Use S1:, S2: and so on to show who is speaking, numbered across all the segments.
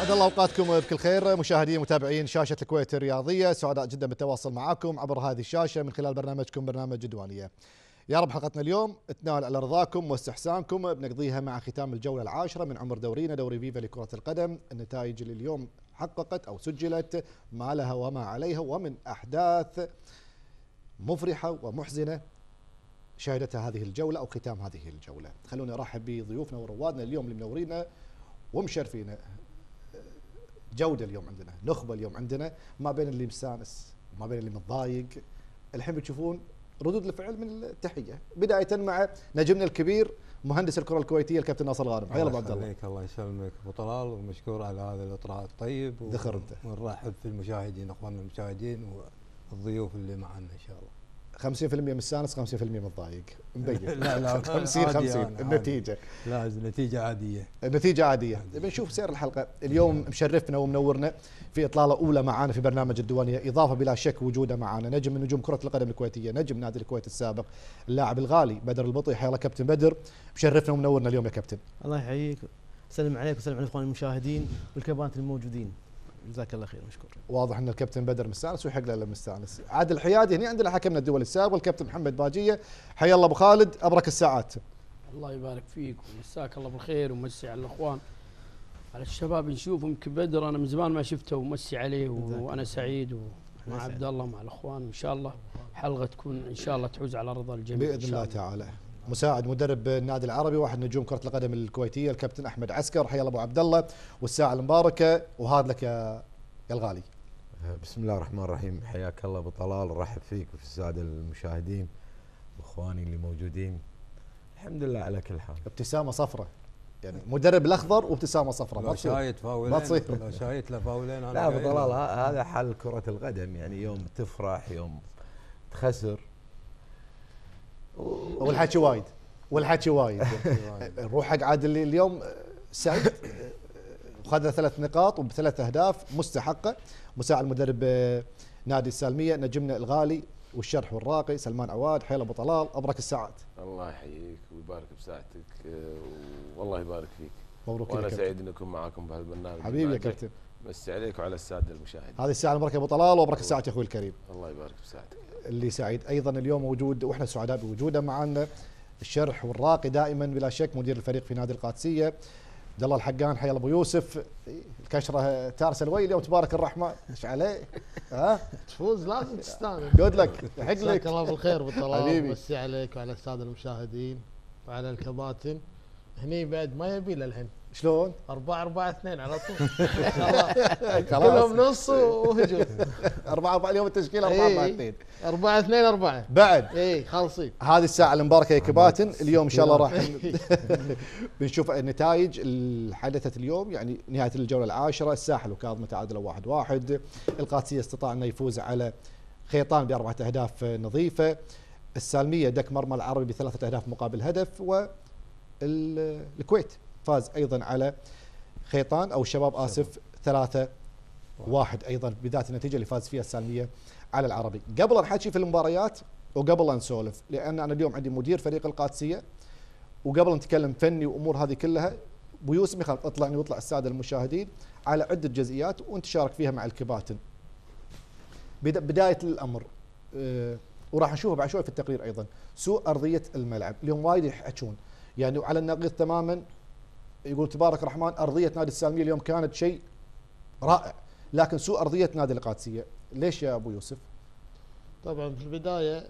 S1: اسعد الله اوقاتكم بكل خير مشاهدين متابعين شاشه الكويت الرياضيه، سعداء جدا بالتواصل معكم عبر هذه الشاشه من خلال برنامجكم برنامج جدوانيه. يا رب حلقتنا اليوم تنال على رضاكم واستحسانكم، بنقضيها مع ختام الجوله العاشره من عمر دورينا دوري فيفا لكره القدم. النتائج اللي اليوم حققت او سجلت ما لها وما عليها، ومن احداث مفرحه ومحزنه شهدتها هذه الجوله او ختام هذه الجوله. خلوني ارحب بضيوفنا وروادنا اليوم اللي منورينا ومشرفينا. جودة اليوم عندنا، نخبة اليوم عندنا، ما بين اللي مستانس وما بين اللي متضايق. الحين بتشوفون ردود الفعل من التحية، بداية مع نجمنا الكبير مهندس الكرة الكويتية الكابتن ناصر الغانم. حيا الله ابو عبد الله.
S2: الله يسلمك ابو طلال، ومشكور على هذا الاطراء الطيب.
S1: ذخر انت.
S2: ونرحب في المشاهدين، اخواننا المشاهدين والضيوف اللي معنا ان شاء الله.
S1: 50% مستانس 50% متضايق مبين.
S2: لا
S1: 50 النتيجة.
S2: لا النتيجة عادية.
S1: النتيجة عادية. بنشوف سير الحلقة اليوم مشرفنا ومنورنا في إطلالة أولى معانا في برنامج الديوانية، إضافة بلا شك وجوده معانا نجم من نجوم كرة القدم الكويتية، نجم نادي الكويت السابق، اللاعب الغالي بدر البطي. حيا الله كابتن بدر، مشرفنا ومنورنا اليوم يا كابتن.
S3: الله يحييك، سلم عليك وسلم على اخواني المشاهدين والكباتن الموجودين، جزاك الله خير مشكور.
S1: واضح ان الكابتن بدر مستانس ويحق له المستانس. عادل الحيادي هنا عندنا حكمنا الدولي السابق والكابتن محمد باجيه. حيا الله ابو خالد، ابرك الساعات.
S4: الله يبارك فيك ومساك الله بالخير، ومسي على الاخوان على الشباب نشوفهم كبدر، انا من زمان ما شفته ومسي عليه وانا سعيد مع عبد الله مع الاخوان. ان شاء الله حلقه تكون ان شاء الله تعوز على رضا الجميع
S1: باذن الله تعالى. مساعد مدرب النادي العربي واحد نجوم كره القدم الكويتيه الكابتن احمد عسكر. حيا الله ابو عبد الله، والساعه المباركه وهذا لك يا الغالي.
S5: بسم الله الرحمن الرحيم. حياك الله ابو طلال، رحب فيك وفي الساده المشاهدين واخواني اللي موجودين. الحمد لله على كل حال.
S1: ابتسامه صفراء، يعني مدرب الاخضر وابتسامه صفراء.
S2: لو شايت فاولين،
S1: ما تصير.
S2: لو شايت له فاولين.
S5: لا ابو طلال هذا حل كره القدم، يعني يوم تفرح يوم تخسر.
S1: والحكي وايد والحكي وايد. نروح حق عادل اليوم سعيد وخذ 3 نقاط وب3 أهداف مستحقه. مساعد مدرب نادي السالميه نجمنا الغالي والشرح والراقي سلمان عواد. حيا ابو طلال، ابرك الساعات.
S6: الله يحييك ويبارك بساعتك والله يبارك فيك.
S1: مبروك.
S6: وانا سعيد ان اكون معاكم بهالبرنامج
S1: حبيبي يا كابتن.
S6: مسي عليك وعلى الساده المشاهدين.
S1: هذه الساعه المباركه ابو طلال، وابرك الساعات يا اخوي الكريم.
S6: الله يبارك بساعتك.
S1: اللي سعيد ايضا اليوم موجود واحنا سعداء بوجوده معنا، الشرح والراقي دائما بلا شك مدير الفريق في نادي القادسيه عبد الله الحقان. حيا ابو يوسف، الكشره تارس الويل اليوم تبارك الرحمن. ايش عليه؟ ها
S7: تفوز لازم تستانس.
S1: جود لك، يحق لك.
S7: جزاك الله بالخير ابو طلال،
S1: حبيبي.
S7: ومسي عليك وعلى الساده المشاهدين وعلى الكباتن. هني بعد ما يبي له الحين
S1: شلون؟
S7: 4-4-2 على طول. ان شاء الله كلهم نص وهجوم.
S1: 4 اليوم التشكيله 4-4-2.
S7: 4-2-4
S1: بعد
S7: اي خالصين.
S1: هذه الساعة المباركة يا كباتن. اليوم إن شاء الله راح بنشوف النتائج اللي حدثت اليوم. يعني نهاية الجولة العاشرة، الساحل وكاظمة تعادلوا 1-1. القادسية استطاع أنه يفوز على خيطان ب4 أهداف نظيفة. السالمية دك مرمى العربي ب3 أهداف مقابل هدف. والكويت فاز أيضا على خيطان أو الشباب آسف 3-1 أيضا بذات النتيجة اللي فاز فيها السالمية على العربي. قبل أن نحكي في المباريات وقبل أن نسولف، لأن أنا اليوم عندي مدير فريق القادسية، وقبل نتكلم فني وأمور هذه كلها، أبو يوسف يخلط اطلعني واطلع السادة المشاهدين على عدة جزئيات وأنت شارك فيها مع الكباتن. بداية الأمر وراح نشوفه بعد شوي في التقرير أيضا، سوء أرضية الملعب. اليوم وايد يحكون يعني على النقيض تماما، يقول تبارك الرحمن أرضية نادي السالمية اليوم كانت شيء رائع، لكن سوء أرضية نادي القادسية. ليش يا أبو يوسف؟
S7: طبعا في البدايه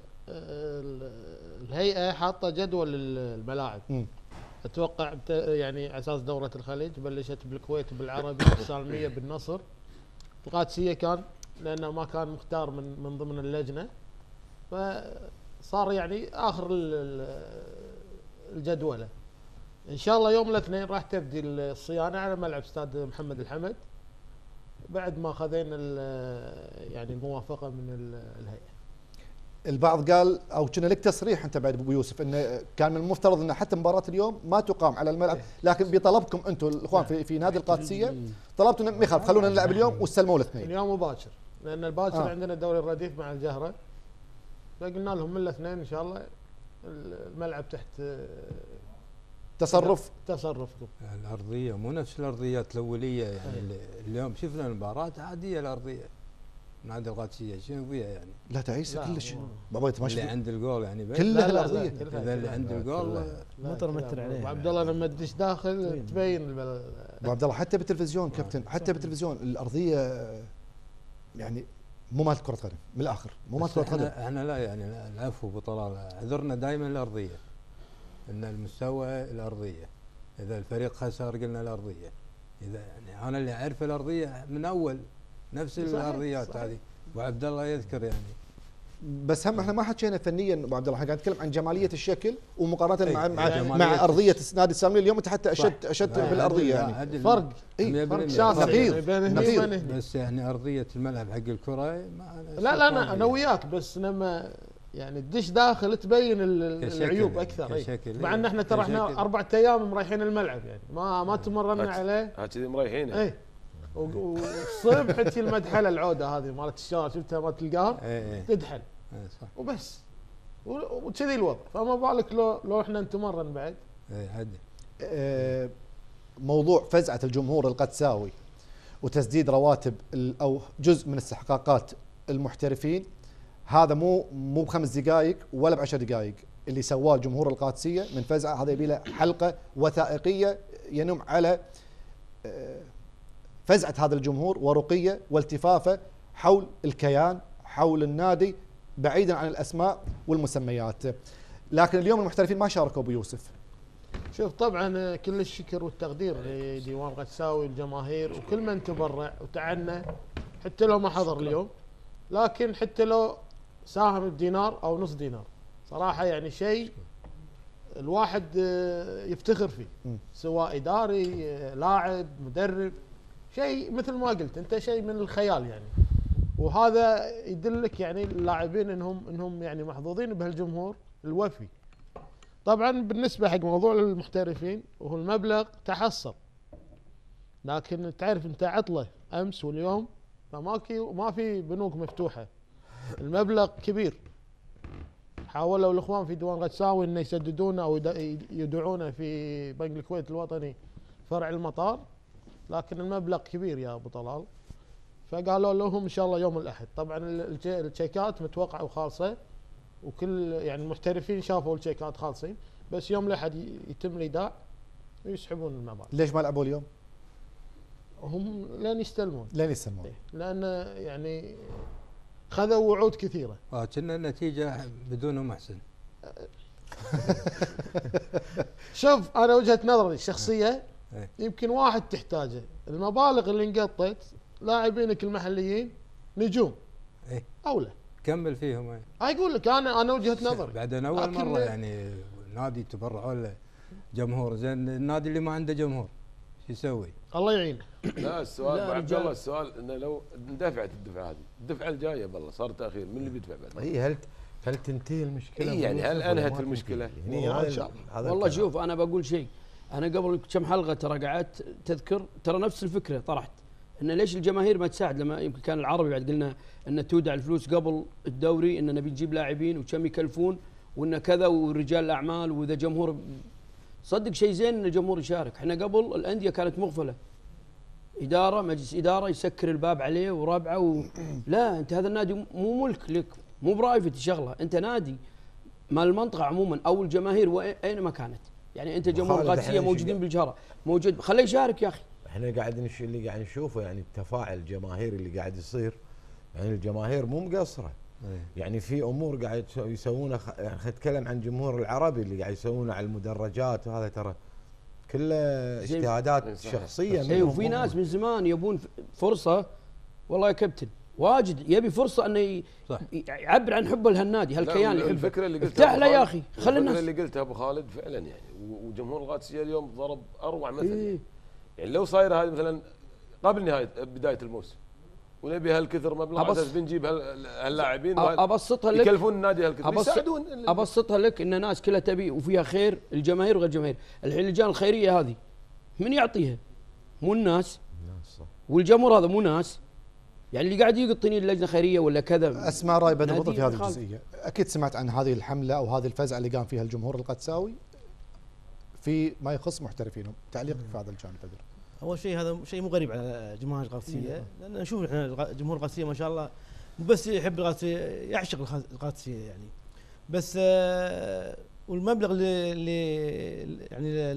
S7: الهيئه حاطه جدول الملاعب. اتوقع يعني على اساس دوره الخليج بلشت بالكويت بالعربي، السالميه بالنصر، القادسيه كان لانه ما كان مختار من ضمن اللجنه، فصار يعني اخر الجدوله. ان شاء الله يوم الاثنين راح تبدي الصيانه على ملعب استاد محمد الحمد بعد ما خذينا يعني الموافقه من الهيئه.
S1: البعض قال او كنا لك تصريح انت بعد ابو يوسف انه كان من المفترض ان حتى مباراه اليوم ما تقام على الملعب، لكن بطلبكم انتم الاخوان في نادي القادسيه طلبتوا انه ما يخالف خلونا نلعب اليوم واستلموا الاثنين.
S7: اليوم مباشر لان الباكر عندنا الدوري الرديف مع الجهره، فقلنا لهم من الاثنين ان شاء الله الملعب تصرفكم.
S2: الارضيه مو نفس الارضيات الاوليه يعني اليوم شفنا المباراه عاديه الارضيه نادي القادسيه شنو فيها يعني؟
S1: لا تعيسه كلش
S2: اللي عند الجول يعني
S1: كلها الارضيه
S2: اذا اللي عند الجول
S3: مطر متر عليه.
S7: ابو عبد الله لما تدش داخل تبين
S1: ابو عبد الله حتى بالتلفزيون كابتن، حتى بالتلفزيون الارضيه يعني مو مالت كره قدم من الاخر، مو مالت كره قدم.
S2: احنا لا يعني العفو ابو طلال عذرنا دائما الارضيه ان المستوى الارضيه، اذا الفريق خسر قلنا الارضيه، اذا يعني انا اللي اعرف الارضيه من اول نفس الارضيات هذه. ابو عبد الله يذكر يعني
S1: بس هم احنا ما حكينا فنيا ابو عبد الله، احنا قاعد نتكلم عن جماليه الشكل ومقارنه مع ارضيه النادي السامي اليوم. انت حتى اشد بالارضيه يعني
S7: فرق
S1: فرق شاسع نظير.
S2: بس يعني ارضيه الملعب حق الكره
S7: لا انا وياك، بس لما يعني تدش داخل تبين العيوب اكثر. مع ان احنا ترى احنا 4 ايام مريحين الملعب يعني ما تمرنا عليه
S6: كذي مريحين.
S7: اي والصبح تجي المدحله العوده هذه مالت الشارع شفتها مالت القهر تدحل وبس وكذي الوضع. فما بالك لو احنا نتمرن بعد.
S1: موضوع فزعه الجمهور القدساوي وتسديد رواتب او جزء من استحقاقات المحترفين، هذا مو ب5 دقائق ولا ب10 دقائق اللي سواه الجمهور القادسيه من فزعه. هذا يبي له حلقه وثائقيه ينم على فزعه هذا الجمهور ورقيه والتفافه حول الكيان، حول النادي، بعيدا عن الاسماء والمسميات. لكن اليوم المحترفين ما شاركوا ابو يوسف.
S7: شوف طبعا كل الشكر والتقدير لديوان قدساوي والجماهير وكل من تبرع وتعنى، حتى لو ما حضر اليوم، لكن حتى لو ساهم بدينار او نص دينار صراحه يعني شيء الواحد يفتخر فيه، سواء اداري لاعب مدرب، شيء مثل ما قلت انت شيء من الخيال يعني. وهذا يدلك يعني اللاعبين انهم يعني محظوظين بهالجمهور الوفي. طبعا بالنسبه حق موضوع المحترفين وهو المبلغ تحصل، لكن تعرف انت عطله امس واليوم ما في بنوك مفتوحه، المبلغ كبير. حاولوا الاخوان في ديوان قدساوي انه يسددونه او يدعونه في بنك الكويت الوطني فرع المطار، لكن المبلغ كبير يا ابو طلال. فقالوا لهم ان شاء الله يوم الاحد. طبعا الشيكات متوقعه وخالصه، وكل يعني المحترفين شافوا الشيكات خالصين، بس يوم الاحد يتم الايداع ويسحبون المبالغ.
S1: ليش ما لعبوا اليوم؟
S7: هم لين يستلمون. لان يعني خذوا وعود كثيره.
S2: كنا النتيجه بدونهم احسن.
S7: شوف انا وجهه نظري الشخصيه يمكن واحد تحتاجه، المبالغ اللي انقطت لاعبينك المحليين نجوم اولى
S2: كمل فيهم.
S7: اقول لك انا وجهه نظري.
S2: بعدين اول مره يعني نادي تبرعوا له جمهور، زين النادي اللي ما عنده جمهور شو يسوي؟
S7: الله يعينه.
S6: لا السؤال ابو عبد الله، السؤال انه لو اندفعت الدفعه هذه، الدفعه الجايه بالله صار تاخير، من اللي بيدفع بعد؟
S5: هل تنتهي المشكله؟
S6: يعني هل انهت المشكله؟
S5: يعني
S4: والله شوف انا بقول شيء، انا قبل كم حلقه ترى قعدت تذكر ترى نفس الفكره طرحت، ان ليش الجماهير ما تساعد؟ لما يمكن كان العربي بعد قلنا ان تودع الفلوس قبل الدوري، ان نبي نجيب لاعبين وكم يكلفون وان كذا ورجال الاعمال، واذا جمهور صدق شيء زين ان الجمهور يشارك. احنا قبل الانديه كانت مغفله، اداره مجلس اداره يسكر الباب عليه وربعه لا انت هذا النادي مو ملك لك، مو برايفت شغله، انت نادي مال المنطقه عموما او الجماهير اينما كانت. يعني انت جمهور القادسيه موجودين بالجهره موجود، خليه يشارك يا اخي.
S5: احنا قاعد اللي قاعد نشوفه يعني التفاعل الجماهيري اللي قاعد يصير، يعني الجماهير مو مقصره. يعني في امور قاعد يسوونها، يعني اتكلم عن جمهور العربي اللي قاعد يسوونه على المدرجات، وهذا ترى كله اجتهادات شخصيه.
S4: اي وفي ناس من زمان يبون فرصه، والله يا كابتن واجد يبي فرصه انه يعبر عن حبه لهالنادي هالكيان اللي يحبه.
S6: الفكره اللي قلتها
S4: افتح له يا اخي، خلي الناس.
S6: الفكره اللي قلتها ابو خالد فعلا يعني، وجمهور القادسيه اليوم ضرب اروع مثل. يعني لو صايره هذه مثلا قبل نهايه بدايه الموسم ونبي هالكثر مبلغ اساس بنجيب هاللاعبين
S4: ابسطها لك،
S6: يكلفون النادي هالكثر يساعدون.
S4: ابسطها لك ان ناس كلها تبي وفيها خير الجماهير وغير الجماهير. الحين اللجان الخيريه هذه من يعطيها؟ مو الناس صح. والجمهور هذا مو ناس، يعني اللي قاعد يقطني اللجنه خيريه ولا كذا.
S1: اسمع راي بدر في هذه الجزئيه. اكيد سمعت عن هذه الحمله او هذه الفزعه اللي قام فيها الجمهور القدساوي في ما يخص محترفينهم. تعليقك في هذا الجانب بدر؟
S3: اول شيء هذا شيء مو غريب على جماهير القادسيه، لان نشوف احنا جمهور القادسيه ما شاء الله مو بس يحب القادسيه، يعشق القادسيه يعني. بس والمبلغ اللي يعني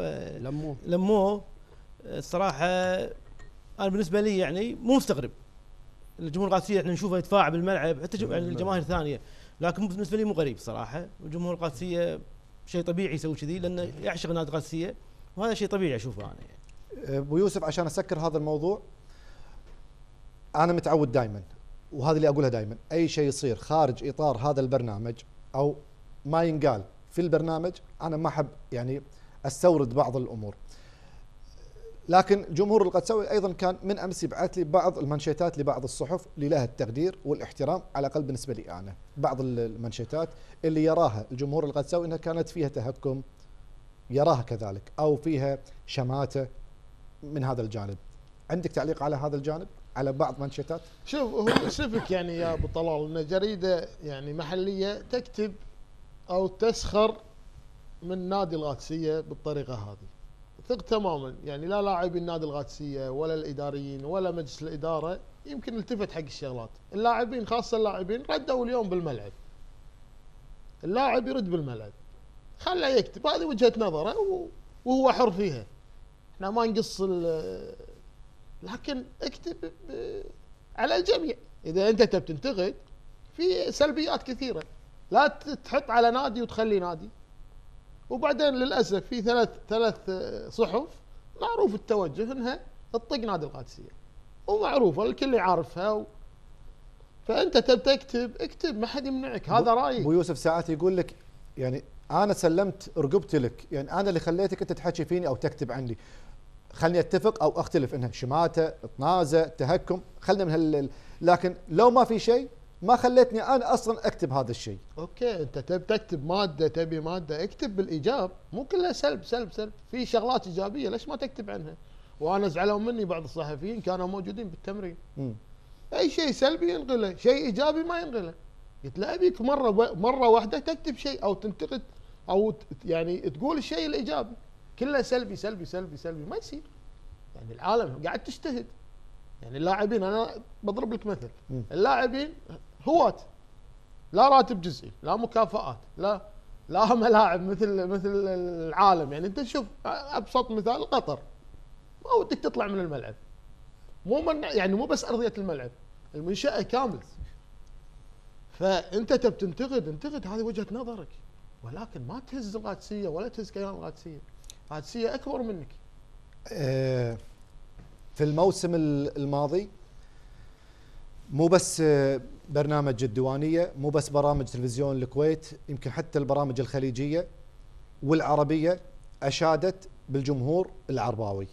S3: لموه الصراحه انا بالنسبه لي يعني مو مستغرب. الجمهور القادسيه احنا نشوفه يتفاعل بالملعب حتى يعني الجماهير الثانيه، لكن بالنسبه لي مو غريب صراحه. الجمهور القادسيه شيء طبيعي يسوي كذي لانه يعشق نادي القادسيه، وهذا شيء طبيعي اشوفه انا يعني.
S1: ابو يوسف، عشان اسكر هذا الموضوع، انا متعود دائما، وهذا اللي اقولها دائما، اي شيء يصير خارج اطار هذا البرنامج او ما ينقال في البرنامج انا ما احب يعني استورد بعض الامور. لكن جمهور القدساوي ايضا كان من امس يبعث لي بعض المنشيتات لبعض الصحف اللي لها التقدير والاحترام، على الاقل بالنسبه لي انا، بعض المنشيتات اللي يراها الجمهور القدساوي انها كانت فيها تهكم، يراها كذلك، او فيها شماته من هذا الجانب. عندك تعليق على هذا الجانب، على بعض منشيتات؟
S7: شوف، هو يؤسفك يعني يا ابو طلال ان جريده يعني محليه تكتب او تسخر من نادي القادسيه بالطريقه هذه. ثق تماما يعني لا لاعبين النادي القادسيه ولا الاداريين ولا مجلس الاداره يمكن التفت حق الشغلات. اللاعبين خاصه اللاعبين ردوا اليوم بالملعب. اللاعب يرد بالملعب، خله يكتب، هذه وجهه نظره وهو حر فيها. احنا ما نقص لكن اكتب على الجميع. اذا انت تبي تنتقد في سلبيات كثيره، لا تحط على نادي وتخلي نادي. وبعدين للاسف في ثلاث صحف معروف التوجه انها تطق نادي القادسيه، ومعروفه الكل يعرفها فانت تبي تكتب اكتب، ما حد يمنعك، هذا رايي.
S1: ابو يوسف ساعات يقول لك يعني انا سلمت رقبتي لك، يعني انا اللي خليتك انت تحكي فيني او تكتب عني. خلني اتفق او اختلف انها شماته، اطنازه، تهكم، خلنا من لكن لو ما في شيء ما خليتني انا اصلا اكتب هذا الشيء.
S7: اوكي، انت تبي تكتب ماده، تبي ماده اكتب بالايجاب، مو كلها سلب سلب سلب، في شغلات ايجابيه ليش ما تكتب عنها؟ وانا زعلوا مني بعض الصحفيين كانوا موجودين بالتمرين. اي شيء سلبي ينقله، شيء ايجابي ما ينقله. قلت له ابيك مره واحده تكتب شيء او تنتقد او يعني تقول الشيء الايجابي، كله سلبي سلبي سلبي سلبي ما يصير. يعني العالم قاعد تجتهد. يعني اللاعبين انا بضرب لك مثل، اللاعبين هواة، لا راتب جزئي، لا مكافآت، لا ملاعب مثل العالم. يعني انت شوف ابسط مثال قطر، ما ودك تطلع من الملعب، يعني مو بس ارضيه الملعب، المنشاه كامل. فانت تبي انتقد، هذه وجهه نظرك، ولكن ما تهز القادسيه ولا تهز كيان القادسيه. القادسيه اكبر منك.
S1: في الموسم الماضي مو بس برنامج الديوانية، مو بس برامج تلفزيون الكويت، يمكن حتى البرامج الخليجية والعربية أشادت بالجمهور العرباوي،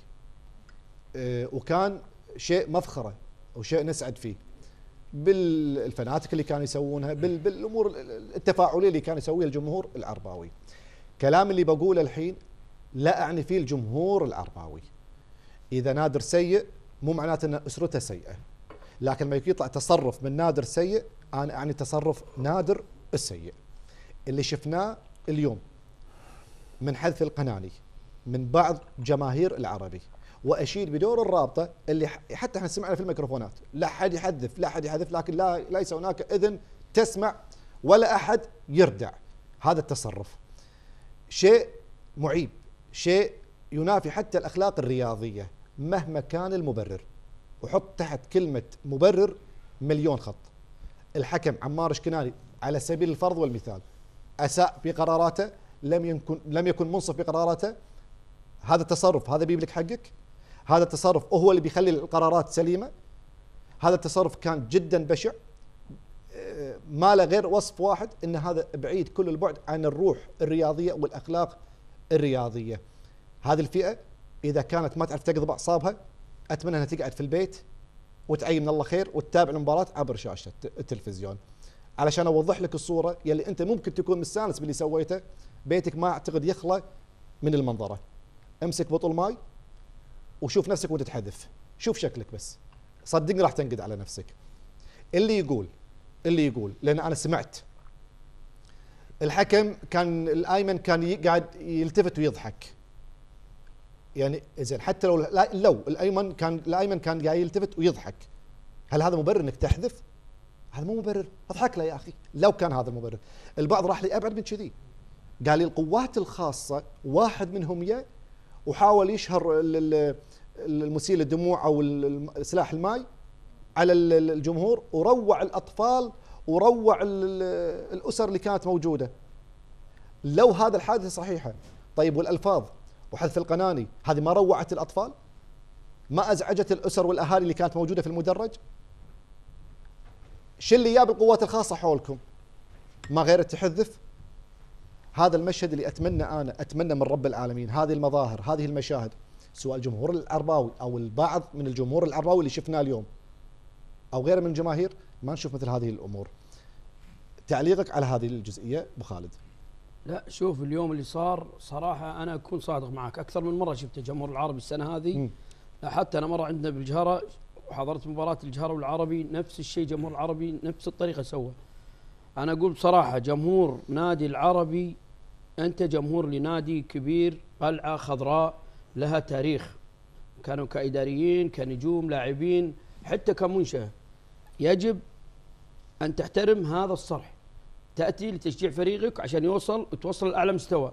S1: وكان شيء مفخرة وشيء نسعد فيه، بالفناتك اللي كانوا يسوونها، بالأمور التفاعلية اللي كان يسويها الجمهور العرباوي. كلام اللي بقوله الحين لا أعني فيه الجمهور العرباوي. إذا نادر سيء مو معناته أن أسرته سيئة، لكن لما يطلع تصرف من نادر سيء أنا أعني تصرف نادر السيء. اللي شفناه اليوم من حذف القناني من بعض جماهير العربي، وأشيد بدور الرابطة اللي حتى احنا سمعنا في الميكروفونات، لا أحد يحذف لا أحد يحذف، لكن ليس هناك إذن تسمع ولا أحد يردع. هذا التصرف شيء معيب، شيء ينافي حتى الأخلاق الرياضية مهما كان المبرر، وحط تحت كلمة مبرر مليون خط. الحكم عمار شكناني على سبيل الفرض والمثال أساء في قراراته، لم يكن منصف بقراراته. هذا التصرف هذا بيجيب لك حقك، هذا التصرف هو اللي بيخلي القرارات سليمة. هذا التصرف كان جدا بشع، ما له غير وصف واحد، ان هذا بعيد كل البعد عن الروح الرياضية والأخلاق الرياضية. هذه الفئة إذا كانت ما تعرف تقضي أعصابها أتمنى أنها تقعد في البيت وتعيي من الله خير وتتابع المباراة عبر شاشة التلفزيون. علشان أوضح لك الصورة يلي أنت ممكن تكون مستانس باللي سويته، بيتك ما أعتقد يخلى من المنظرة. امسك بطل ماي وشوف نفسك وانت تحذف، شوف شكلك بس، صدقني راح تنقد على نفسك. اللي يقول لأن أنا سمعت الحكم كان الايمن كان قاعد يلتفت ويضحك. يعني زين حتى لو الايمن كان قاعد يلتفت ويضحك، هل هذا مبرر انك تحذف؟ هذا مو مبرر، اضحك له يا اخي لو كان هذا المبرر. البعض راح لي ابعد من كذي، قال لي القوات الخاصه واحد منهم وحاول يشهر المسيل الدموع او سلاح الماء على الجمهور، وروع الاطفال وروع الاسر اللي كانت موجوده. لو هذا الحادثه صحيحه، طيب والالفاظ وحذف القناني هذه ما روعت الاطفال؟ ما ازعجت الاسر والاهالي اللي كانت موجوده في المدرج؟ شو اللي جاب القوات الخاصه حولكم؟ ما غير تحذف؟ هذا المشهد اللي اتمنى من رب العالمين، هذه المظاهر، هذه المشاهد، سواء الجمهور العرباوي او البعض من الجمهور العرباوي اللي شفناه اليوم او غيره من الجماهير، ما نشوف مثل هذه الامور. تعليقك على هذه الجزئيه ابو خالد؟
S4: لا شوف، اليوم اللي صار صراحه انا اكون صادق معك، اكثر من مره شفت الجمهور العربي السنه هذه. لا حتى انا مره عندنا بالجهره وحضرت مباراه الجهره والعربي، نفس الشيء جمهور العربي نفس الطريقه سوى. انا اقول بصراحه جمهور نادي العربي، انت جمهور لنادي كبير، قلعه خضراء لها تاريخ، كانوا كاداريين كنجوم لاعبين حتى كمنشاه، يجب ان تحترم هذا الصرح. تاتي لتشجيع فريقك عشان توصل لاعلى مستوى،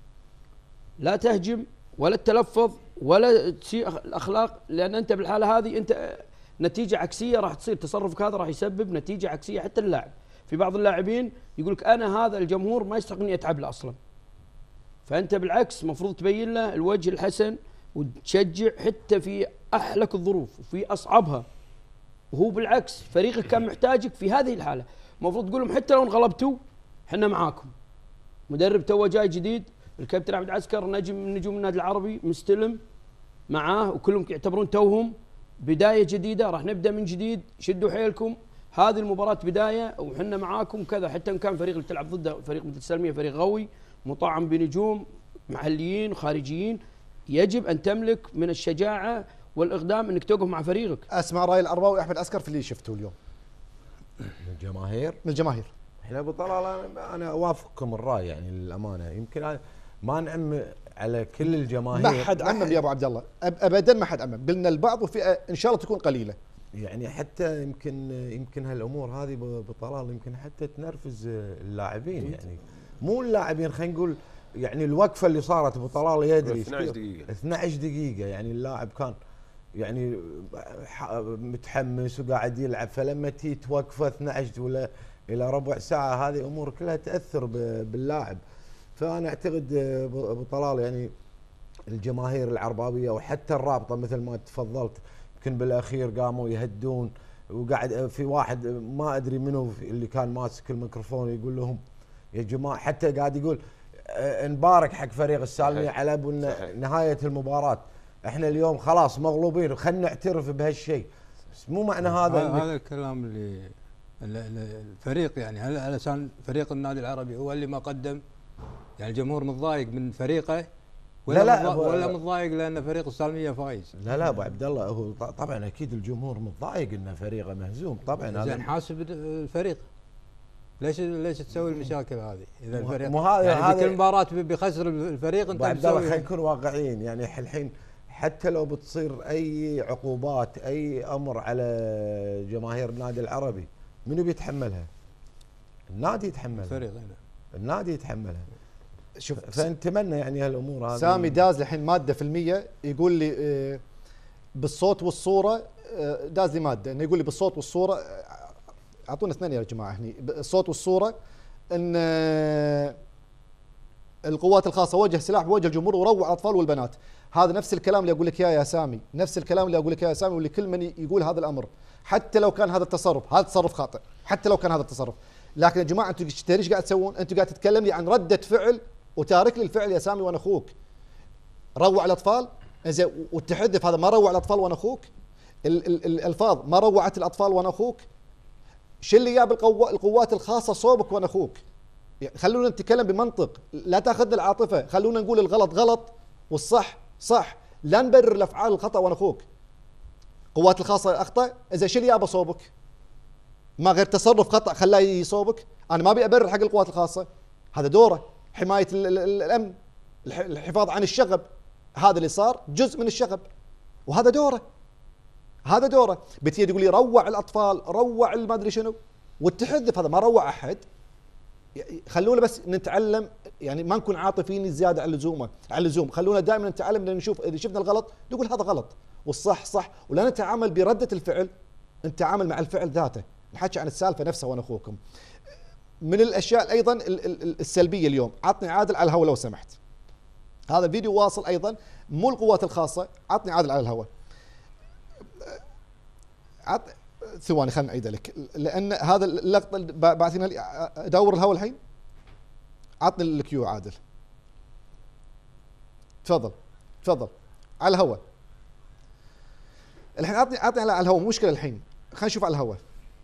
S4: لا تهجم ولا تتلفظ ولا تسيء الاخلاق، لان انت بالحاله هذه انت نتيجه عكسيه راح تصير، تصرفك هذا راح يسبب نتيجه عكسيه حتى اللاعب. في بعض اللاعبين يقول لك انا هذا الجمهور ما يستحق اني اتعب له اصلا، فانت بالعكس مفروض تبين له الوجه الحسن وتشجع حتى في احلك الظروف وفي اصعبها، وهو بالعكس فريقك كان محتاجك في هذه الحاله. المفروض تقول لهم حتى لو انغلبتوا احنا معاكم، مدرب تو جاي جديد، الكابتن عبد العسكر نجم من نجوم النادي العربي مستلم معاه، وكلهم يعتبرون توهم بدايه جديده، راح نبدا من جديد، شدوا حيلكم، هذه المباراه بدايه وحنا معاكم كذا. حتى ان كان فريق اللي تلعب ضده فريق مثل السلميه فريق قوي مطعم بنجوم محليين وخارجيين، يجب ان تملك من الشجاعه والاقدام انك توقف مع فريقك.
S1: اسمع راي العرباوي احمد عسكر في اللي شفته اليوم
S5: من الجماهير. احنا ابو طلال انا اوافقكم الراي يعني للامانه، يمكن ما نعم على كل الجماهير،
S1: ما حد عمم يا ابو عبد الله ابدا، ما حد عمم، قلنا البعض وفئه ان شاء الله تكون قليله.
S5: يعني حتى يمكن هالامور هذه بطلال يمكن حتى تنرفز اللاعبين، يعني مو اللاعبين، خلينا نقول يعني الوقفه اللي صارت ابو طلال يدري 12 دقيقه يعني اللاعب كان يعني متحمس وقاعد يلعب، فلما تي توقفه 12 ولا الى ربع ساعه، هذه امور كلها تاثر باللاعب. فانا اعتقد ابو طلال يعني الجماهير العرباويه وحتى الرابطه مثل ما تفضلت يمكن بالاخير قاموا يهدون، وقاعد في واحد ما ادري منو اللي كان ماسك الميكروفون يقول لهم يا جماعه، حتى قاعد يقول نبارك حق فريق السالميه على نهايه المباراه، احنا اليوم خلاص مغلوبين وخلنا نعترف بهالشيء، بس مو معنى
S2: هذا الكلام اللي الفريق يعني علشان فريق النادي العربي هو اللي ما قدم، يعني الجمهور متضايق من فريقه ولا متضايق لان فريق السالميه فايز؟
S5: لا ابو عبد الله، هو طبعا اكيد الجمهور متضايق ان فريقه مهزوم طبعا.
S2: زين حاسب الفريق، ليش تسوي المشاكل هذه؟ اذا الفريق
S5: يعني
S2: في كل مباراه بيخسر الفريق انت
S5: عبد الله خلينا نكون واقعيين، يعني الحين حتى لو بتصير اي عقوبات اي امر على جماهير النادي العربي منو بيتحملها؟ النادي يتحملها،
S2: الفريق
S5: النادي يتحملها.
S1: شوف
S5: فنتمنى يعني هالامور هذه.
S1: سامي داز الحين ماده في المية، يقول لي بالصوت والصوره، داز لي ماده انه يقول لي بالصوت والصوره، اعطونا اثنين يا جماعه هني، الصوت والصوره ان القوات الخاصه وجه سلاح بوجه الجمهور وروع الاطفال والبنات. هذا نفس الكلام اللي اقول لك اياه يا سامي، نفس الكلام اللي اقول لك اياه يا سامي، واللي كل من يقول هذا الامر، حتى لو كان هذا التصرف، هذا تصرف خاطئ، حتى لو كان هذا التصرف، لكن يا جماعه انتم ايش قاعد تسوون؟ انتم قاعد تتكلم لي عن رده فعل وتارك لي الفعل يا سامي وانا اخوك. روع الاطفال، زين، والتحدث هذا ما روع الاطفال وانا اخوك؟ الالفاظ ما روعت الاطفال وانا اخوك؟ شو اللي جاب القوات الخاصه صوبك وانا اخوك؟ يعني خلونا نتكلم بمنطق، لا تاخذ العاطفه، خلونا نقول الغلط غلط والصح صح، لا نبرر الافعال الخطا وانا اخوك. قوات الخاصه اخطا، اذا شو اللي جاب صوبك؟ ما غير تصرف خطا خلاه يصوبك؟ انا ما ابي ابرر حق القوات الخاصه، هذا دوره، حمايه الامن، الحفاظ عن الشغب. هذا اللي صار جزء من الشغب، وهذا دوره، هذا دوره. بتيجي تقول لي روع الاطفال، روع ما ادري شنو، وتحذف. هذا ما روع احد. خلونا بس نتعلم، يعني ما نكون عاطفيين زياده على اللزوم. خلونا دائما نتعلم، لان نشوف اذا شفنا الغلط نقول هذا غلط، والصح صح، ولا نتعامل برده الفعل، نتعامل مع الفعل ذاته. نحكي عن السالفه نفسها وانا اخوكم. من الاشياء ايضا السلبيه اليوم، عطني عادل على الهواء لو سمحت. هذا الفيديو واصل ايضا، مو القوات الخاصه، عطني عادل على الهواء. ثواني خلنا نعيد لك، لان هذا اللقطه بعثنا لي. ادور الهواء الحين، عطني الكيو عادل. تفضل على الهواء الحين. عطني على الهواء، مو مشكله الحين، خلينا نشوف على الهواء.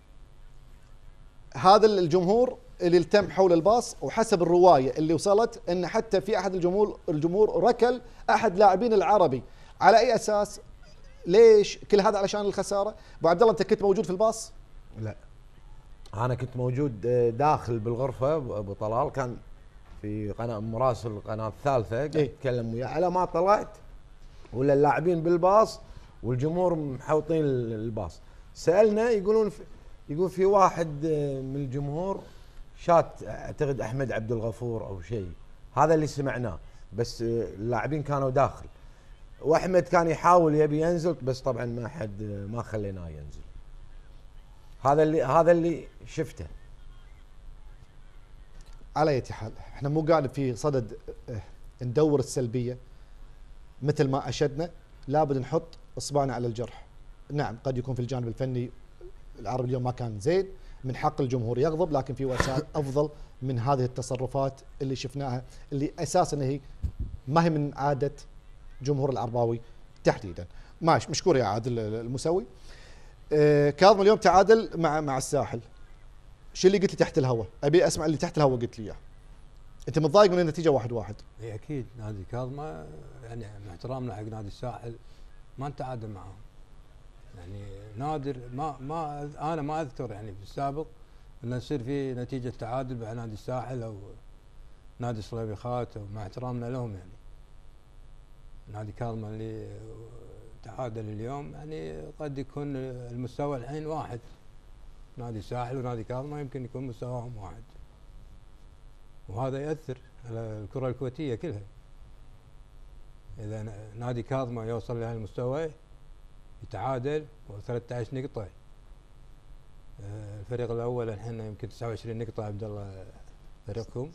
S1: هذا الجمهور اللي التم حول الباص، وحسب الروايه اللي وصلت ان حتى في احد الجمهور ركل احد لاعبين العربي. على اي اساس؟ ليش؟ كل هذا علشان الخساره؟ ابو عبد الله انت كنت موجود في الباص؟
S5: لا، انا كنت موجود داخل بالغرفه. ابو طلال كان في قناه مراسل القناه الثالثه، قاعد اتكلم وياه. على ما طلعت ولا اللاعبين بالباص والجمهور محوطين الباص. سالنا، يقول في واحد من الجمهور شات، اعتقد احمد عبد الغفور او شيء، هذا اللي سمعناه. بس اللاعبين كانوا داخل، واحمد كان يحاول يبي ينزل، بس طبعا ما خليناه ينزل. هذا اللي شفته.
S1: على اي حال احنا مو قاعد في صدد ندور السلبيه. مثل ما اشدنا لابد نحط اصبعنا على الجرح. نعم قد يكون في الجانب الفني العربي اليوم ما كان زين، من حق الجمهور يغضب، لكن في وسائل افضل من هذه التصرفات اللي شفناها، اللي اساسا هي ما هي من عاده جمهور العرباوي تحديدا. ماشي، مشكور يا عادل المسوي. كاظم اليوم تعادل مع الساحل. شو اللي قلت لي تحت الهواء؟ ابي اسمع اللي تحت الهواء قلت لي اياه. انت متضايق من النتيجه 1-1؟
S2: اي اكيد، نادي كاظمه يعني مع احترامنا حق نادي الساحل ما نتعادل معهم. يعني نادر، ما انا ما اذكر يعني في السابق انه يصير في نتيجه تعادل مع نادي الساحل او نادي صليبيخات، او مع احترامنا لهم. يعني نادي كاظمه اللي تعادل اليوم، يعني قد يكون المستوى الحين واحد. نادي الساحل ونادي كاظمه يمكن يكون مستواهم واحد، وهذا يأثر على الكرة الكويتية كلها. إذا نادي كاظمه يوصل لهالمستوى يتعادل و13 نقطة. الفريق الأول الحين يمكن 29 نقطة. عبد الله فريقكم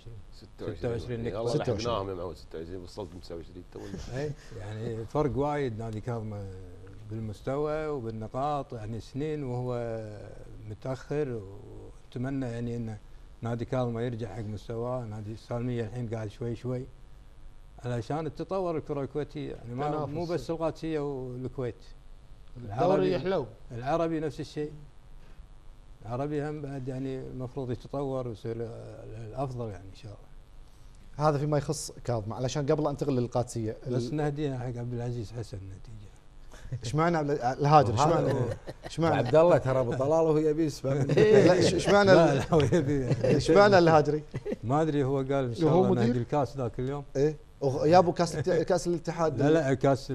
S2: 26 نقطة.
S6: والله لحقناهم يا معود 26، وصلت 29 تونا.
S2: اي يعني فرق وايد نادي كاظمه بالمستوى وبالنقاط، يعني سنين وهو متأخر. ونتمنى يعني ان نادي كاظمه يرجع حق مستواه. نادي السالمية الحين قاعد شوي علشان تتطور الكرة الكويتية، يعني مو بس القادسية والكويت.
S7: الدوري يحلو.
S2: العربي نفس الشيء. العربي هم بعد يعني المفروض يتطور ويصير الافضل يعني ان شاء الله.
S1: هذا فيما يخص كاظمه. علشان قبل انتقل للقادسيه،
S2: بس نهديها حق عبد العزيز حسن النتيجه.
S1: ايش معنى الهاجر؟ ايش معنى
S5: عبد الله ترى ابو طلال وهو يبي يسمع.
S1: لا ايش معنى
S2: هو يبي
S1: ايش معنى الهاجري؟
S2: ما ادري، هو قال ان شاء الله نهدي الكاس ذاك اليوم.
S1: ايه يا ابو كاس الاتحاد.
S2: لا كاس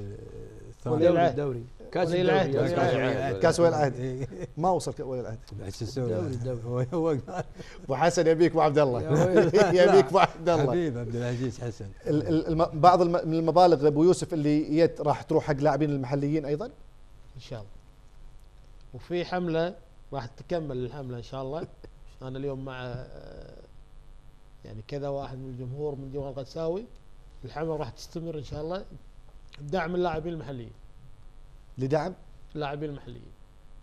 S4: الدوري، كاس الدوري،
S1: كاس ولي العهد. ما وصل ولي العهد.
S2: ايش يسوي؟ هو قال
S1: ابو حسن يبيك ابو عبد الله. يبيك ابو عبد الله
S2: حبيب عبد العزيز حسن.
S1: بعض من المبالغ ابو يوسف اللي راح تروح حق لاعبين المحليين ايضا
S7: ان شاء الله. وفي حمله راح تكمل الحمله ان شاء الله. انا اليوم مع يعني كذا واحد من الجمهور من ديوان القساوي. الحمله راح تستمر ان شاء الله بدعم اللاعبين المحليين.
S1: لدعم
S7: اللاعبين المحليين.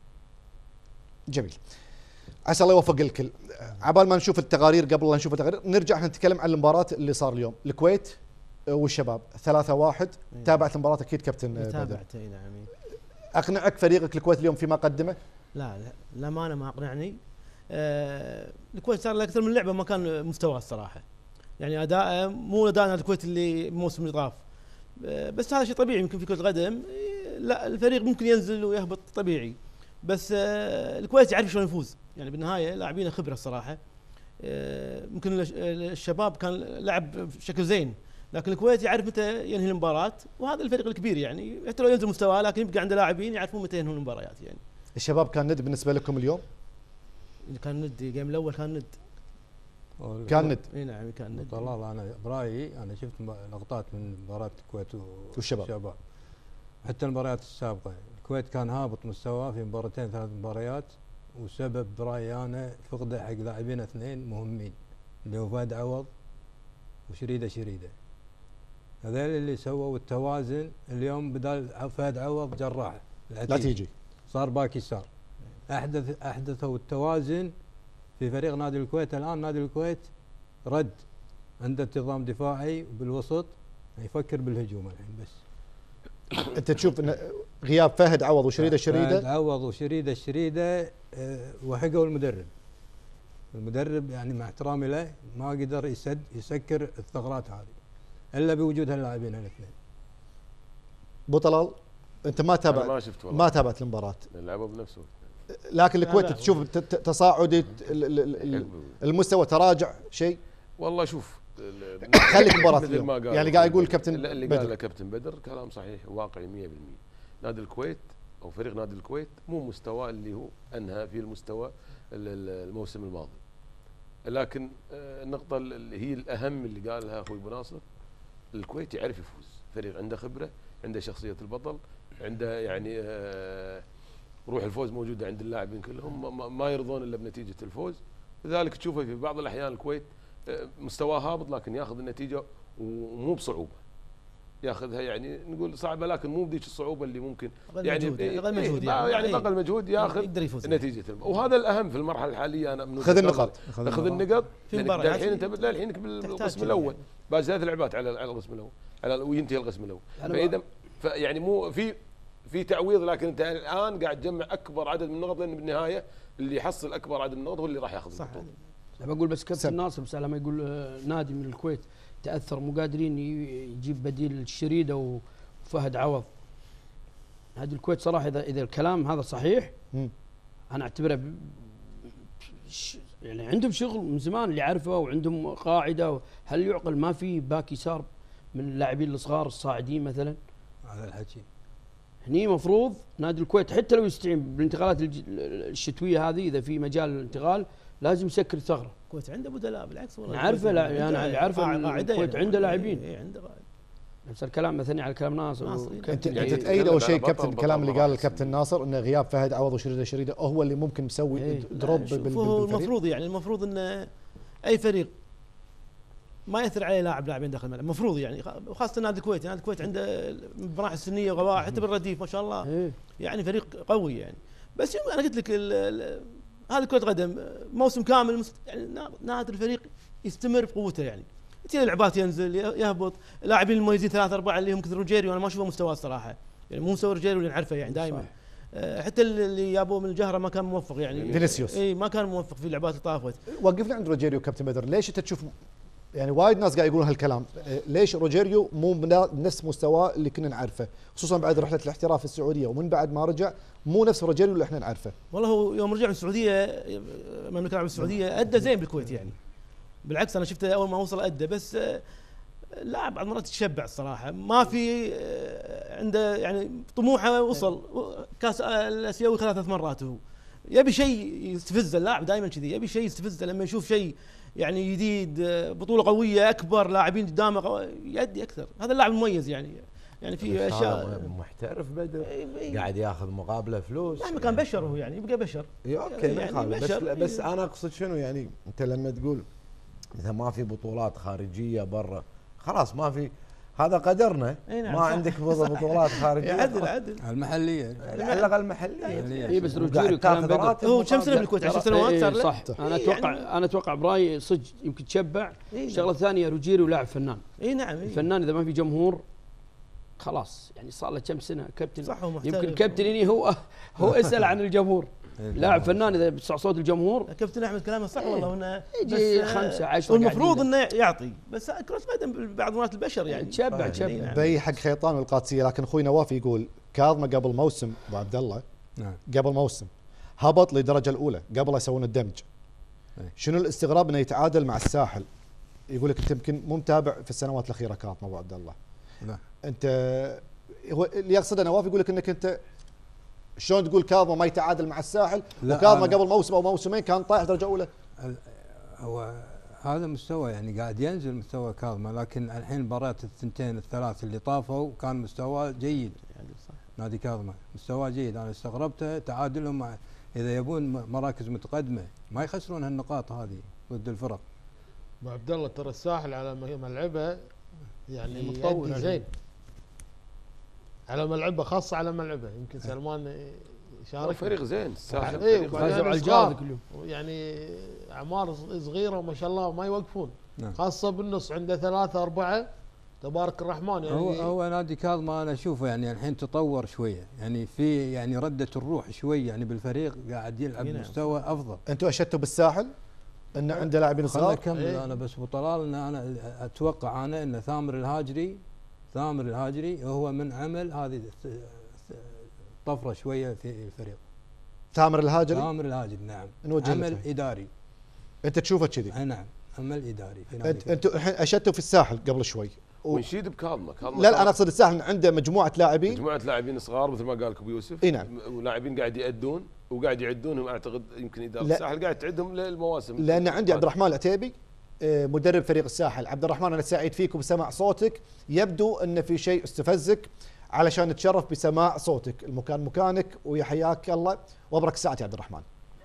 S1: جميل، عسى الله يوفق الكل. عبال ما نشوف التقارير، قبل لا نشوف التقارير نرجع نتكلم عن المباراة اللي صار اليوم. الكويت والشباب 3-1. تابعت المباراة اكيد كابتن بدر؟
S3: تابعت اي نعم.
S1: اقنعك فريقك الكويت اليوم فيما قدمه؟
S3: لا للامانه ما اقنعني. الكويت صار له اكثر من لعبه ما كان مستواه الصراحه. يعني اداءه مو اداء الكويت اللي الموسم اللي طاف. بس هذا شيء طبيعي، يمكن في كرة القدم لا الفريق ممكن ينزل ويهبط طبيعي. بس الكويت يعرف شلون يفوز، يعني بالنهايه لاعبين خبره الصراحه. ممكن الشباب كان لعب بشكل زين، لكن الكويت يعرف متى ينهي المباراه، وهذا الفريق الكبير يعني حتى لو ينزل مستواه لكن يبقى عنده لاعبين يعرفون متى ينهون المباريات يعني.
S1: الشباب كان ند بالنسبه لكم اليوم؟
S3: كان ند الجيم الاول كان ند.
S1: كان ند.
S3: اي نعم كان ند.
S2: طلال انا برايي انا شفت لقطات من مباراه الكويت والشباب حتى المباريات السابقه، الكويت كان هابط مستواه في مباراتين 3 مباريات، وسبب برايي انا فقده حق لاعبين 2 مهمين اللي هو فهد عوض وشريده. هذول اللي سووا التوازن. اليوم بدال فهد عوض جراح
S1: لا تيجي
S2: صار باك يسار، احدثوا التوازن في فريق نادي الكويت. الان نادي الكويت رد عنده انتظام دفاعي بالوسط، يفكر بالهجوم الحين بس.
S1: انت تشوف ان غياب فهد عوض وشريده
S2: فهد عوض وشريده وحقوا المدرب يعني مع احترامي له ما قدر يسكر الثغرات هذه الا بوجود هاللاعبين الاثنين.
S1: ابو طلال انت ما تابعت المباراه.
S6: لعبوا بنفسه،
S1: لكن الكويت تشوف تصاعدي المستوى تراجع شيء؟
S6: والله شوف
S1: خليك مباراه اليوم يعني قاعد يقول الكابتن
S6: اللي قاله كابتن بدر كلام صحيح وواقعي 100%. نادي الكويت او فريق نادي الكويت مو مستوى اللي هو انهى في المستوى الموسم الماضي، لكن النقطه اللي هي الاهم اللي قالها اخوي ابو ناصر، الكويت يعرف يفوز، فريق عنده خبره، عنده شخصيه البطل، عنده يعني روح الفوز موجوده عند اللاعبين كلهم، ما يرضون الا بنتيجه الفوز. لذلك تشوفه في بعض الاحيان الكويت مستواه هابط لكن ياخذ النتيجه ومو بصعوبه، ياخذها يعني نقول صعبه لكن مو بذيك الصعوبه اللي ممكن يعني
S3: اقل مجهود
S6: يعني اقل مجهود ياخذ نتيجه. وهذا الاهم في المرحله الحاليه. انا من
S1: خذ النقاط
S6: الحين انت الحين بالقسم الاول باقي 3 لعبات على القسم الاول وينتهي القسم الاول، فاذا يعني مو في تعويض، لكن انت الان قاعد تجمع اكبر عدد من النقط، لان بالنهايه اللي يحصل اكبر عدد من النقط هو اللي راح ياخذ البطوله.
S4: انا بقول بس كابتن ناصر بس لما يقول نادي من الكويت تاثر مو قادرين يجيب بديل الشريده وفهد عوض. نادي الكويت صراحه اذا الكلام هذا صحيح انا اعتبره يعني عندهم شغل من زمان اللي عارفه، وعندهم قاعده. هل يعقل ما في باك يسار من اللاعبين الصغار الصاعدين مثلا؟
S2: هذا الحكي
S4: هني مفروض نادي الكويت حتى لو يستعين بالانتقالات الشتويه هذه، اذا في مجال الانتقال لازم يسكر ثغره.
S3: الكويت عنده بدلاء بالعكس والله.
S4: نعرفه انا عارفه الكويت عنده لاعبين.
S3: عنده قاعده.
S4: نفس الكلام مثني على كلام ناصر.
S1: انت تأيد او شيء كابتن الكلام اللي قال الكابتن ناصر ان غياب فهد عوض وشريده هو اللي ممكن مسوي دروب
S3: هو المفروض يعني المفروض ان اي فريق ما ياثر عليه لاعبين داخل الملعب، المفروض يعني، وخاصه نادي الكويت. نادي الكويت عنده مراحل سنيه وغواء حتى بالرديف ما شاء الله يعني فريق قوي يعني. بس انا قلت لك هذه كرة قدم موسم كامل يعني نادي الفريق يستمر بقوته يعني. يصير لعبات ينزل يهبط، لاعبين المميزين 3 4 اللي هم كثر روجيريو انا ما اشوفه مستواه الصراحه يعني، مو مستوى روجيريو اللي نعرفه يعني دائما. حتى اللي جابوه من الجهره ما كان موفق يعني،
S1: فينيسيوس
S3: اي ما كان موفق في اللعبات اللي طافت.
S1: وقفنا عند روجيريو كابتن بدر، ليش انت تشوف يعني وايد ناس قاعد يقولون هالكلام، ليش روجيريو مو بنفس مستواه اللي كنا نعرفه، خصوصا بعد رحله الاحتراف في السعوديه ومن بعد ما رجع مو نفس روجيريو اللي احنا نعرفه؟ والله
S3: هو يوم رجع من السعوديه المملكه العربيه السعوديه ادى زين بالكويت يعني، بالعكس انا شفته اول ما وصل ادى، بس لاعب بعض المرات يتشبع الصراحه، ما في عنده يعني طموحه، وصل كاس الاسيوي 3 مرات، هو يبي شيء يستفزه. اللاعب دائما كذي يبي شيء يستفزه، لما يشوف شيء يعني جديد، بطوله قويه اكبر، لاعبين قدامه يأدي اكثر. هذا اللاعب المميز يعني في اشياء.
S5: محترف بدر قاعد ياخذ مقابله فلوس
S3: مهما كان بشر هو يعني يبقى بشر.
S5: اوكي يعني بس انا اقصد شنو يعني، انت لما تقول اذا ما في بطولات خارجيه برا خلاص ما في، هذا قدرنا.
S3: نعم
S5: ما عندك بطولات خارجيه
S3: عدل
S2: المحليه
S5: على الاقل المحليه.
S4: اي بس روجيريو كلام بدر
S3: هو كم سنه بالكويت 10 سنوات صار له.
S4: صح. انا اتوقع برايي صدق يمكن تشبع. الشغله الثانيه روجيريو لاعب فنان.
S3: اي نعم.
S4: الفنان اذا ما في جمهور خلاص يعني صار له كم سنه كابتن،
S3: صح
S4: يمكن كابتن هني هو اسال عن الجمهور. لاعب فنان اذا بتسمع صوت الجمهور.
S3: كابتن احمد كلامه صح والله، انه
S4: يجي 5 10
S3: والمفروض انه يعطي، بس كرة قدم بعض مرات البشر يعني
S4: تشبع
S1: بي حق خيطان والقادسيه. لكن اخوي نواف يقول كاظمه قبل موسم ابو عبد الله،
S2: نعم،
S1: قبل موسم هبط للدرجه الاولى، قبل يسوون الدمج شنو الاستغراب انه يتعادل مع الساحل؟ يقول لك انت يمكن مو متابع في السنوات الاخيره كاظم ابو عبد الله.
S2: لا
S1: انت هو اللي يقصده نواف يقول لك انك انت شلون تقول كاظمه ما يتعادل مع الساحل، وكاظمه قبل موسم او موسمين كان طايح درجه اولى.
S2: هو هذا مستوى يعني قاعد ينزل مستوى كاظمه، لكن الحين مباريات الثنتين الثلاث اللي طافوا كان مستوى جيد. نادي كاظمه مستوى جيد، انا استغربته تعادلهم مع اذا يبون مراكز متقدمه ما يخسرون هالنقاط هذه ضد الفرق.
S7: ابو عبد الله ترى الساحل على ملعبه يعني
S4: متطور
S7: يأدي زين، على ملعبه خاصه على ملعبه يمكن سلمان يشارك.
S6: فريق زين الساحل،
S7: ايه
S4: فازوا على الجاد كلهم
S7: يعني اعمار صغيره وما شاء الله ما يوقفون.
S2: نعم.
S7: خاصه بالنص عنده 3 4 تبارك الرحمن يعني.
S2: هو نادي كاظمه انا اشوفه يعني الحين تطور شويه، يعني في يعني رده الروح شوي يعني بالفريق قاعد يلعب بمستوى افضل.
S1: انتم اشدتوا بالساحل انه عنده لاعبين
S2: خلنا
S1: صغار؟
S2: اكمل انا بس ابو طلال ان انا اتوقع انا ان ثامر الهاجري هو من عمل هذه طفره شويه في الفريق.
S1: ثامر الهاجري
S2: نعم،
S1: نوجه
S2: عمل
S1: له.
S2: اداري.
S1: انت تشوفه كذي؟
S2: نعم عمل اداري في نادي
S1: انتم الحين اشدتوا في الساحل قبل شوي
S6: ونشيد بكاظمه.
S1: لا انا اقصد الساحل عنده مجموعه لاعبين
S6: صغار مثل ما قال لك ابو يوسف.
S1: اي نعم.
S6: ولاعبين قاعد يأدون وقاعد يعدونهم، اعتقد يمكن اداره الساحل قاعد تعدهم للمواسم.
S1: لان عندي عبد الرحمن العتيبي مدرب فريق الساحل. عبد الرحمن انا سعيد فيك وبسمع صوتك، يبدو ان في شيء استفزك علشان نتشرف بسماع صوتك. المكان مكانك ويحياك الله وابرك ساعتي عبد الرحمن.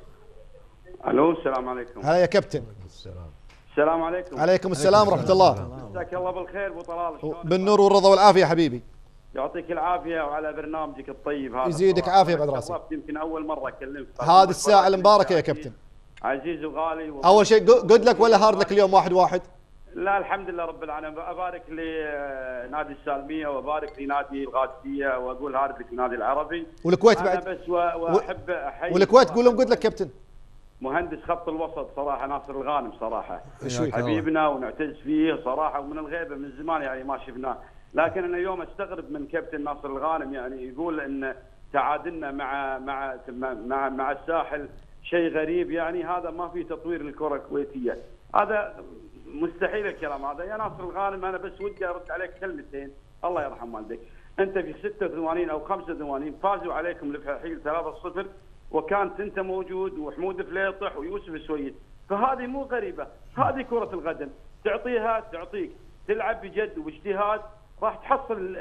S8: الو السلام عليكم.
S1: هلا يا كابتن.
S8: السلام عليكم.
S1: عليكم السلام ورحمه الله.
S8: مساك الله بالخير ابو طلال.
S1: بالنور والرضا والعافيه حبيبي.
S8: يعطيك العافيه وعلى برنامجك الطيب هذا.
S1: يزيدك عافيه بعد راسك.
S8: يمكن اول مره اكلمك.
S1: هذه الساعه المباركه يا كابتن.
S8: عزيز وغالي.
S1: اول شيء جود لك ولا هارد لك اليوم 1-1؟
S8: لا الحمد لله رب العالمين. ابارك لنادي السالميه وابارك لنادي الغادسيه واقول هارد لك النادي العربي
S1: والكويت
S8: أنا
S1: بعد.
S8: بس واحب احيي
S1: والكويت قول لهم جود لك كابتن.
S8: مهندس خط الوسط صراحه ناصر الغانم صراحه
S1: شوي
S8: حبيبنا ونعتز فيه صراحه، ومن الغيبه من زمان يعني ما شفناه. لكن انا اليوم استغرب من كابتن ناصر الغانم، يعني يقول ان تعادلنا مع الساحل شيء غريب، يعني هذا ما في تطوير للكره الكويتيه، هذا مستحيل الكلام هذا. يا ناصر الغانم انا بس ودي ارد عليك كلمتين، الله يرحم والديك. انت في 86 او 85 فازوا عليكم الفحيل 3-0 وكانت انت موجود وحمود فليطح ويوسف السويد، فهذه مو غريبه، هذه كره القدم، تعطيك تلعب بجد واجتهاد راح تحصل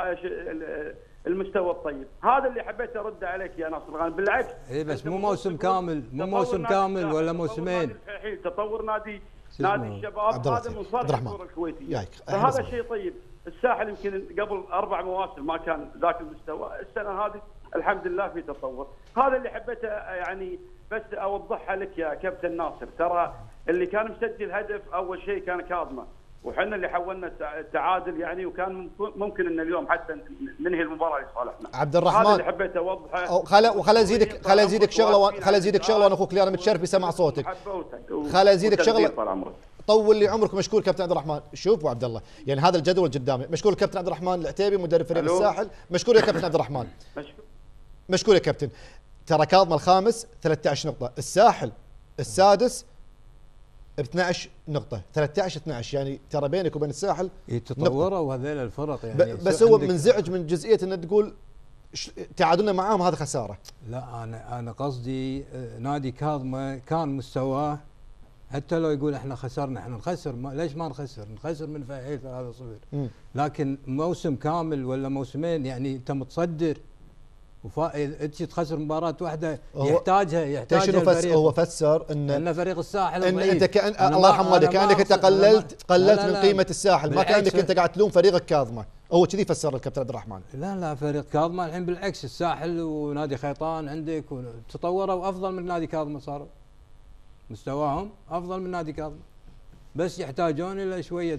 S8: المستوى الطيب. هذا اللي حبيت ارد عليك يا ناصر الغانم. بالعكس
S2: اي بس مو موسم كامل ولا موسمين.
S8: تطور نادي الشباب هذا من صالح الكره الكويتيه، فهذا شيء طيب. الساحل يمكن قبل 4 مواسم ما كان ذاك المستوى، السنه هذه الحمد لله في تطور. هذا اللي حبيت يعني بس اوضحها لك يا كابتن ناصر. ترى اللي كان مسجل هدف اول شيء كان كاظمه، وحنا اللي حولنا التعادل يعني، وكان ممكن ان اليوم حتى ننهي المباراه لصالحنا.
S1: عبد الرحمن
S8: هذا اللي حبيت اوضحه.
S1: خل ازيدك شغله وانا اخوك اللي انا متشرف بسمع صوتك. خل ازيدك شغله. طول لي عمرك. مشكور كابتن عبد الرحمن. شوف ابو عبد الله يعني هذا الجدول قدامي. مشكور الكابتن عبد الرحمن العتيبي مدرب فريق الساحل. مشكور يا كابتن عبد الرحمن. مشكور يا كابتن. ترى كاظمه الخامس 13 نقطه، الساحل السادس ب 12 نقطه، 13-12 يعني ترى بينك وبين الساحل
S2: يتطوروا هذيل الفرق يعني.
S1: بس هو منزعج من جزئيه انه تقول تعادلنا معاهم هذا خساره.
S2: لا انا قصدي نادي كاظمه كان مستواه حتى لو يقول احنا خسرنا، احنا نخسر ليش ما نخسر من فحيل 3-0، لكن موسم كامل ولا موسمين يعني انت متصدر انت تخسر مباراه واحده يحتاجها
S1: الفريق. هو فسر ان
S2: فريق الساحل
S1: ان انت الله يرحم والديك كانك انت قللت من قيمه الساحل، ما كانك انت قاعد تلوم فريقك كاظمه. هو كذي فسر الكابتن عبد الرحمن.
S2: لا فريق كاظمه الحين بالعكس، الساحل ونادي خيطان عندك تطوروا افضل من نادي كاظمه، صاروا مستواهم افضل من نادي كاظمه، بس يحتاجون الى شويه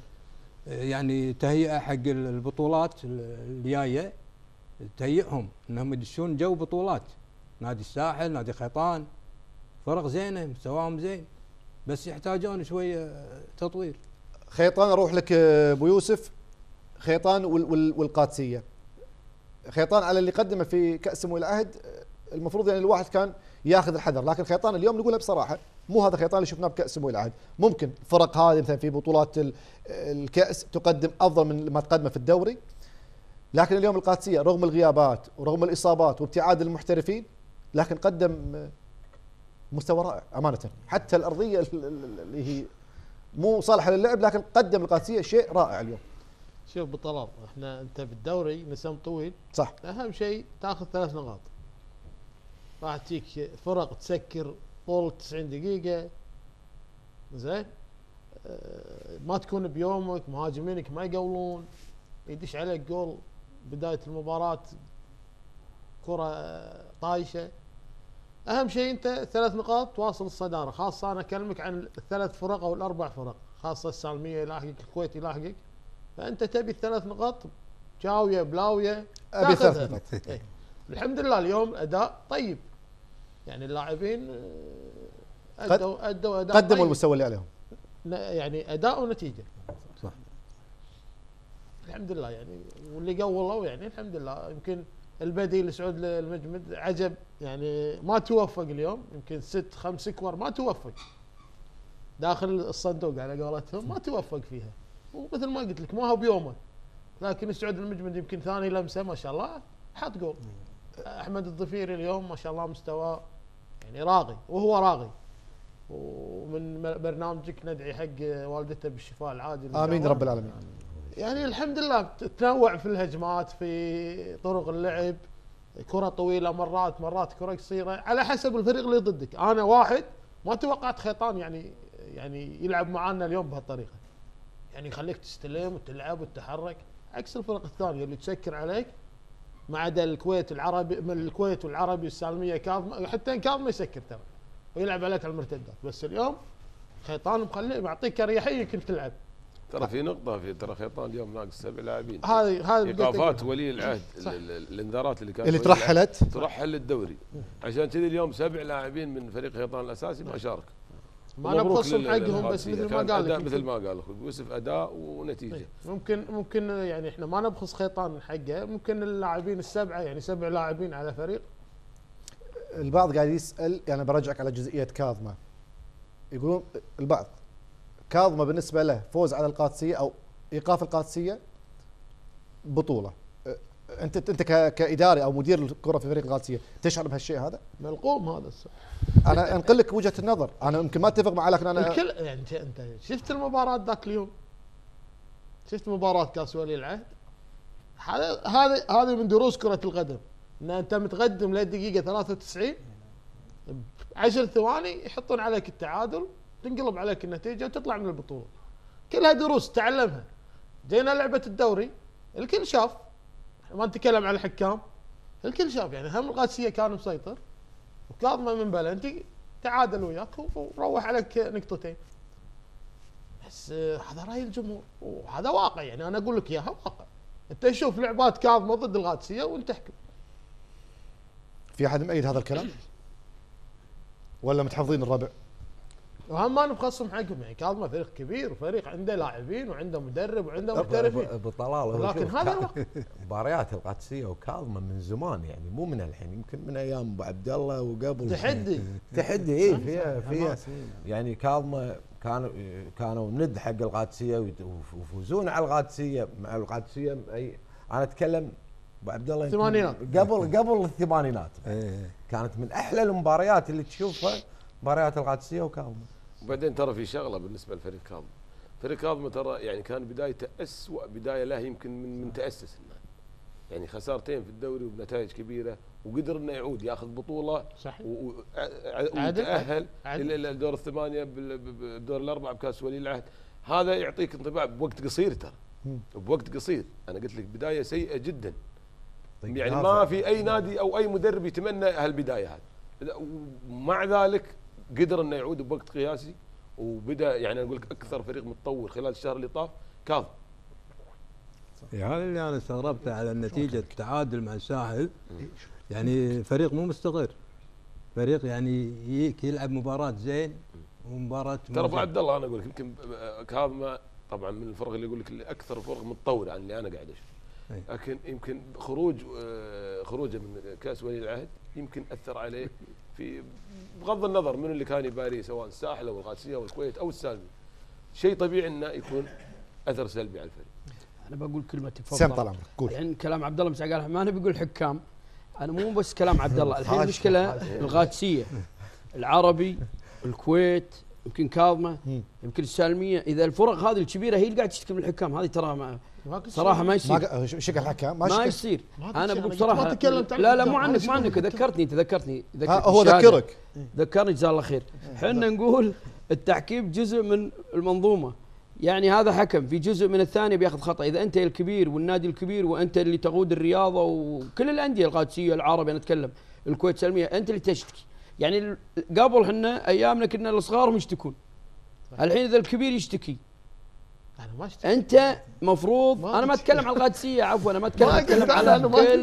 S2: يعني تهيئه حق البطولات الجايه، تهيئهم انهم يدشون جو بطولات. نادي الساحل نادي خيطان فرق زينه مستواهم زين، بس يحتاجون شويه تطوير.
S1: خيطان اروح لك ابو يوسف. خيطان والقادسيه. خيطان على اللي قدمه في كاس سمو العهد المفروض يعني الواحد كان ياخذ الحذر، لكن خيطان اليوم نقولها بصراحه مو هذا الخيطان اللي شفناه بكاس سمو العهد. ممكن فرق هذه مثلا في بطولات الكاس تقدم افضل من ما تقدمه في الدوري، لكن اليوم القادسيه رغم الغيابات ورغم الاصابات وابتعاد المحترفين لكن قدم مستوى رائع امانه. حتى الارضيه اللي هي مو صالحه للعب لكن قدم القادسيه شيء رائع اليوم.
S7: شوف بطلال، انت بالدوري نسم طويل،
S1: صح،
S7: اهم شيء تاخذ 3 نقاط. راح تجيك فرق تسكر طول 90 دقيقه، زين، ما تكون بيومك، مهاجمينك ما يقولون، يدش عليك جول بدايه المباراه، كره طايشه. اهم شيء انت 3 نقاط تواصل الصداره، خاصه انا اكلمك عن ال3 فرق او ال4 فرق، خاصه السالميه يلاحقك، الكويت يلاحقك، فانت تبي ال3 نقاط جاويه بلاويه
S1: ابي 3 نقاط.
S7: إيه. الحمد لله اليوم اداء طيب، يعني اللاعبين ادوا اداء
S1: قدموا
S7: طيب.
S1: المستوى اللي عليهم،
S7: يعني اداء ونتيجه.
S2: صح.
S7: الحمد لله يعني، واللي قولوا يعني الحمد لله. يمكن البديل سعود المجمد عجب، يعني ما توفق اليوم، يمكن 5 كور ما توفق داخل الصندوق على قولتهم، ما توفق فيها، ومثل ما قلت لك ما هو بيومه. لكن سعود المجمد يمكن ثاني لمسه ما شاء الله حط جول. احمد الظفيري اليوم ما شاء الله مستوى يعني راقي، وهو راقي. ومن برنامجك ندعي حق والدته بالشفاء العاجل
S1: امين رب العالمين.
S7: يعني الحمد لله تنوع في الهجمات، في طرق اللعب، كرة طويلة مرات كرة قصيرة، على حسب الفريق اللي ضدك. انا واحد ما توقعت خيطان يعني يلعب معانا اليوم بهالطريقة، يعني يخليك تستلم وتلعب وتتحرك، عكس الفرق الثانية اللي تسكر عليك، ما عدا الكويت العربي، من الكويت والعربي والسالمية كاظم، حتى كاظم يسكر ترى ويلعب عليك على المرتدات. بس اليوم خيطان مخليه معطيك اريحية كنت تلعب.
S6: ترى في نقطة، في ترى خيطان اليوم ناقص 7 لاعبين.
S7: هذه
S6: ايقافات ولي العهد، الانذارات اللي كانت
S1: اللي ترحل
S6: للدوري، عشان كذي اليوم 7 لاعبين من فريق خيطان الاساسي ما شارك.
S7: ما نبخسهم حقهم، بس مثل ما قال لك،
S6: مثل ما قال اخوي يوسف، اداء ونتيجه.
S7: ممكن يعني احنا ما نبخس خيطان حقه، ممكن اللاعبين ال7 يعني 7 لاعبين على فريق.
S1: البعض قاعد يسال، يعني برجعك على جزئيه كاظمه، يقولون البعض كاظمه بالنسبه له فوز على القادسيه او ايقاف القادسيه بطوله، انت كاداري او مدير الكره في فريق القادسيه تشعر بهالشيء هذا؟
S7: ملقوم هذا الصح.
S1: انا انقل لك وجهه النظر، انا يمكن ما اتفق معه لكن انا
S7: الكل يعني انت شفت المباراه ذاك اليوم، شفت مباراه كاس ولي العهد، هذه من دروس كره القدم، ان انت متقدم للدقيقه 93 10 ثواني يحطون عليك التعادل، تنقلب عليك النتيجه وتطلع من البطوله. كلها دروس تعلمها. جينا لعبه الدوري الكل شاف، ما نتكلم على الحكام، الكل شاف، يعني هم القادسيه كان مسيطر وكاظمه من بلنتي تعادل وياك وروح عليك نقطتين. بس هذا راي الجمهور وهذا واقع، يعني انا اقول لك اياها واقع. انت شوف لعبات كاظمه ضد القادسيه وانت احكم.
S1: في احد مؤيد هذا الكلام؟ ولا متحفظين الربع؟
S7: وهم ما نبخسهم حقهم، يعني كاظمه فريق كبير وفريق عنده لاعبين وعنده مدرب وعنده محترفين.
S5: بطلال،
S7: لكن هذا الوقت
S5: مباريات القادسيه وكاظمه من زمان، يعني مو من الحين، يمكن من ايام ابو عبد الله وقبل. تحدي اي فيها يعني كاظمه كانوا ند حق القادسيه ويفوزون على القادسيه، مع القادسيه اي انا اتكلم ابو عبد الله
S7: الثمانينات،
S5: قبل الثمانينات كانت من احلى المباريات اللي تشوفها مباريات القادسيه وكاظمه.
S6: وبعدين ترى في شغله بالنسبه لفريق كاظمه، فريق كاظمه ترى يعني كان بدايته اسوء بدايه له يمكن من تاسس، يعني خسارتين في الدوري وبنتائج كبيره، وقدر انه يعود ياخذ بطوله
S7: صحيح
S6: وتاهل الى الدور الثمانيه بالدور الاربعه بكاس ولي العهد. هذا يعطيك انطباع بوقت قصير، ترى بوقت قصير. انا قلت لك بدايه سيئه جدا، يعني ما في اي نادي او اي مدرب يتمنى هالبدايه هذه، ومع ذلك قدر انه يعود بوقت قياسي، وبدا يعني اقول لك اكثر فريق متطور خلال الشهر اللي طاف كاظم.
S2: هذا اللي انا استغربته على النتيجه، التعادل مع الساحل، يعني فريق مو مستقر، فريق يعني يلعب مباراه زين ومباراه
S6: ترى ابو عبد الله انا اقول لك يمكن كاظمه طبعا من الفرق اللي يقول لك اللي اكثر فرق متطوره عن اللي انا قاعد اشوف، لكن يمكن خروجه من كاس ولي العهد يمكن اثر عليه في بغض النظر من اللي كان يباري سواء الساحل او القادسيه او الكويت او السالمي. شيء طبيعي انه يكون اثر سلبي على الفريق.
S4: انا بقول كلمه تفضل.
S1: سام طال عمرك قول.
S4: يعني كلام عبد الله مساء قال ما انا بقول حكام، انا مو بس كلام عبد الله، الحين المشكله القادسيه، العربي، الكويت، يمكن كاظمه، يمكن السالميه، اذا الفرق هذه الكبيره هي اللي قاعده تشتكي من الحكام، هذه ترى صراحه ما يصير.
S1: شكل الحكام
S4: ما يصير. انا بقول بصراحه لا مو عنك ذكرتني
S1: هو ذكرك.
S4: ذكرني جزاه الله خير. احنا نقول التحكيم جزء من المنظومه، يعني هذا حكم في جزء من الثاني بياخذ خطا، اذا انت الكبير والنادي الكبير وانت اللي تقود الرياضه وكل الانديه القادسيه العربي انا اتكلم الكويت سلميه انت اللي تشتكي. يعني قبل احنا ايامنا كنا الصغار يشتكون، الحين اذا الكبير يشتكي
S7: انا ما اشتكي.
S4: انت مفروض انا ما اتكلم على القادسيه، عفوا انا ما اتكلم على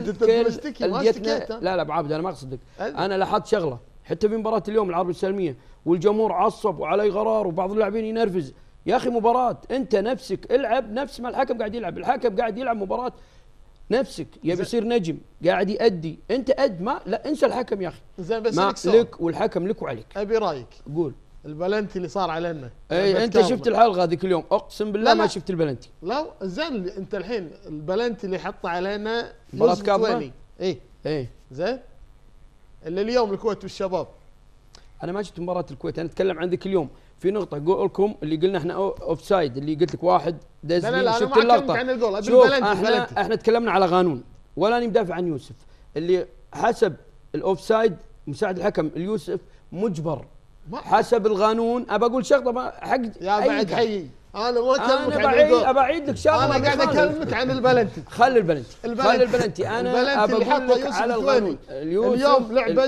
S4: كل انديتنا. لا ابو عابد انا ما اقصدك، انا لاحظت شغله حتى في مباراه اليوم العربي السلميه والجمهور عصب وعلي غرار وبعض اللاعبين ينرفز. يا اخي مباراه انت نفسك العب نفس ما الحكم قاعد يلعب، الحكم قاعد يلعب مباراه نفسك يبي يصير نجم قاعد يأدي، انت ما لا انسى الحكم يا اخي.
S7: زين بس
S4: ما لك والحكم لك وعليك.
S7: ابي رايك.
S4: قول.
S7: البلنتي اللي صار علينا.
S4: اي انت شفت الحلقه ذيك اليوم اقسم بالله ما شفت البلنتي.
S7: لا زين انت الحين البلنتي اللي حطه علينا
S4: مباراه كاظمه.
S7: اي زين اللي اليوم الكويت والشباب.
S4: انا ما شفت مباراه الكويت، انا اتكلم عن ذيك اليوم. في نقطه اقول لكم اللي قلنا احنا اوف سايد، اللي قلت لك واحد دز
S7: لا
S4: شفت اللقطه.
S7: عن الجول.
S4: شوف احنا تكلمنا على قانون ولا ندافع عن يوسف، اللي حسب الاوف سايد مساعد الحكم اليوسف مجبر حسب القانون. ابى اقول شغله حق
S7: يا بعد حي انا ما اكلمك عن الجول،
S4: ابى اعيد لك شغله.
S7: انا قاعد اكلمك عن البلنتي.
S4: خلي البلنتي انا ابى اقول لك على القانون.
S7: اليوم لعبه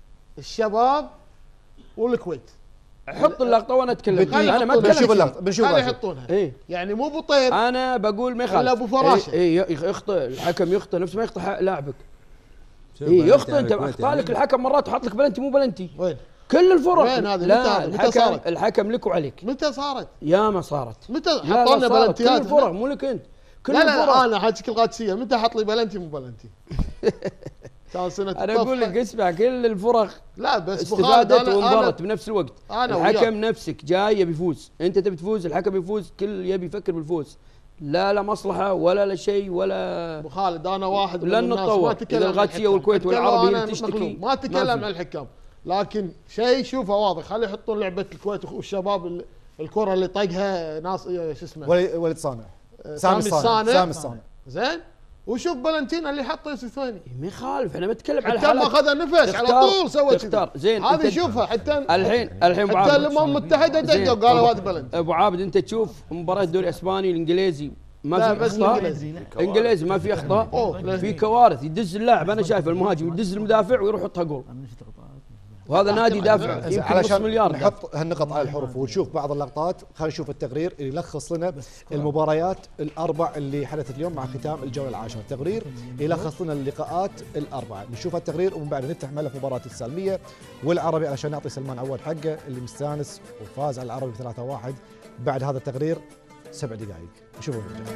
S7: الشباب والكويت.
S4: حط اللقطه وانا اتكلم.
S1: انا ما بنشوف اللقطه بنشوف
S7: يحطونها. يعني مو بطير.
S4: انا بقول ما يخالف.
S7: ولا ابو فراشه.
S4: يخطئ الحكم، يخطئ نفس ما يخطئ لاعبك. يخطئ انت اخطا لك الحكم مرات وحط لك بلنتي مو بلنتي.
S7: وين؟
S4: كل الفرق.
S7: وين هذه؟
S4: لا
S7: متى صارت؟
S4: الحكم لك وعليك.
S7: متى صارت؟
S4: يا ما صارت.
S7: متى حطوا لنا بلنتيات؟
S4: كل الفرق مو لك انت. كل
S7: الفرق. لا انا حاجيك القادسيه متى حط لي بلنتي مو بلنتي؟ كان سنه
S4: انا اقول لك اسمع كل الفرق
S7: لا بس
S4: استفادت وانضرت بنفس الوقت. الحكم
S7: وياك.
S4: نفسك جاي يبي يفوز، انت تبي تفوز، الحكم يفوز، كل يبي يفكر بالفوز، لا مصلحه ولا شيء ولا.
S7: ابو خالد انا واحد
S4: من الناس ما اتكلم اذا القادسيه والكويت والعربي اللي تشتكي
S7: ما اتكلم عن الحكام، لكن شيء شوفه واضح. خلي يحطون لعبه الكويت والشباب الكره اللي طقها ناس شو اسمه
S1: وليد صانع
S7: سامي الصانع زين. وشوف بلنتينا اللي حطه يوسف ثاني
S4: ما يخالف. احنا بنتكلم على
S7: حتى ما اخذ نفس على طول سوى
S4: كذا. زين
S7: هذه شوفها حتى
S4: الحين ابو
S7: عابد حتى الامم المتحده دقوا قالوا هذا بلنتي.
S4: ابو عابد انت تشوف مباراه الدوري الاسباني الانجليزي ما في اخطاء. انجليزي ما في اخطاء، في كوارث. يدز اللاعب انا شايف المهاجم يدز المدافع ويروح يحطها جول، وهذا نادي دافع يمكن نص مليار.
S1: نحط هالنقط على الحروف ونشوف بعض اللقطات. خلينا نشوف التقرير اللي يلخص لنا المباريات الاربع اللي حدثت اليوم مع ختام الجوله العاشره. تقرير يلخص لنا اللقاءات الاربعه. نشوف التقرير ومن بعد نفتح ملف مباراه السالميه والعربي عشان نعطي سلمان عواد حقه اللي مستانس وفاز على العربي 3-1. بعد هذا التقرير 7 دقائق نشوفه ونرجع.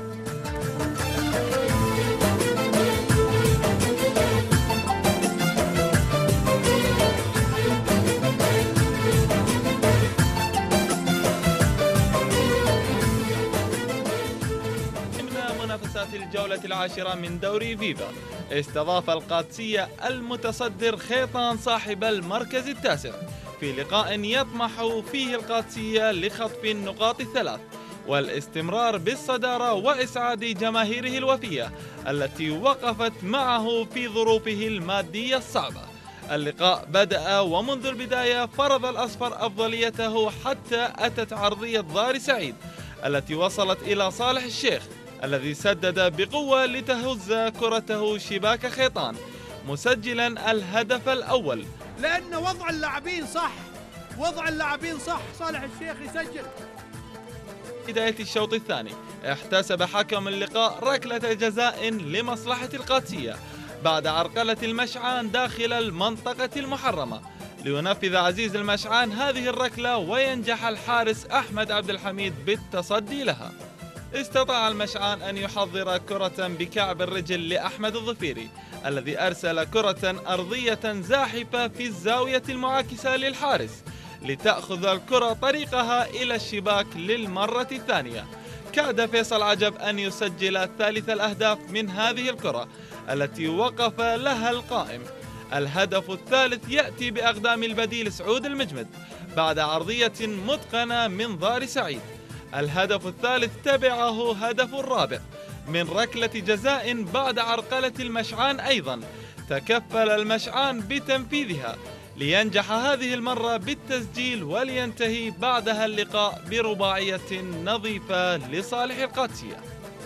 S9: منافسات الجولة العاشرة من دوري فيفا استضاف القادسية المتصدر خيطان صاحب المركز التاسع في لقاء يطمح فيه القادسية لخطف النقاط الثلاث والاستمرار بالصدارة وإسعاد جماهيره الوفية التي وقفت معه في ظروفه المادية الصعبة. اللقاء بدأ ومنذ البداية فرض الأصفر أفضليته حتى أتت عرضية ضاري سعيد التي وصلت إلى صالح الشيخ الذي سدد بقوة لتهز كرته شباك خيطان مسجلا الهدف الأول.
S10: لأن وضع اللاعبين صح صالح الشيخ يسجل.
S9: بداية الشوط الثاني احتسب حكم اللقاء ركلة جزاء لمصلحة القادسية بعد عرقلة المشعان داخل المنطقة المحرمة لينفذ عزيز المشعان هذه الركلة وينجح الحارس أحمد عبد الحميد بالتصدي لها. استطاع المشعان أن يحضر كرة بكعب الرجل لأحمد الظفيري الذي أرسل كرة أرضية زاحفة في الزاوية المعاكسة للحارس لتأخذ الكرة طريقها إلى الشباك للمرة الثانية. كاد فيصل عجب أن يسجل ثالث الأهداف من هذه الكرة التي وقف لها القائم. الهدف الثالث يأتي بأقدام البديل سعود المجمد بعد عرضية متقنة من ضار سعيد. الهدف الثالث تبعه هدف الرابع من ركلة جزاء بعد عرقلة المشعان أيضا، تكفل المشعان بتنفيذها لينجح هذه المرة بالتسجيل ولينتهي بعدها اللقاء برباعية نظيفة لصالح القادسية.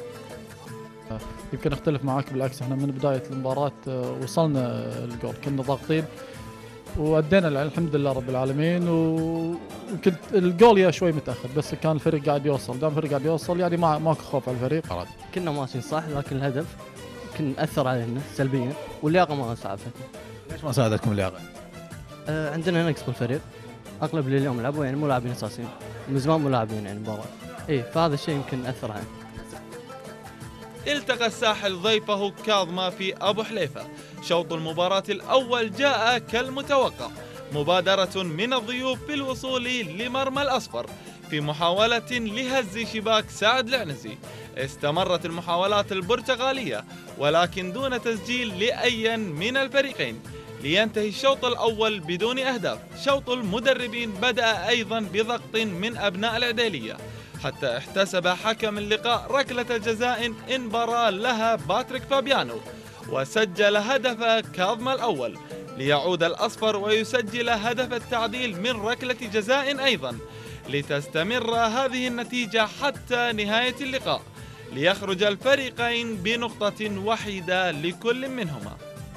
S11: يمكن اختلف معاك، بالعكس احنا من بداية المباراة وصلنا الجول، كنا ضاغطين وأدينا الحمد لله رب العالمين، ويمكن الجول يا شوي متأخر بس كان الفريق قاعد يوصل، دام الفريق قاعد يوصل يعني ماكو خوف على الفريق.
S12: كنا ماشيين صح لكن الهدف يمكن أثر علينا سلبيا واللياقة ما ساعدتنا.
S13: ليش ما ساعدتكم اللياقة؟
S12: عندنا نقص بالفريق، اغلب اللي اليوم لعبوا يعني مو لاعبين اساسيين، من زمان مو لاعبين يعني مباراة، فهذا الشيء يمكن اثر عليه.
S9: التقى الساحل ضيفه كاظمة في أبو حليفة. شوط المباراة الأول جاء كالمتوقع، مبادرة من الضيوف في الوصول لمرمى الأصفر في محاولة لهز شباك سعد العنزي. استمرت المحاولات البرتغالية ولكن دون تسجيل لأي من الفريقين، لينتهي الشوط الأول بدون أهداف. شوط المدربين بدأ أيضا بضغط من أبناء العديلية حتى احتسب حكم اللقاء ركلة جزاء انبرى لها باتريك فابيانو وسجل هدف كاظمة الأول، ليعود الأصفر ويسجل هدف التعديل من ركلة جزاء أيضا، لتستمر هذه النتيجة حتى نهاية اللقاء، ليخرج الفريقين بنقطة وحيدة لكل منهما.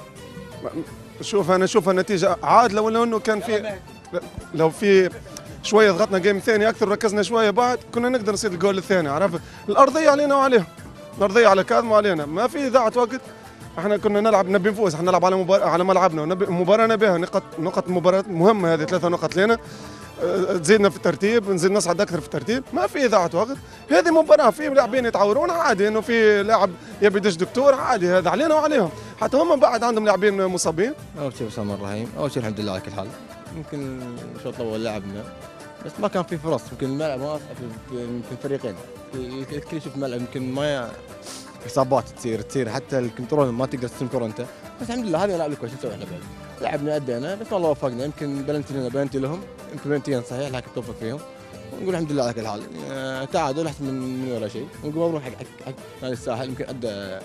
S14: أنا أشوف النتيجة عادلة، ولا أنه كان في لو في شوية ضغطنا جيم ثاني أكثر، ركزنا شوية بعد كنا نقدر نصيد الجول الثاني. عرفت الأرضية علينا وعليهم، الأرضية على كاظم وعلينا، ما في إذاعة وقت. احنا كنا نلعب نبي نفوز، احنا نلعب على ملعبنا ومباراة نبيها نقط مباراة مهمة، هذه 3 نقط لنا تزيدنا في الترتيب، نزيد نصعد اكثر في الترتيب. ما في اذاعه وقت، هذه مباراه في لاعبين يتعورون عادي، انه في لاعب يبي يدش دكتور عادي، هذا علينا وعليهم، حتى هم بعد عندهم لاعبين مصابين.
S15: اول شيء بسم الله الرحمن الرحيم، اول شيء الحمد لله على كل حال. يمكن الشوط الاول لعبنا بس ما كان في فرص، يمكن الملعب ما يمكن فريقين الكل يشوف الملعب، يمكن ما اصابات تصير حتى الكنترول ما تقدر تستلم كره انت، بس الحمد لله هذا نلعب كويس. نسوي احنا بعد لعبنا ادينا بس والله وفقنا، يمكن بلنتي لنا بلنتي لهم، يمكن بلنتيين صحيح لكن توفق فيهم، ونقول الحمد لله على كل حال. تعادل احسن من ولا شيء، ونقول مبروك حق نادي الساحل، يمكن ادى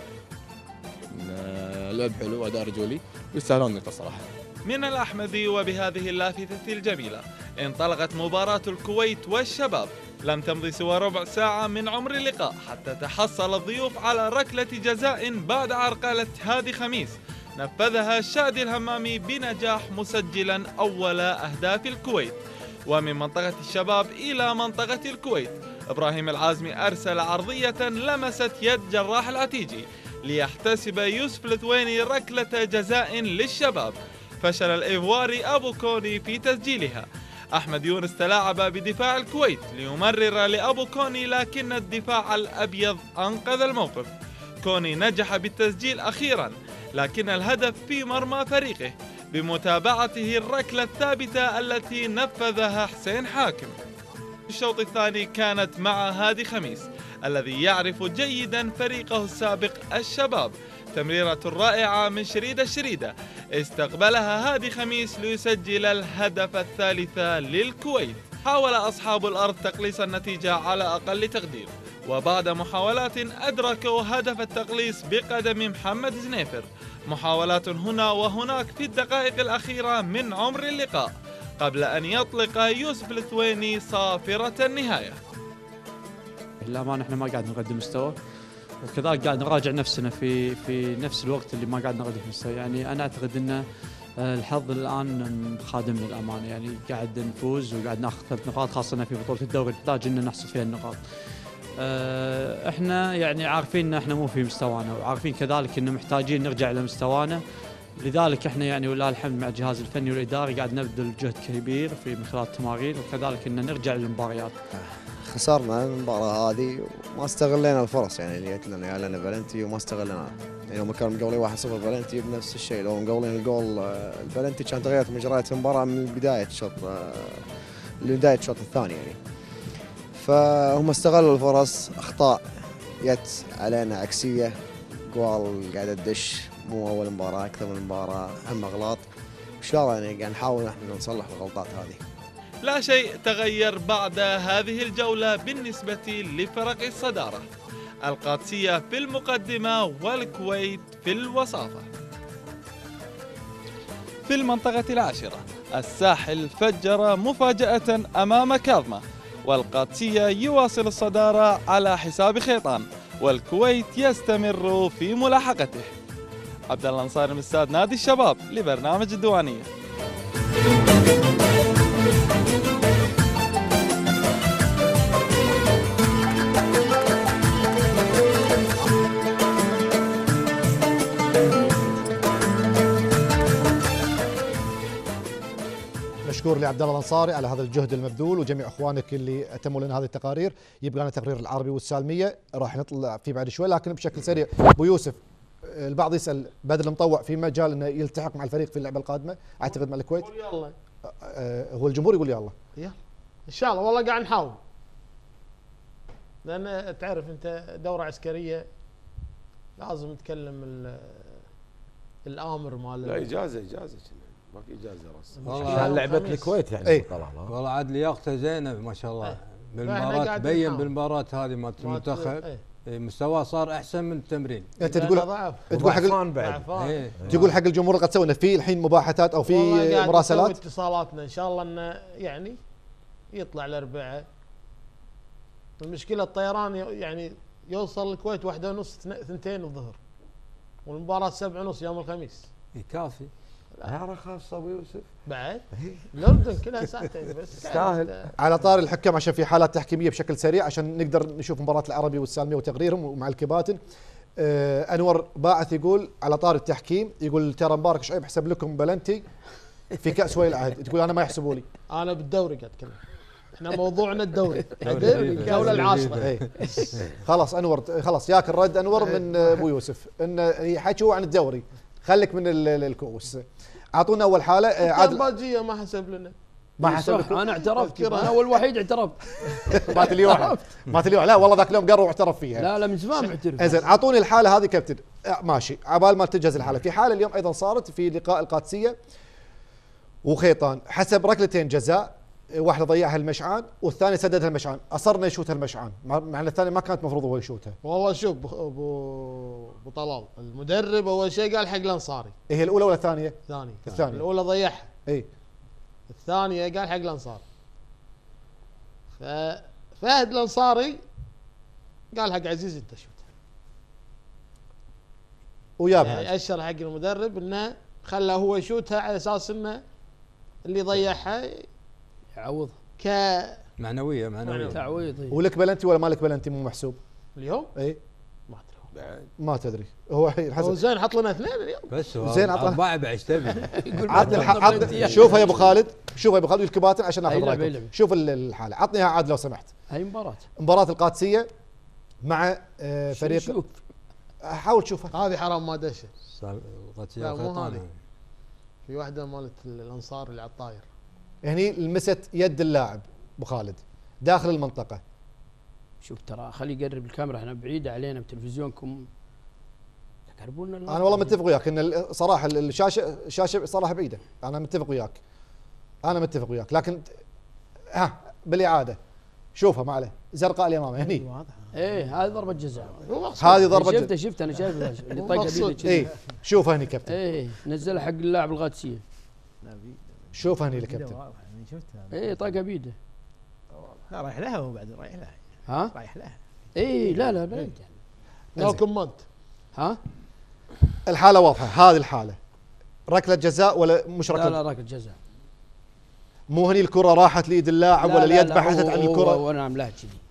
S15: لعب حلو واداء رجولي ويستاهلون النقطه الصراحه.
S9: من الأحمدي وبهذه اللافتة الجميلة انطلقت مباراة الكويت والشباب. لم تمضي سوى ربع ساعة من عمر اللقاء حتى تحصل الضيوف على ركلة جزاء بعد عرقلة هادي خميس نفذها شادي الهمامي بنجاح مسجلا أول أهداف الكويت. ومن منطقة الشباب إلى منطقة الكويت إبراهيم العازمي أرسل عرضية لمست يد جراح العتيجي ليحتسب يوسف الثويني ركلة جزاء للشباب. فشل الإيفواري أبو كوني في تسجيلها. أحمد يونس تلاعب بدفاع الكويت ليمرر لأبو كوني، لكن الدفاع الأبيض أنقذ الموقف. كوني نجح بالتسجيل أخيرا، لكن الهدف في مرمى فريقه بمتابعته الركلة الثابتة التي نفذها حسين حاكم. الشوط الثاني كانت مع هادي خميس الذي يعرف جيدا فريقه السابق الشباب. تمريرة رائعة من شريدة الشريدة استقبلها هادي خميس ليسجل الهدف الثالث للكويت. حاول أصحاب الأرض تقليص النتيجة على أقل تقدير، وبعد محاولات أدركوا هدف التقليص بقدم محمد زنيفر. محاولات هنا وهناك في الدقائق الأخيرة من عمر اللقاء قبل أن يطلق يوسف الثويني صافرة النهاية.
S11: للأمانة احنا ما قاعد نقدم مستوى، وكذلك قاعد نراجع نفسنا في نفس الوقت اللي ما قاعد نقدم مستوى. يعني أنا أعتقد أن الحظ الآن خادمنا الأمانة، يعني قاعد نفوز وقاعد ناخذ 3 نقاط، خاصة في بطولة الدوري نحتاج أن نحصد فيها النقاط. احنا يعني عارفين ان احنا مو في مستوانا، وعارفين كذلك ان محتاجين نرجع لمستوانا لذلك احنا يعني ولله الحمد مع الجهاز الفني والاداري قاعد نبذل جهد كبير من خلال التمارين، وكذلك ان نرجع للمباريات.
S13: خسرنا المباراة هذه وما استغلينا الفرص يعني اللي جت لنا، لنا بلنتي وما استغليناها. يعني لو كانوا مقولين 1-0 بلنتي بنفس الشيء، لو مقولين الجول البلنتي كانت تغيرت مجريات المباراة من بداية الشوط لبداية الشوط الثاني يعني. فهم استغلوا الفرص، اخطاء جت علينا عكسية، جوال قاعدة تدش مو اول مباراة، اكثر من مباراة هم اغلاط. ان شاء الله يعني قاعد نحاول احنا نصلح الغلطات هذه.
S9: لا شيء تغير بعد هذه الجولة بالنسبة لفرق الصدارة، القادسية في المقدمة والكويت في الوصافة. في المنطقة العاشرة الساحل فجر مفاجأة أمام كاظمة، والقادسية يواصل الصدارة على حساب خيطان، والكويت يستمر في ملاحقته. عبد الله الانصاري من استاد نادي الشباب لبرنامج الديوانية.
S1: مشكور لعبد الله الانصاري على هذا الجهد المبذول، وجميع اخوانك اللي اتموا لنا هذه التقارير. يبقى لنا تقرير العربي والسالميه راح نطلع فيه بعد شوي، لكن بشكل سريع. ابو يوسف، البعض يسال بدر المطوع في مجال انه يلتحق مع الفريق في اللعبه القادمه اعتقد مع الكويت؟
S7: يلا
S1: هو الجمهور يقول يلا
S7: ان شاء الله، والله قاعد نحاول، لان تعرف انت دوره عسكريه لازم تكلم الامر مال.
S6: لا اجازه ما في اجازه رسميه.
S5: والله لعبه الكويت يعني.
S1: اي
S2: والله عاد لياقته زينه ما شاء الله. بالمباراه تبين بالمباراه هذه مالت المنتخب مستواه صار احسن من التمرين.
S1: انت تقول حق الجمهور قد سوينا في الحين مباحثات او في مراسلات؟
S7: اتصالاتنا ان شاء الله انه يعني يطلع الاربعاء. المشكله الطيران يعني يوصل الكويت 1:30 2 الظهر، والمباراه 7:30 يوم الخميس.
S2: كافي.
S5: طياره خاصه ابو يوسف
S7: بعد الاردن كلها ساعتين بس.
S1: تستاهل. على طار الحكام عشان في حالات تحكيميه بشكل سريع عشان نقدر نشوف مباراه العربي والسالميه وتقريرهم ومع الكباتن. انور باعث يقول على طار التحكيم، يقول ترى مبارك شعيب حسب لكم بلنتي في كاس ولي العهد، تقول انا ما يحسبوا لي.
S7: انا بالدوري قاعد اتكلم، احنا موضوعنا الدوري الجوله العاشره.
S1: خلاص انور، خلاص ياك الرد انور من ابو يوسف انه يحكوا عن الدوري، خليك من الكؤوس. اعطونا اول حاله.
S7: عادل باجيه ما حسب لنا،
S1: ما حسب لكم.
S4: انا اعترفت، انا اول وحيد اعترفت.
S1: مات اليوم لا والله ذاك اليوم قرر واعترف فيها.
S4: لا من زمان معترف.
S1: زين اعطوني الحاله هذه كابتن. ماشي عبال ما تجهز الحاله. في حاله اليوم ايضا صارت في لقاء القادسيه وخيطان، حسب ركلتين جزاء، واحده ضيعها المشعان والثاني سددها المشعان، اصرنا يشوتها المشعان مع ان الثاني ما كانت المفروض هو يشوتها.
S7: والله شوف ابو طلال المدرب اول شيء قال حق الانصاري.
S1: هي الاولى ولا الثانيه؟
S7: الثانيه. الاولى ضيعها.
S1: اي
S7: الثانيه قال حق الانصاري. ففهد الانصاري قال حق عزيز انت شوتها.
S1: ويابها
S7: يعني اشر حق المدرب انه خلى هو يشوتها على اساس انه اللي ضيعها
S4: يعوضها
S2: معنويه
S4: تعويض.
S1: ولك بلنتي ولا مالك بلنتي مو محسوب
S7: اليوم؟
S1: اي ما تدري
S7: هو زين حط لنا 2 اليوم
S2: بس
S1: زين
S2: أربعة بعد ايش تبي؟
S1: عطني شوفها يا ابو خالد، شوفها يا ابو خالد الكباتن عشان ناخذ رايكم. شوف الحاله، عطني اياها عاد لو سمحت.
S4: هاي
S1: مباراه القادسيه مع فريق. حاول تشوفها.
S7: هذه حرام ما دشه.
S2: لا
S7: مو هذه، في واحده مالت الانصار اللي على الطاير
S1: هني لمست يد اللاعب ابو خالد داخل المنطقه.
S4: شوف ترى خلي يقرب الكاميرا، احنا بعيده علينا بتلفزيونكم تقربوا لنا.
S1: انا والله متفق وياك ان صراحه الشاشه صراحه بعيده، انا متفق وياك لكن بالاعاده شوفها ما عليه. زرقاء اليمامه هني
S4: ايه هذه ضربه جزاء.
S1: هذه ضربه جزاء.
S4: شفت انا شايف اللي طاقه بيده.
S1: ايه شوفها هني كابتن.
S4: ايه نزلها حق اللاعب القادسيه.
S1: شوفها هني الكابتن.
S4: ايه طاقه بيده.
S3: رايح لها هو بعد رايح لها.
S4: ها؟
S3: رايح لها.
S4: ايه لا بعيد يعني.
S7: نو كومنت.
S4: ها؟
S1: الحاله واضحه، هذه الحاله ركله جزاء ولا مش ركله؟
S4: لا ركله جزاء.
S1: مو هني الكره راحت ليد اللاعب ولا اليد بحثت عن الكره؟
S4: وانا عاملها كذي.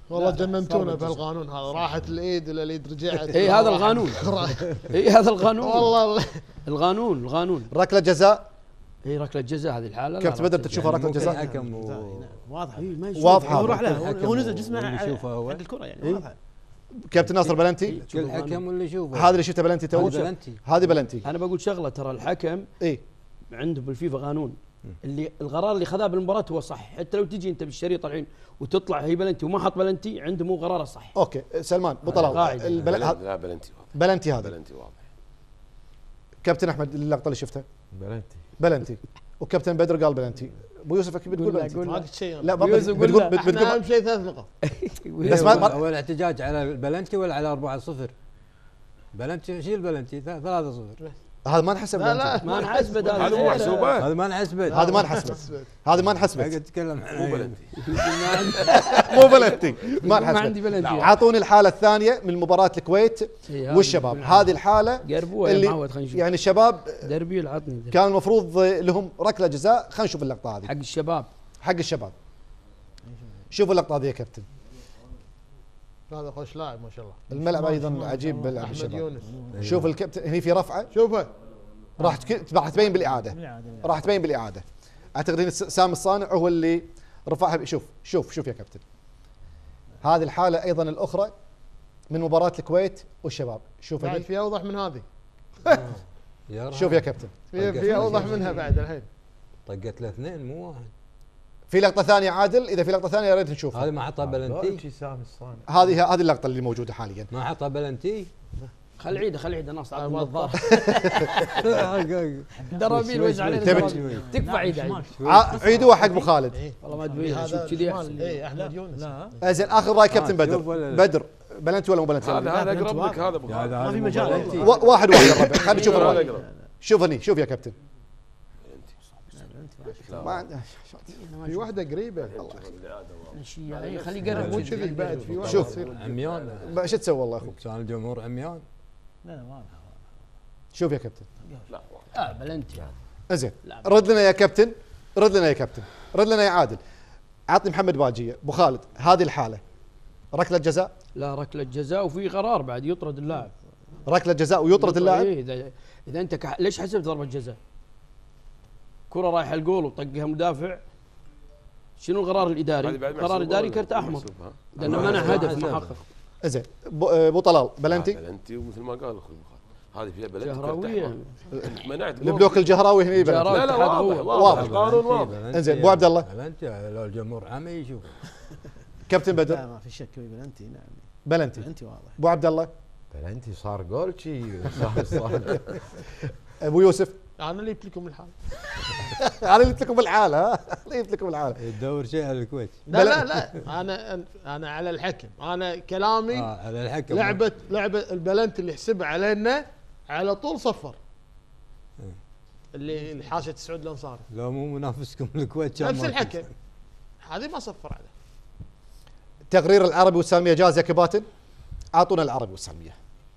S7: والله جننتونا بهالقانون هذا، راحت الايد الى اليد رجعت.
S4: اي هذا القانون. اي هذا القانون
S7: والله
S4: القانون
S1: ركله جزاء.
S4: اي ركله جزاء هذه الحاله.
S1: كابتن بدر تشوفها ركله جزاء؟
S2: الحكم
S3: واضحه
S1: واضحه.
S3: هو روح له هو نزل جسمه حق الكره يعني واضحه.
S1: كابتن ناصر بلنتي
S2: كل حكم واللي يشوفه
S1: هذا اللي شفته بلنتي تو. هذه بلنتي.
S4: انا بقول شغله، ترى الحكم
S1: اي
S4: عنده بالفيفا قانون اللي القرار اللي خذاه بالمباراه هو صح، حتى لو تجي انت بالشريط الحين وتطلع هي بلنتي وما حط بلنتي عنده مو قراره صح.
S1: اوكي سلمان ابو طلال
S6: لا بلنتي
S1: بلنتي هذا
S6: بلنتي واضح.
S1: كابتن احمد اللقطه اللي شفتها
S5: بلنتي
S1: وكابتن بدر قال بلنتي. ابو يوسف اكيد بتقول بلنتي.
S7: ما قلت شيء.
S1: لا
S7: بتقول اهم شيء 3 نقاط.
S2: بس ما هو الاحتجاج على البلنتي ولا على 4-0؟ بلنتي شيل بلنتي 3-0.
S1: هذا ما انحسب.
S4: لا ما انحسبت
S6: هذا مو محسوبات.
S2: هذا ما انحسبت.
S1: هذا ما انحسبت. هذا ما انحسبت.
S2: قاعد اتكلم
S6: مو بلنتي.
S1: مو بلنتي ما انحسبت.
S4: ما عندي بلنتي.
S1: اعطوني الحاله الثانيه من مباراه الكويت والشباب. هذه الحاله
S4: اللي
S1: يعني الشباب
S4: دربي العطني
S1: كان المفروض لهم ركله جزاء. خلينا نشوف اللقطه هذه
S4: حق الشباب.
S1: شوفوا اللقطه هذه يا كابتن.
S7: هذا خوش لاعب ما شاء الله.
S1: الملعب ايضا عجيب بلعب الشباب.
S7: يونس.
S1: شوف الكابتن هني في رفعه.
S7: شوفه
S1: راح تبين بالاعاده. راح تبين بالاعاده. اعتقد ان سام الصانع هو اللي رفعها. شوف يا كابتن. هذه الحاله ايضا الاخرى من مباراه الكويت والشباب. شوف
S7: بعد في اوضح من هذه.
S1: شوف يا كابتن
S7: في اوضح منها بعد الحين.
S2: طقت له 2 مو 1.
S1: في لقطه ثانيه عادل، اذا في لقطه ثانيه يا ريت نشوفها.
S2: هذه ما حطها بلنتي.
S1: هذه اللقطه اللي موجوده حاليا.
S2: ما حطها بلنتي.
S4: خل عيده ناص عبد الظاهر. درابيل وجه علينا تكفى عيده.
S1: عيدوها حق ابو خالد.
S4: والله ما تبين شوف كذي احسن.
S7: اي احمد يونس.
S1: زين اخر راي كابتن بدر بلنتي ولا مو بلنتي؟
S6: هذا اقرب لك هذا
S3: ما في مجال.
S1: واحد الربع. خلينا نشوف الراي. شوف هني شوف يا كابتن. ما
S7: في واحده قريبه.
S4: خليه يقرب.
S7: مو كذي بعد في واحده.
S1: شوف
S2: عميان.
S1: ايش تسوي والله اخوك؟
S2: كان الجمهور عميان.
S3: لا واضح.
S1: شوف يا كابتن.
S4: لا بلنتي هذا.
S1: زين رد لنا يا كابتن. رد لنا يا عادل. عطني محمد باجيه. ابو خالد هذه الحاله ركله جزاء؟
S4: لا ركله جزاء وفي قرار بعد يطرد اللاعب.
S1: ركله جزاء ويطرد اللاعب؟
S4: اذا انت ليش حسبت ضربه جزاء؟ كرة رايحه الجول وطقها مدافع. شنو القرار الاداري؟ قرار اداري كرت احمر لانه منع هدف محقق.
S1: زين ابو طلال بلنتي؟
S6: بلنتي ومثل ما قال اخوي هذه فيها بلنتي
S4: جهراويه.
S6: منعت
S1: البلوك الجهراوي هنا بلنتي.
S6: لا واضح قانون واضح.
S1: زين ابو عبد الله
S2: بلنتي لو الجمهور عمي يشوف.
S1: كابتن بدر؟
S3: لا ما في شك بلنتي. نعم
S1: بلنتي
S3: واضح.
S1: ابو عبد الله؟
S5: بلنتي صار جول صار.
S1: ابو يوسف؟
S7: انا اللي جبت لكم الحال.
S1: انا اللي جبت لكم الحاله. ها اللي جبت لكم الحاله.
S2: تدور شيء على الكويت.
S7: لا انا على الحكم. انا كلامي
S2: على الحكم.
S7: لعبه البلنتي اللي يحسبها علينا على طول صفر. اللي حاشة سعود الانصاري.
S2: لو مو منافسكم الكويت
S7: نفس الحكم. هذه ما صفر عليه.
S1: تقرير العربي والسالميه جاهز يا كباتن؟ اعطونا العربي والسالميه.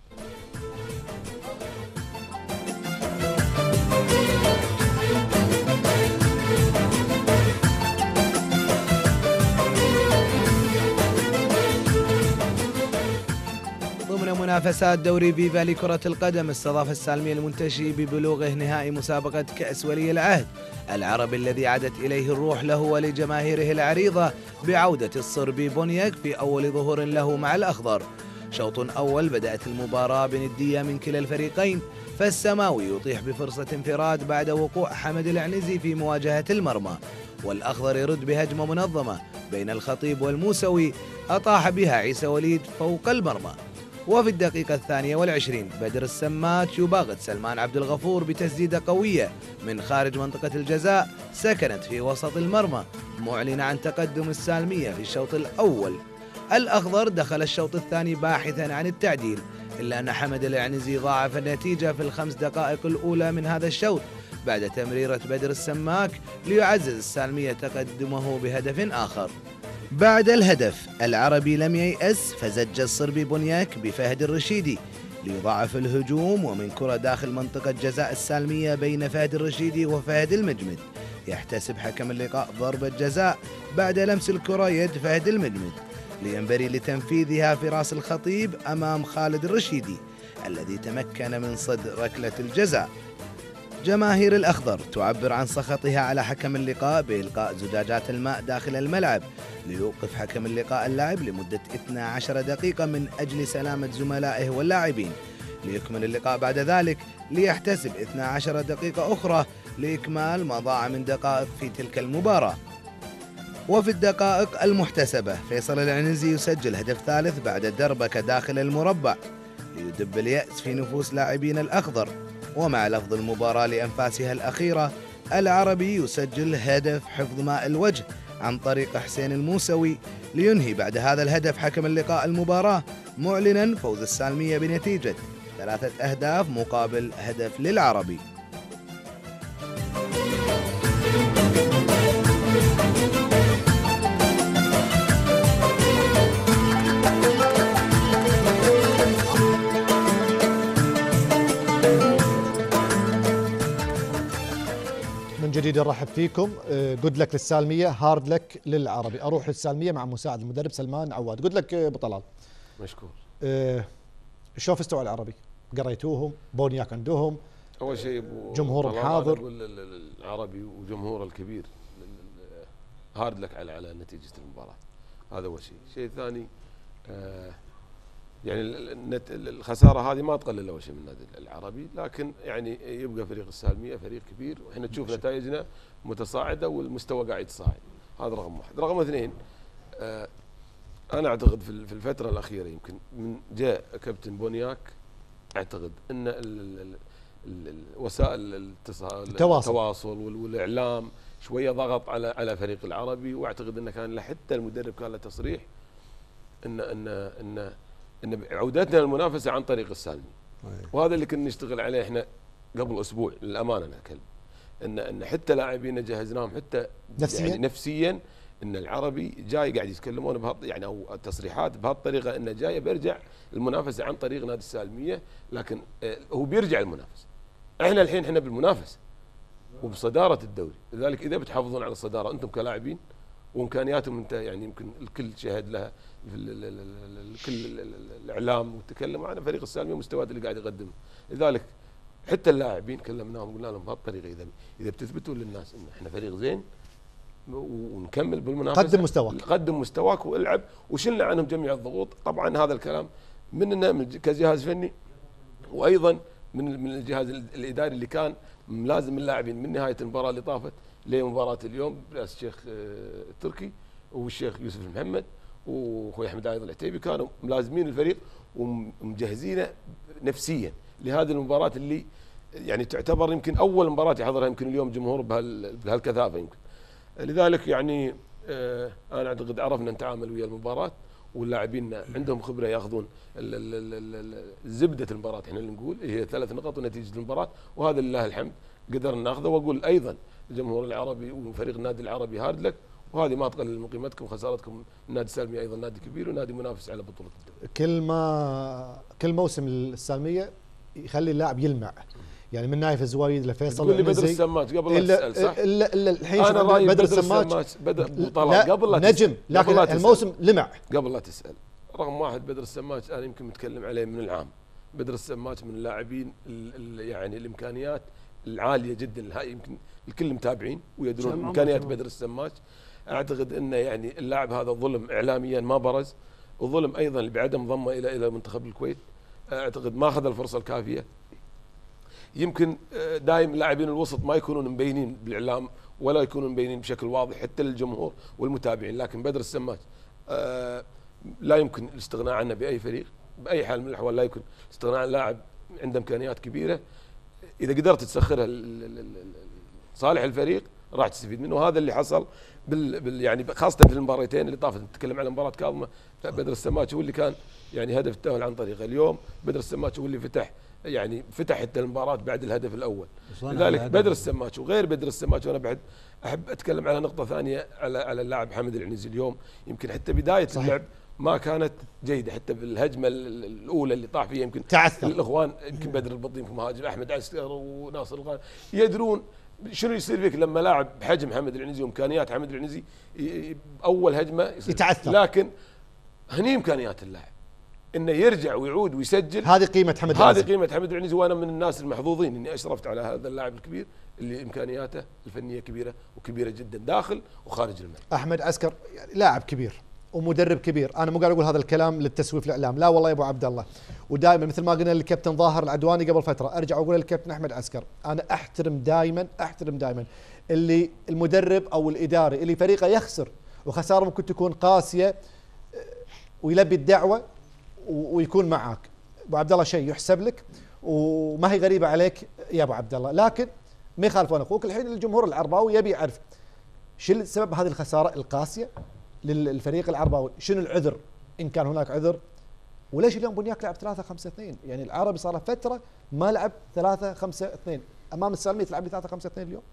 S16: ضمن منافسات دوري فيفا لكرة القدم استضاف السالمية المنتشي ببلوغه نهائي مسابقة كأس ولي العهد العربي الذي عادت إليه الروح له ولجماهيره العريضة بعودة الصربي بونياك في أول ظهور له مع الأخضر. شوط أول بدأت المباراة بندية من كلا الفريقين، فالسماوي يطيح بفرصة انفراد بعد وقوع حمد العنزي في مواجهة المرمى، والأخضر يرد بهجمة منظمة بين الخطيب والموسوي أطاح بها عيسى وليد فوق المرمى. وفي الدقيقة 22 بدر السماك يباغت سلمان عبد الغفور بتسديدة قوية من خارج منطقة الجزاء سكنت في وسط المرمى، معلن عن تقدم السالمية في الشوط الأول. الأخضر دخل الشوط الثاني باحثا عن التعديل، إلا أن حمد العنزي ضاعف النتيجة في ال5 دقائق الأولى من هذا الشوط بعد تمريرة بدر السماك ليعزز السالمية تقدمه بهدف آخر. بعد الهدف العربي لم ييأس، فزج الصربي بونياك بفهد الرشيدي ليضاعف الهجوم، ومن كرة داخل منطقة جزاء السالمية بين فهد الرشيدي وفهد المجمد يحتسب حكم اللقاء ضربة جزاء بعد لمس الكرة يد فهد المجمد. لينبري لتنفيذها فراس الخطيب أمام خالد الرشيدي الذي تمكن من صد ركلة الجزاء. جماهير الأخضر تعبر عن سخطها على حكم اللقاء بإلقاء زجاجات الماء داخل الملعب ليوقف حكم اللقاء اللاعب لمدة 12 دقيقة من أجل سلامة زملائه واللاعبين، ليكمل اللقاء بعد ذلك ليحتسب 12 دقيقة أخرى لإكمال ما ضاع من دقائق في تلك المباراة. وفي الدقائق المحتسبة فيصل العنزي يسجل هدف ثالث بعد دربكة داخل المربع ليدب اليأس في نفوس لاعبين الأخضر. ومع لفظ المباراة لأنفاسها الأخيرة العربي يسجل هدف حفظ ماء الوجه عن طريق حسين الموسوي لينهي بعد هذا الهدف حكم اللقاء المباراة معلنا فوز السالمية بنتيجة 3 أهداف مقابل هدف للعربي.
S1: جديد نرحب فيكم. جود لك للسالميه، هارد لك للعربي. اروح للسالميه مع مساعد المدرب سلمان عواد. جود لك ابو طلال.
S6: مشكور.
S1: شوف استوى العربي؟ قريتوهم؟ بونياك عندهم؟
S6: اول شيء
S1: جمهور حاضر.
S6: العربي وجمهوره الكبير هارد لك على نتيجه المباراه، هذا اول شيء. الشيء الثاني يعني الخساره هذه ما تقلل اول شيء من النادي العربي، لكن يعني يبقى فريق السالميه فريق كبير، واحنا نشوف نتائجنا متصاعده والمستوى قاعد يتصاعد. هذا رقم واحد. رقم اثنين، انا اعتقد في الفتره الاخيره يمكن من جاء كابتن بونياك اعتقد ان وسائل التواصل والاعلام شويه ضغط على فريق العربي، واعتقد انه كان حتى المدرب كان له تصريح ان عودتنا للمنافسه عن طريق السالمي. وهذا اللي كنا نشتغل عليه احنا قبل اسبوع للامانه. انا اتكلم ان حتى لاعبينا جهزناهم حتى نفسيا، يعني نفسيا ان العربي جاي قاعد يتكلمون يعني او التصريحات بهالطريقه انه جاي بيرجع المنافسه عن طريق نادي السالميه، لكن هو بيرجع المنافسه. احنا الحين احنا بالمنافسه وبصداره الدوري، لذلك اذا بتحافظون على الصداره انتم كلاعبين وامكانياتهم انت يعني يمكن الكل شاهد لها كل الاعلام وتكلموا عن فريق السالميه والمستويات اللي قاعد يقدمها، لذلك حتى اللاعبين كلمناهم قلنا لهم بهالطريقه اذا بتثبتوا للناس ان احنا فريق زين ونكمل بالمنافسه قدم مستواك والعب، وشلنا عنهم جميع الضغوط. طبعا هذا الكلام مننا كجهاز فني، وايضا من الجهاز الاداري اللي كان ملازم اللاعبين من نهايه المباراه اللي طافت لمباراه اليوم برئاسه الشيخ التركي والشيخ يوسف المحمد واخوي احمد عايض العتيبي، كانوا ملازمين الفريق ومجهزينه نفسيا لهذه المباراه اللي يعني تعتبر يمكن اول مباراه يحضرها يمكن اليوم جمهور بهالكثافه يمكن. لذلك يعني انا اعتقد عرفنا نتعامل ويا المباراه، واللاعبين عندهم خبره ياخذون زبده المباراه. احنا اللي نقول هي 3 نقط ونتيجه المباراه، وهذا لله الحمد قدرنا ناخذه. واقول ايضا الجمهور العربي وفريق النادي العربي هارد لك، وهذه ما تقلل من قيمتكم خسارتكم. النادي السالميه ايضا نادي كبير ونادي منافس على بطوله الدوري.
S1: كل موسم السالميه يخلي اللاعب يلمع، يعني من نايف الزوايد لفيصل
S6: تقول لي بدر السماج قبل لا تسال صح؟
S1: الا الحين
S6: انا رايي
S1: بدر السماج
S6: قبل لا
S1: نجم، لكن الموسم لمع.
S6: قبل لا تسال، رقم واحد بدر السماج انا يمكن متكلم عليه من العام. بدر السماج من اللاعبين يعني الامكانيات العاليه جدا، يمكن الكل متابعين ويدرون امكانيات بدر السماج. اعتقد انه يعني اللاعب هذا ظلم اعلاميا ما برز، وظلم ايضا بعدم ضمه الى منتخب الكويت. اعتقد ما اخذ الفرصه الكافيه. يمكن دائما لاعبين الوسط ما يكونون مبينين بالاعلام ولا يكونون مبينين بشكل واضح حتى للجمهور والمتابعين، لكن بدر السماج لا يمكن الاستغناء عنه باي فريق باي حال من الاحوال. لا يمكن الاستغناء عن لاعب عنده امكانيات كبيره، اذا قدرت تسخرها صالح الفريق راح تستفيد منه. وهذا اللي حصل يعني خاصه في المباراتين اللي طافت. نتكلم على مباراه كاظمه، بدر السماج هو اللي كان يعني هدف التاهل عن طريقه. اليوم بدر السماج هو اللي فتح حتى المباراه بعد الهدف الاول. لذلك بدر السماج وغير بدر السماج، وانا بعد احب اتكلم على نقطه ثانيه على اللاعب حمد العنزي. اليوم يمكن حتى بدايه اللعب ما كانت جيده، حتى بالهجمه الاولى اللي طاح فيها يمكن تعثر الاخوان، يمكن بدر البطيم في مهاجم احمد عسكر وناصر الغانم يدرون شنو يصير فيك لما لاعب بحجم حمد العنزي وامكانيات حمد العنزي اول هجمه يتعثر. لكن هني امكانيات اللاعب انه يرجع ويعود ويسجل.
S1: هذه قيمه حمد
S6: هذه
S1: العنزي.
S6: قيمه حمد العنزي، وانا من الناس المحظوظين اني اشرفت على هذا اللاعب الكبير اللي امكانياته الفنيه كبيره وكبيره جدا داخل وخارج الملعب.
S1: احمد عسكر يعني لاعب كبير ومدرب كبير، انا مو قاعد اقول هذا الكلام للتسويف الاعلام، لا والله يا ابو عبد الله. ودائما مثل ما قلنا للكابتن ظاهر العدواني قبل فتره، ارجع اقول للكابتن احمد عسكر، انا احترم دائما اللي المدرب او الاداري اللي فريقه يخسر وخساره ممكن تكون قاسيه ويلبي الدعوه ويكون معاك. ابو عبد الله شيء يحسب لك وما هي غريبه عليك يا ابو عبد الله، لكن ما يخالف انا اخوك. الحين الجمهور العرباوي يبي يعرف شو سبب هذه الخساره القاسيه للفريق العرباوي، شنو العذر ان كان هناك عذر، وليش اليوم بنياك لعب 3-5-2؟ يعني العربي صار له فتره ما لعب 3-5-2، امام السالميه تلعب لي 3-5-2 اليوم.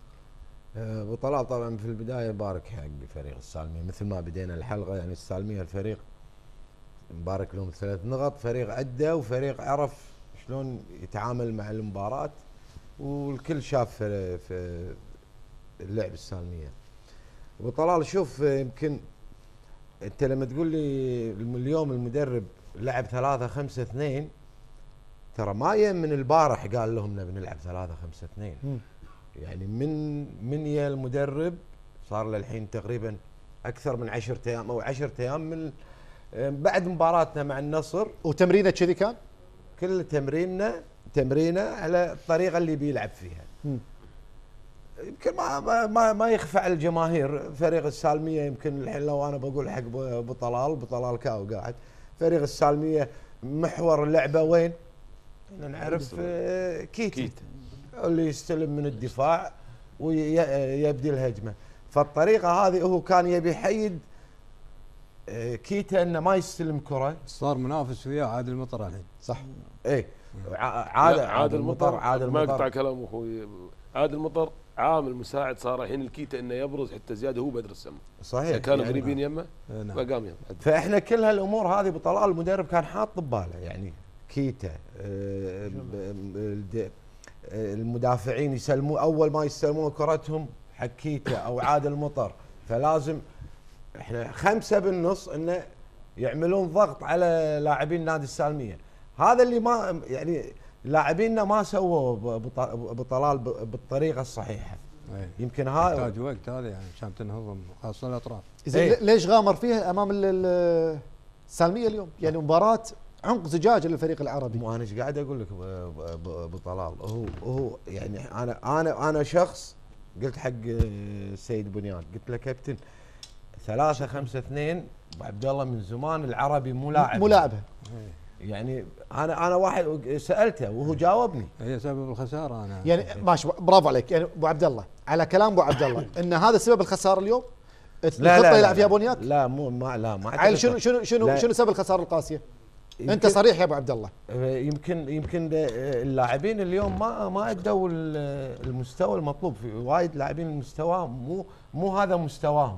S5: ابو طلال طبعا في البدايه بارك حق فريق السالميه مثل ما بدينا الحلقه، يعني السالميه الفريق مبارك لهم 3 نقط، فريق أدى وفريق عرف شلون يتعامل مع المباراة، والكل شاف في اللعب السالمية. ابو طلال شوف، يمكن انت لما تقول لي اليوم المدرب لعب 3-5-2، ترى ما من البارح قال لهم نبي نلعب 3-5-2. يعني من يا المدرب صار له الحين تقريبا اكثر من 10 ايام او 10 ايام من بعد مباراتنا مع النصر.
S1: وتمرينه كذي كان؟
S5: كل تمرينه على الطريقه اللي بيلعب فيها. يمكن ما يخفى على الجماهير فريق السالميه، يمكن الحين لو انا بقول حق ابو طلال كاو قاعد، فريق السالميه محور اللعبه وين؟ نعرف كيتا اللي يستلم من الدفاع ويبدي الهجمه، فالطريقه هذه هو كان يبي يحيد كيتا انه ما يستلم كره.
S2: صار منافس وياه عادل المطر الحين.
S1: صح.
S5: ايه
S6: عادل المطر ما اقطع كلام اخوي، عادل المطر عامل مساعد صار الحين الكيتا انه يبرز حتى زياده هو بدر السما.
S5: صحيح.
S6: كانوا قريبين يمه فقام يمه.
S5: فاحنا كل هالامور هذه بطلال المدرب كان حاط بباله، يعني كيتا المدافعين يسلموا اول ما يستلمون كرتهم حق كيتا او عادل المطر، فلازم احنا 5 بالنص انه يعملون ضغط على لاعبين نادي السالميه. هذا اللي ما يعني لاعبيننا ما سووا بطلال بالطريقه الصحيحه. يمكن هذا
S2: يحتاج وقت هذا يعني عشان تنهضم خاصه الاطراف.
S1: ليش غامر فيها امام السالميه اليوم؟ يعني مباراه عنق زجاج للفريق العربي.
S5: مو انا ايش قاعد اقول لك ابو طلال، هو يعني انا شخص قلت حق السيد بنيان، قلت له كابتن 3-5-2 ابو عبد الله من زمان العربي مو لاعبه. يعني انا واحد سالته وهو جاوبني.
S2: هي سبب الخساره انا
S1: يعني ماشي، برافو عليك. يعني ابو عبد الله على كلام ابو عبد الله ان هذا سبب الخساره اليوم. الخطه يلعب فيها بنياك؟
S5: لا مو ما
S1: عيل شنو سبب الخساره القاسيه؟ انت صريح يا ابو عبد الله.
S5: يمكن اللاعبين اليوم ما ادوا المستوى المطلوب، في وايد لاعبين المستوى مو هذا مستواهم.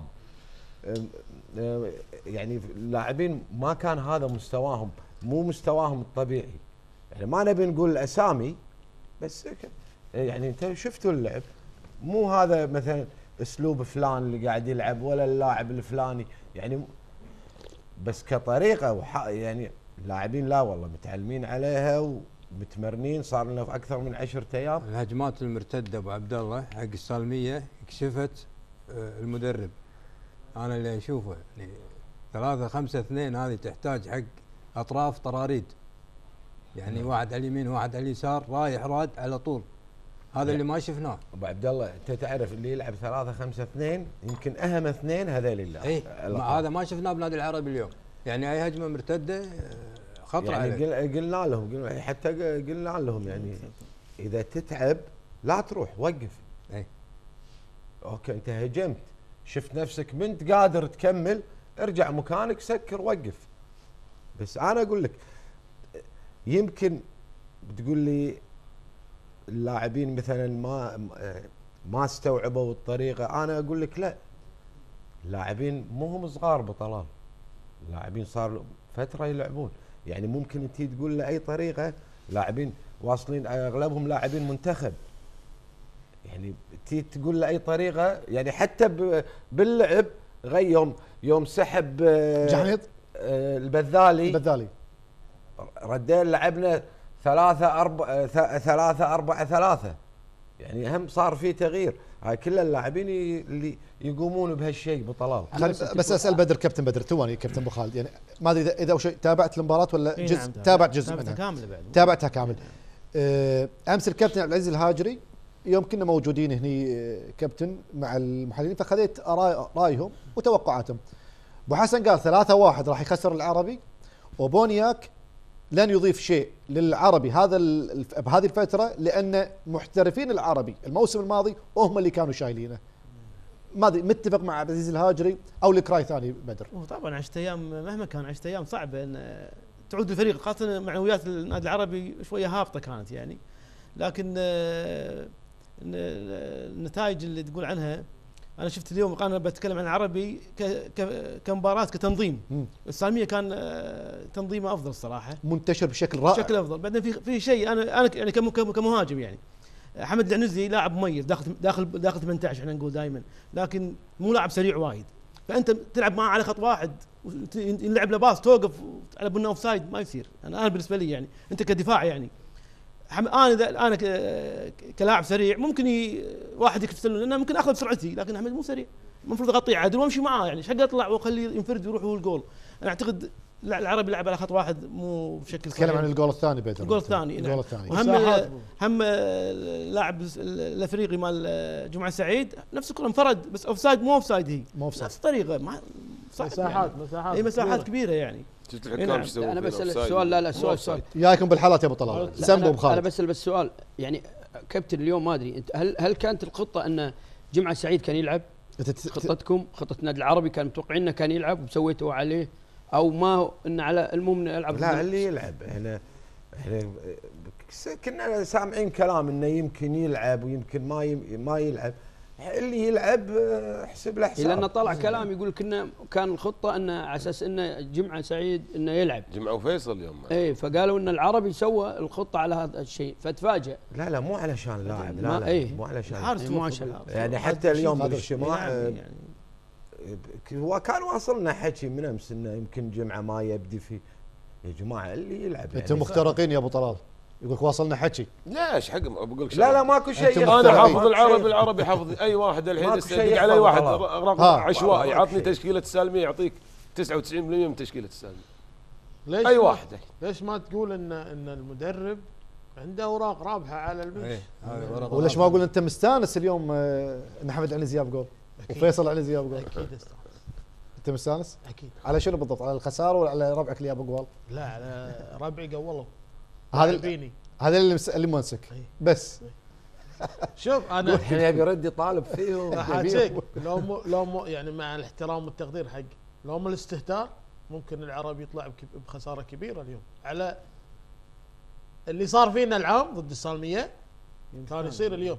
S5: يعني اللاعبين ما كان هذا مستواهم، مو مستواهم الطبيعي. يعني ما نبي نقول الاسامي بس يعني انت شفتوا اللعب، مو هذا مثلا اسلوب فلان اللي قاعد يلعب ولا اللاعب الفلاني، يعني بس كطريقه يعني اللاعبين لا والله متعلمين عليها ومتمرنين، صار لنا في اكثر من 10 ايام.
S2: الهجمات المرتده ابو عبد الله حق السالميه كشفت المدرب. انا اللي اشوفه يعني 3-5-2 هذه تحتاج حق اطراف طراريد، يعني واحد على اليمين وواحد على اليسار رايح راد على طول. هذا اللي ما شفناه.
S5: ابو عبد الله انت تعرف اللي يلعب 3-5-2 يمكن اهم 2 هذول اللي
S2: هذا ما شفناه بنادي العربي اليوم. يعني اي هجمه مرتده خطر
S5: يعني قلنا لهم حتى قلنا لهم يعني اذا تتعب لا تروح وقف. اوكي انت هجمت شفت نفسك ما انت قادر تكمل، ارجع مكانك سكر وقف. بس انا اقول لك يمكن بتقول لي اللاعبين مثلا ما استوعبوا الطريقه، انا اقول لك لا، اللاعبين مو هم صغار بطلال، اللاعبين صار فتره يلعبون. يعني ممكن انت تقول له اي طريقه، لاعبين واصلين اغلبهم لاعبين منتخب، يعني تقول له اي طريقه، يعني حتى باللعب يوم سحب
S1: جحنيط
S5: البذالي ردينا لعبنا 3-4-3 يعني هم صار في تغيير. هاي كل اللاعبين اللي يقومون بهالشيء بطلال.
S1: بس اسال بدر، كابتن بدر تواني كابتن ابو خالد، يعني ما ادري اذا تابعت المباراه ولا جزء؟ تابعت جزء منها
S3: كامله بعد.
S1: تابعتها كامل. امس الكابتن عبد العزيز الهاجري يوم كنا موجودين هني كابتن مع المحللين، فخذيت رايهم وتوقعاتهم. ابو حسن قال 3-1 راح يخسر العربي، وبونياك لن يضيف شيء للعربي بهذه الفتره، لان محترفين العربي الموسم الماضي هم اللي كانوا شايلينه. ما ادري متفق مع عبد العزيز الهاجري او لك راي ثاني بدر؟
S3: طبعا عشت ايام، مهما كان عشت ايام صعبه ان تعود الفريق، خاصه معنويات النادي العربي شويه هابطه كانت يعني. لكن النتائج اللي تقول عنها، انا شفت اليوم انا بتكلم عن العربي كمباراه كتنظيم. السالميه كان تنظيمه افضل الصراحه،
S1: منتشر بشكل رائع،
S3: بشكل افضل. بعدين في شيء انا يعني كمهاجم يعني حمد العنزي لاعب مميز داخل 18 احنا نقول دائما، لكن مو لاعب سريع وايد. فانت تلعب معه على خط واحد ينلعب له باص توقف على بنا اوف سايد، ما يصير. انا بالنسبه لي يعني انت كدفاع يعني انا كلاعب سريع ممكن واحد يكتسل، لانه ممكن اخذ سرعتي، لكن احمد مو سريع، المفروض اغطيه عادل وامشي معاه يعني. ايش حق اطلع واخليه ينفرد ويروح هو الجول؟ انا اعتقد العربي لعب على خط واحد مو بشكل صحيح.
S1: تكلم عن الجول الثاني بدر،
S3: الجول الثاني نعم. هم اللاعب الافريقي مال جمعه سعيد نفس الكره انفرد، بس اوف سايد مو اوف سايد، هي نفس الطريقه
S7: مساحات
S3: اي مساحات كبيره يعني.
S6: شفت الحكام ايش يسوون؟
S4: انا بسال السؤال، لا سؤال
S1: جايكم بالحالات يا ابو طلال سمبو بخالد.
S4: انا بسال بس سؤال يعني كابتن اليوم ما ادري انت هل كانت الخطه ان جمعه سعيد كان يلعب؟ خطتكم خطه النادي العربي كان متوقعين انه كان يلعب وسويتوا عليه، او ما ان على المهم يلعب؟
S5: لا اللي يلعب احنا كنا سامعين كلام انه يمكن يلعب ويمكن ما يلعب. اللي يلعب احسب له حساب.
S4: لانه طلع كلام يقول كان الخطه انه على اساس انه جمعه سعيد انه يلعب،
S6: جمعه وفيصل اليوم.
S4: اي فقالوا ان العربي سوى الخطه على هذا الشيء فتفاجئ.
S5: لا مو علشان لاعب، لا مو علشان
S4: مو عشان
S5: يعني حتى اليوم بالاجتماع وكان واصلنا حكي من امس انه يمكن جمعه ما يبدي فيه. يا جماعه اللي يلعب
S1: انتم يعني مخترقين يا ابو طلال، يقولك واصلنا حكي.
S6: ليش حق بقول لك
S5: لا ماكو شيء.
S6: انا حافظ العربي حافظ اي واحد الحين يستدق على اي واحد رقم عشوائي، عطني تشكيله السالميه يعطيك 99% من تشكيله السالميه.
S7: ليش
S6: اي واحد
S7: ليش ما تقول ان المدرب عنده اوراق رابحه على البنش؟
S1: وليش ما اقول انت مستانس اليوم ان حمد العنزي جاب جول وفيصل العنزي جاب جول؟
S7: اكيد
S1: انت مستانس؟
S7: اكيد.
S1: على شنو بالضبط؟ على الخساره ولا على ربعك اللي جاب جول؟
S7: لا على ربعي قولوا.
S1: هذا اللي ممسك بس.
S7: شوف انا
S5: الحين يبي يرد يطالب فيهم.
S7: حاجيك لو مو يعني مع الاحترام والتقدير حق لو مو الاستهتار ممكن العربي يطلع بخساره كبيره اليوم على اللي صار فينا العام ضد السالميه. كان يصير اليوم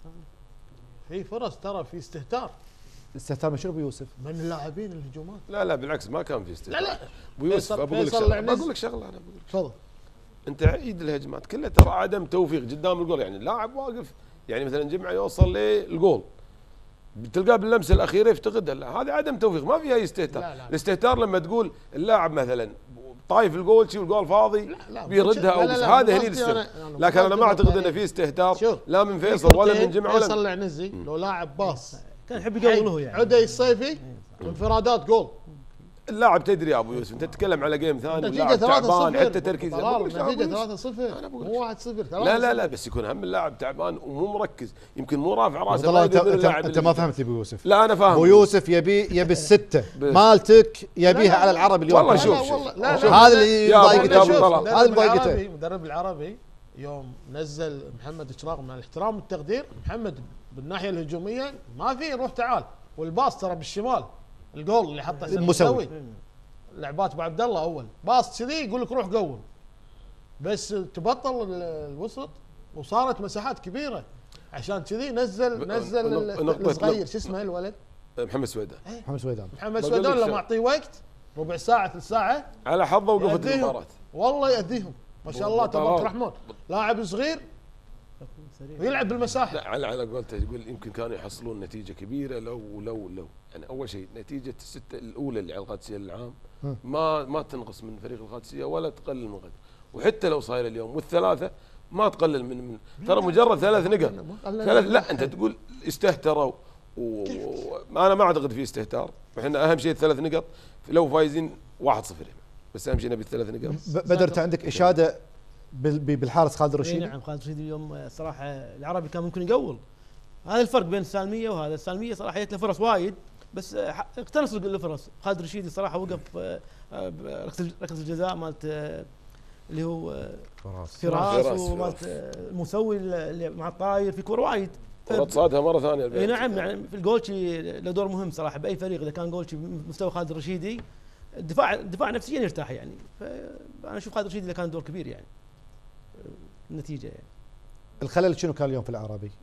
S7: في فرص، ترى في استهتار.
S1: استهتار من شنو ابو يوسف؟
S7: من اللاعبين الهجومات.
S6: لا بالعكس ما كان في استهتار.
S7: لا
S6: ابو يوسف بقول لك شغله انا بقول لك
S7: تفضل.
S6: انت عيد الهجمات كلها ترى عدم توفيق قدام الجول، يعني اللاعب واقف يعني مثلا جمعه يوصل للجول تلقاه باللمسه الاخيره يفتقدها، هذا عدم توفيق ما فيها استهتار. الاستهتار لما تقول اللاعب مثلا طايف الجول شي والجول فاضي بيردها او هذا هني الاستهتار. لكن انا ما اعتقد انه في استهتار لا من فيصل ولا من جمعه ولا
S7: فيصل العنزي. لو لاعب باص
S3: كان يحب يقوله يعني
S7: عدي الصيفي انفرادات جول.
S6: اللاعب تدري يا ابو يوسف انت تتكلم على جيم ثاني،
S7: نتيجه 3-0
S6: حتى تركيز
S7: نتيجه 3-0 مو 1-0.
S6: لا بس يكون هم اللاعب تعبان ومو مركز، يمكن مو رافع راسه.
S1: انت ما فهمت ابو يوسف.
S6: لا انا فاهم.
S1: ابو يوسف يبي السته مالتك يبيها على العرب اليوم.
S6: والله شوف
S1: هذا اللي ضايقته،
S7: هذا اللي ضايقته. المدرب العربي يوم نزل محمد اشراق مع الاحترام والتقدير، محمد بالناحيه الهجوميه ما في روح تعال، والباص ترى بالشمال الجول اللي حطه المسوي لعبات ابو عبد الله اول باص كذي يقول لك روح قول، بس تبطل الوسط وصارت مساحات كبيره عشان كذي نزل الصغير شو اسمه الولد
S6: محمد سويدان.
S7: محمد سويدان لما اعطيه وقت ربع ساعه ثلث ساعه
S6: على حظه وقفت المباراه
S7: والله يأديهم ما شاء الله تبارك الرحمن. لاعب صغير ويلعب بالمساحه.
S6: لا على قولته يقول يمكن كانوا يحصلون نتيجه كبيره لو يعني اول شيء نتيجه السته الاولى اللي على القادسيه للعام ما تنقص من فريق القادسيه ولا تقلل من غيره، وحتى لو صاير اليوم والثلاثه ما تقلل من ترى مجرد 3 نقط لا انت تقول استهتروا انا ما اعتقد في استهتار، احنا اهم شيء ال3 نقط لو فايزين 1-0 بس اهم شيء نبي ال3 نقط.
S1: بدر انت عندك اشاده بالحارس خالد الرشيدي؟
S3: نعم خالد الرشيدي اليوم صراحه العربي كان ممكن يقول، هذا الفرق بين السالميه وهذا. السالميه صراحه جت له فرص وايد بس اقتنص الفرص. خالد الرشيدي صراحه وقف ركله الجزاء مالت اللي هو فراس ومالت المسوي اللي مع الطاير في كوره وايد
S6: صادها مره ثانيه.
S3: اي نعم يعني في الجولشي له دور مهم صراحه باي فريق اذا كان جولشي بمستوى خالد الرشيدي الدفاع نفسيا يرتاح يعني. فانا اشوف خالد الرشيدي كان دور كبير يعني النتيجه يعني.
S1: الخلل شنو كان اليوم في العربي؟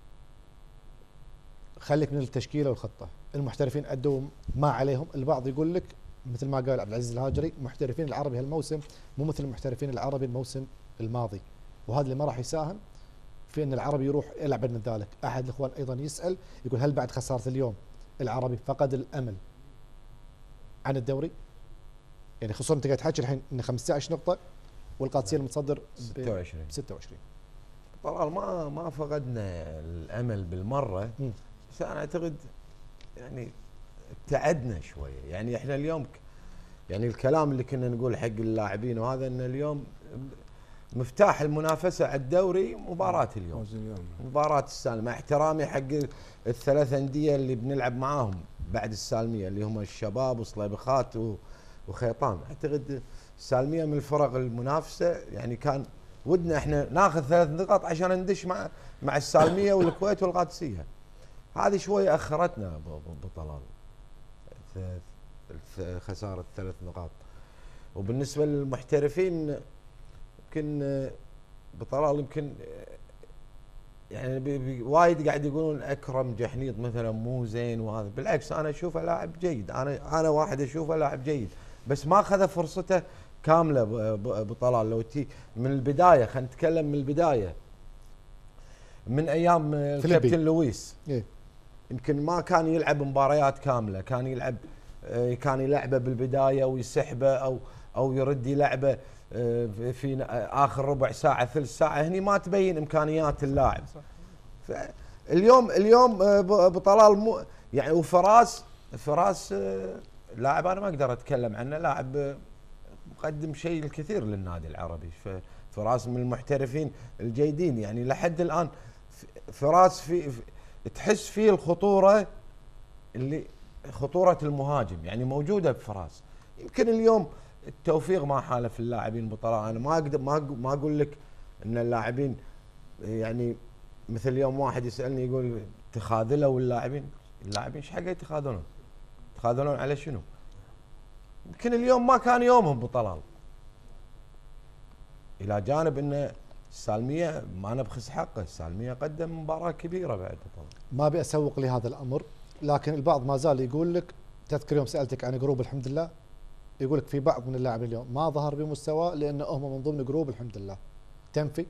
S1: خليك من التشكيله والخطه، المحترفين ادوا ما عليهم، البعض يقول لك مثل ما قال عبد العزيز الهاجري محترفين العربي هالموسم مو مثل المحترفين العربي الموسم الماضي، وهذا اللي ما راح يساهم في ان العربي يروح يلعب من ذلك. احد الاخوان ايضا يسال يقول هل بعد خساره اليوم العربي فقد الامل عن الدوري؟ يعني خصوصا انت قاعد تحكي الحين ان 15 نقطه والقادسيه المتصدر 26.
S5: طبعا ما فقدنا الامل بالمره، بس انا اعتقد يعني ابتعدنا شويه. يعني احنا اليوم يعني الكلام اللي كنا نقول حق اللاعبين وهذا ان اليوم مفتاح المنافسه على الدوري مباراه اليوم، مباراه السالميه، مع احترامي حق ال3 انديه اللي بنلعب معاهم بعد السالميه اللي هم الشباب وصليبخات وخيطان. اعتقد السالميه من الفرق المنافسه، يعني كان ودنا احنا ناخذ 3 نقاط عشان ندش مع السالميه والكويت والقادسيه. هذه شويه اخرتنا بطلال خساره 3 نقاط. وبالنسبه للمحترفين يمكن بطلال يمكن يعني وايد قاعد يقولون اكرم جحنيط مثلا مو زين وهذا، بالعكس انا اشوفه لاعب جيد، انا واحد اشوفه لاعب جيد بس ما اخذ فرصته كامله بطلال. لو تي من البدايه خلينا نتكلم من البدايه من ايام الكابتن لويس يمكن ما كان يلعب مباريات كامله، كان يلعبه بالبدايه ويسحبه او يرد يلعبه في اخر ربع ساعه ثلث ساعه، هني ما تبين امكانيات اللاعب. اليوم بطلال يعني وفراس لاعب انا ما اقدر اتكلم عنه، لاعب مقدم شيء الكثير للنادي العربي. فراس من المحترفين الجيدين يعني لحد الان. فراس في تحس فيه الخطوره اللي خطوره المهاجم يعني موجوده بفراس. يمكن اليوم التوفيق ما حالف اللاعبين بطلال. انا ما اقول لك ان اللاعبين يعني مثل اليوم واحد يسالني يقول تخاذلوا اللاعبين ايش حق يتخاذلون على شنو؟ يمكن اليوم ما كان يومهم بطلال، الى جانب ان السالميه ما نبخس حقه، السالميه قدم مباراه كبيره بعد بطلال.
S1: ما ابي اسوق لهذا الامر، لكن البعض ما زال يقول لك، تذكر يوم سالتك عن جروب الحمد لله، يقول لك في بعض من اللاعبين اليوم ما ظهر بمستوى لانه هم من ضمن جروب الحمد لله. تنفي؟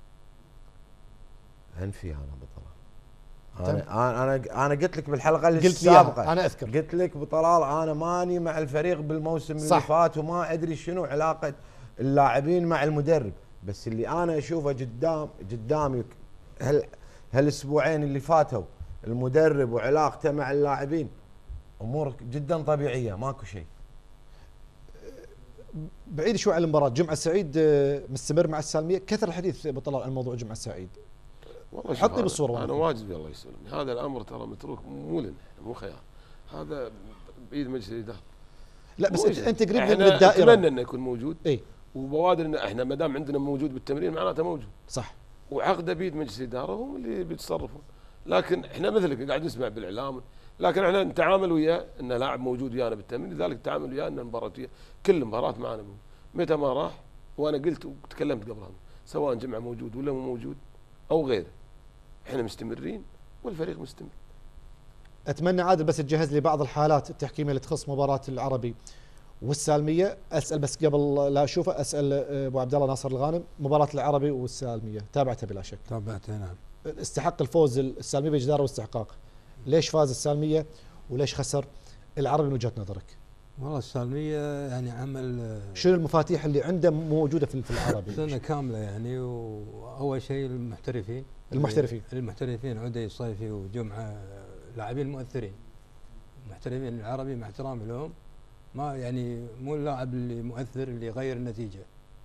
S5: انفي انا بطلال. انا قلت لك بالحلقه السابقه،
S1: انا اذكر
S5: قلت لك بطلال انا ماني مع الفريق بالموسم اللي فات وما ادري شنو علاقه اللاعبين مع المدرب، بس اللي انا اشوفه قدامي هالاسبوعين اللي فاتوا المدرب وعلاقته مع اللاعبين امور جدا طبيعيه، ماكو شيء.
S1: بعيد شوي عن المباراه، جمعه سعيد مستمر مع السالميه، كثر الحديث بطلال عن موضوع جمعه سعيد.
S6: والله
S1: حطني بالصوره.
S6: انا واجبي الله يسلمني، هذا الامر ترى متروك مو لنا مو خيار، هذا بايد مجلس الاداره.
S1: لا بس انت قريب من
S6: الدائره، اتمنى انه يكون موجود وبوادر ان احنا ما دام عندنا موجود بالتمرين معناته موجود
S1: صح،
S6: وعقده بيد مجلس الاداره هم اللي بيتصرفون. لكن احنا مثلك قاعد نسمع بالاعلام، لكن احنا نتعامل وياه انه لاعب موجود ويانا بالتمرين، لذلك التعامل وياه ان المباراه كل مباراه معنا متى ما راح. وانا قلت وتكلمت قبلها سواء جمعه موجود ولا مو موجود او غيره احنا مستمرين والفريق مستمر.
S1: اتمنى عادل بس تجهز لي بعض الحالات التحكيميه اللي تخص مباراه العربي والسالميه. اسال بس قبل لا اشوفه، اسال ابو عبد الله ناصر الغانم، مباراه العربي والسالميه تابعتها بلا شك؟
S2: تابعتها نعم.
S1: استحق الفوز السالميه بجداره واستحقاق، ليش فاز السالميه وليش خسر العربي من وجهه نظرك؟
S2: والله السالميه يعني عمل
S1: شنو المفاتيح اللي عنده موجوده في العربي؟
S2: سنه كامله يعني. واول شيء المحترفين عدي الصيفي وجمعه لاعبين مؤثرين محترفين العربي مع احترامي لهم، ما يعني مو اللاعب اللي مؤثر اللي يغير النتيجه.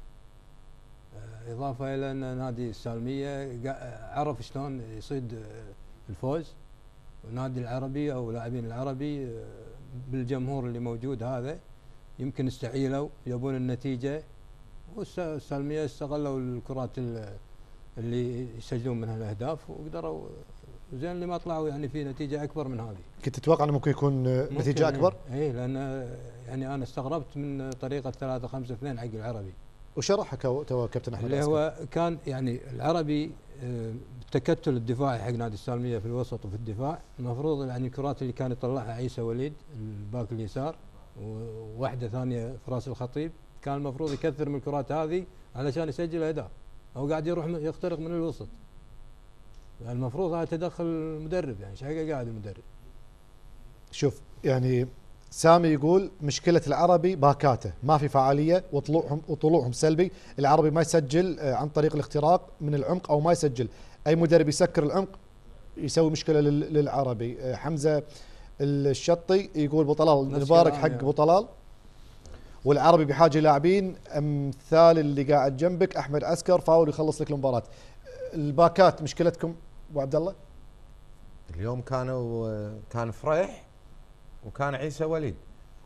S2: اضافه الى ان نادي السالميه عرف شلون يصيد الفوز، والنادي العربي او لاعبين العربي بالجمهور اللي موجود هذا يمكن استعيلوا يبون النتيجه، والسالميه استغلوا الكرات اللي يسجلون منها الاهداف وقدروا زين اللي ما طلعوا يعني في نتيجه اكبر من هذه.
S1: كنت تتوقع انه ممكن يكون نتيجه اكبر؟
S2: اي لان يعني انا استغربت من طريقه 3-5-2 حق العربي.
S1: وشرحها تو كابتن احمد
S2: اللي هو كان يعني العربي التكتل الدفاعي حق نادي السالميه في الوسط وفي الدفاع، المفروض يعني الكرات اللي كان يطلعها عيسى وليد الباك اليسار وواحده ثانيه في راس الخطيب، كان المفروض يكثر من الكرات هذه علشان يسجل اهداف، او قاعد يروح يخترق من الوسط. المفروض هذا تدخل المدرب، يعني ايش حقه قاعد المدرب.
S1: شوف يعني سامي يقول مشكله العربي باكاته ما في فعاليه وطلوعهم سلبي، العربي ما يسجل عن طريق الاختراق من العمق او ما يسجل، اي مدرب يسكر العمق يسوي مشكله للعربي. حمزه الشطي يقول ابو طلال نبارك حق ابو طلال، والعربي بحاجه لاعبين امثال اللي قاعد جنبك احمد عسكر فاول يخلص لك المباراه. الباكات مشكلتكم ابو عبد الله؟
S5: اليوم كان فريح وكان عيسى وليد.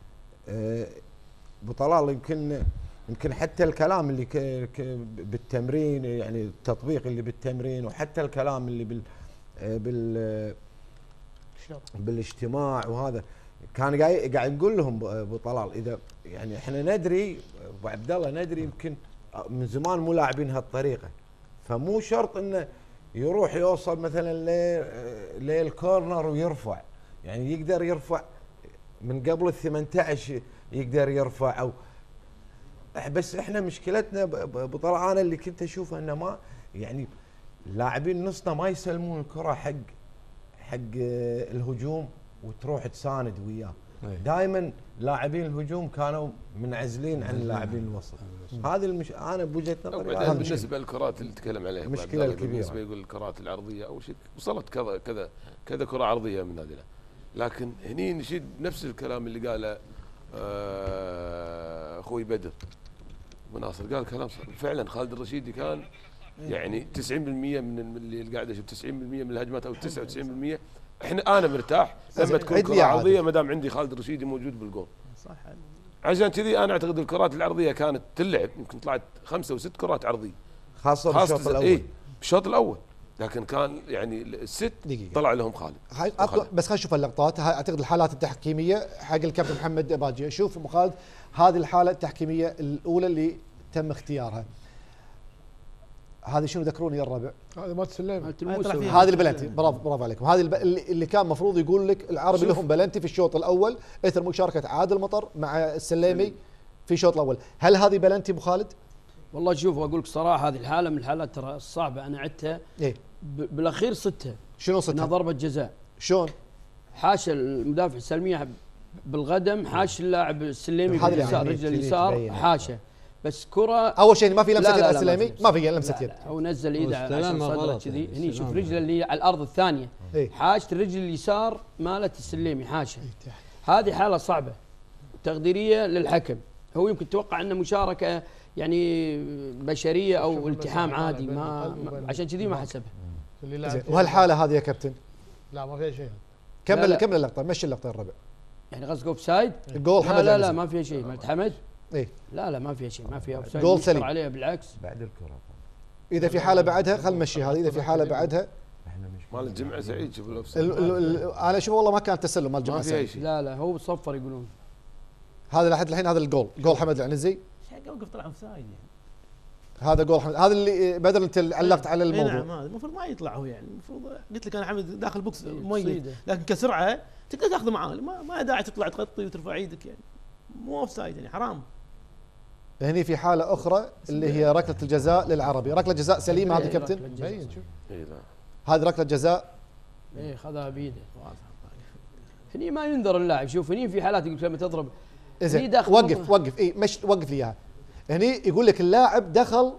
S5: ابو طلال يمكن حتى الكلام اللي بالتمرين، يعني التطبيق اللي بالتمرين، وحتى الكلام اللي بالاجتماع وهذا كان قاعد نقول لهم ابو طلال اذا يعني احنا ندري ابو عبد الله ندري يمكن من زمان مو لاعبين هالطريقه، فمو شرط انه يروح يوصل مثلا للكورنر ويرفع، يعني يقدر يرفع من قبل ال18 يقدر يرفع او بس احنا مشكلتنا بطلع انا اللي كنت اشوفه انه ما يعني لاعبين نصنا ما يسلمون الكره حق الهجوم وتروح تساند وياه. دائما لاعبين الهجوم كانوا منعزلين عن لاعبين الوسط. هذه انا بوجهه نظري
S6: بالنسبه للكرات اللي تكلم عليها
S5: المشكله الكبيره،
S6: بالنسبه يقول الكرات العرضيه او شيء وصلت كذا كره عرضيه من نادينا، لكن هني نشيد نفس الكلام اللي قاله اخوي بدر مناصر، قال كلام فعلا. خالد الرشيدي كان يعني 90% من اللي قاعد اشوف 90% من الهجمات او 99% انا مرتاح لما تكون كره عرضيه ما دام عندي خالد الرشيدي موجود بالجول.
S3: صح.
S6: عشان كذي انا اعتقد الكرات العرضيه كانت تلعب، يمكن طلعت 5 و6 كرات عرضيه
S5: خاصه بالشوط الاول.
S6: بالشوط الاول، لكن كان يعني الست طلع لهم خالد.
S1: بس خلينا نشوف اللقطات. اعتقد الحالات التحكيميه حق الكابتن محمد باجي. شوف ابو خالد هذه الحاله التحكيميه الاولى اللي تم اختيارها، هذه شنو ذكروني يا الربع؟
S7: هذا مات سليم،
S1: هذه البلنتي. برافو عليكم. هذه اللي كان المفروض يقول لك العربي لهم بلنتي في الشوط الاول اثر مشاركه عادل مطر مع السليمي في الشوط الاول. هل هذه بلنتي ابو خالد؟
S4: والله شوف اقول لك صراحه هذه الحاله من الحالات ترى الصعبه، انا عدتها بالاخير صدتها.
S1: شنو صدتها؟
S4: انها ضربه جزاء.
S1: شلون؟
S4: حاش المدافع السلميه بالقدم، حاش اللاعب السليمي باليسار، رجل اليسار حاشه، بس كره
S1: اول شيء ما في لمسه يد السليمي، ما في لمسه يد،
S4: هو نزل ايده عشان صدره كذي. هني شوف رجله اللي على الارض الثانيه حاشت الرجل اليسار مالت السليمي حاشه. هذه حاله صعبه تقديريه للحكم، هو يمكن توقع انه مشاركه يعني بشريه او التحام عادي، ما عشان كذي ما حسبها.
S1: وهالحاله هذه يا كابتن
S7: لا ما فيها شيء.
S1: كمل اللقطه، مشي اللقطه الربع.
S4: يعني قصدك اوف سايد؟
S1: الجول حمد
S4: لا ما فيها شيء. مالت حمد؟ لا ما فيها شيء، ما فيها اوف سايد.
S1: جول سليم
S4: عليه بالعكس
S5: بعد الكره.
S1: اذا في حاله بعدها خل نمشي هذه، اذا في حاله بعدها
S6: مال الجمعه سعيد شوف الاوف
S1: سايد. انا اشوف والله ما كان تسلل مال الجمعه سعيد.
S4: لا هو صفر يقولون.
S1: هذا لحد الحين هذا جول حمد العنزي.
S3: وقف طلع اوف سايد يعني.
S1: هذا جول حمد، هذا اللي بدل انت علقت على الموضوع.
S3: نعم هذا المفروض ما يطلع هو، يعني المفروض قلت لك انا حمد داخل بوكس مميز، لكن كسرعه تقدر تاخذه معاه، ما داعي تطلع تغطي وترفع ايدك يعني. مو اوف سايد يعني حرام.
S1: هني في حاله اخرى اللي هي ركله الجزاء للعربي، ركله جزاء سليمه هذه كابتن؟
S5: باين شوف.
S1: هذه ركله جزاء
S4: ايه خذها بيده. هني ما ينذر اللاعب. شوف هني في حالات يقول لما تضرب
S1: زين وقف اي مش وقف لي اياها. هني يقول لك اللاعب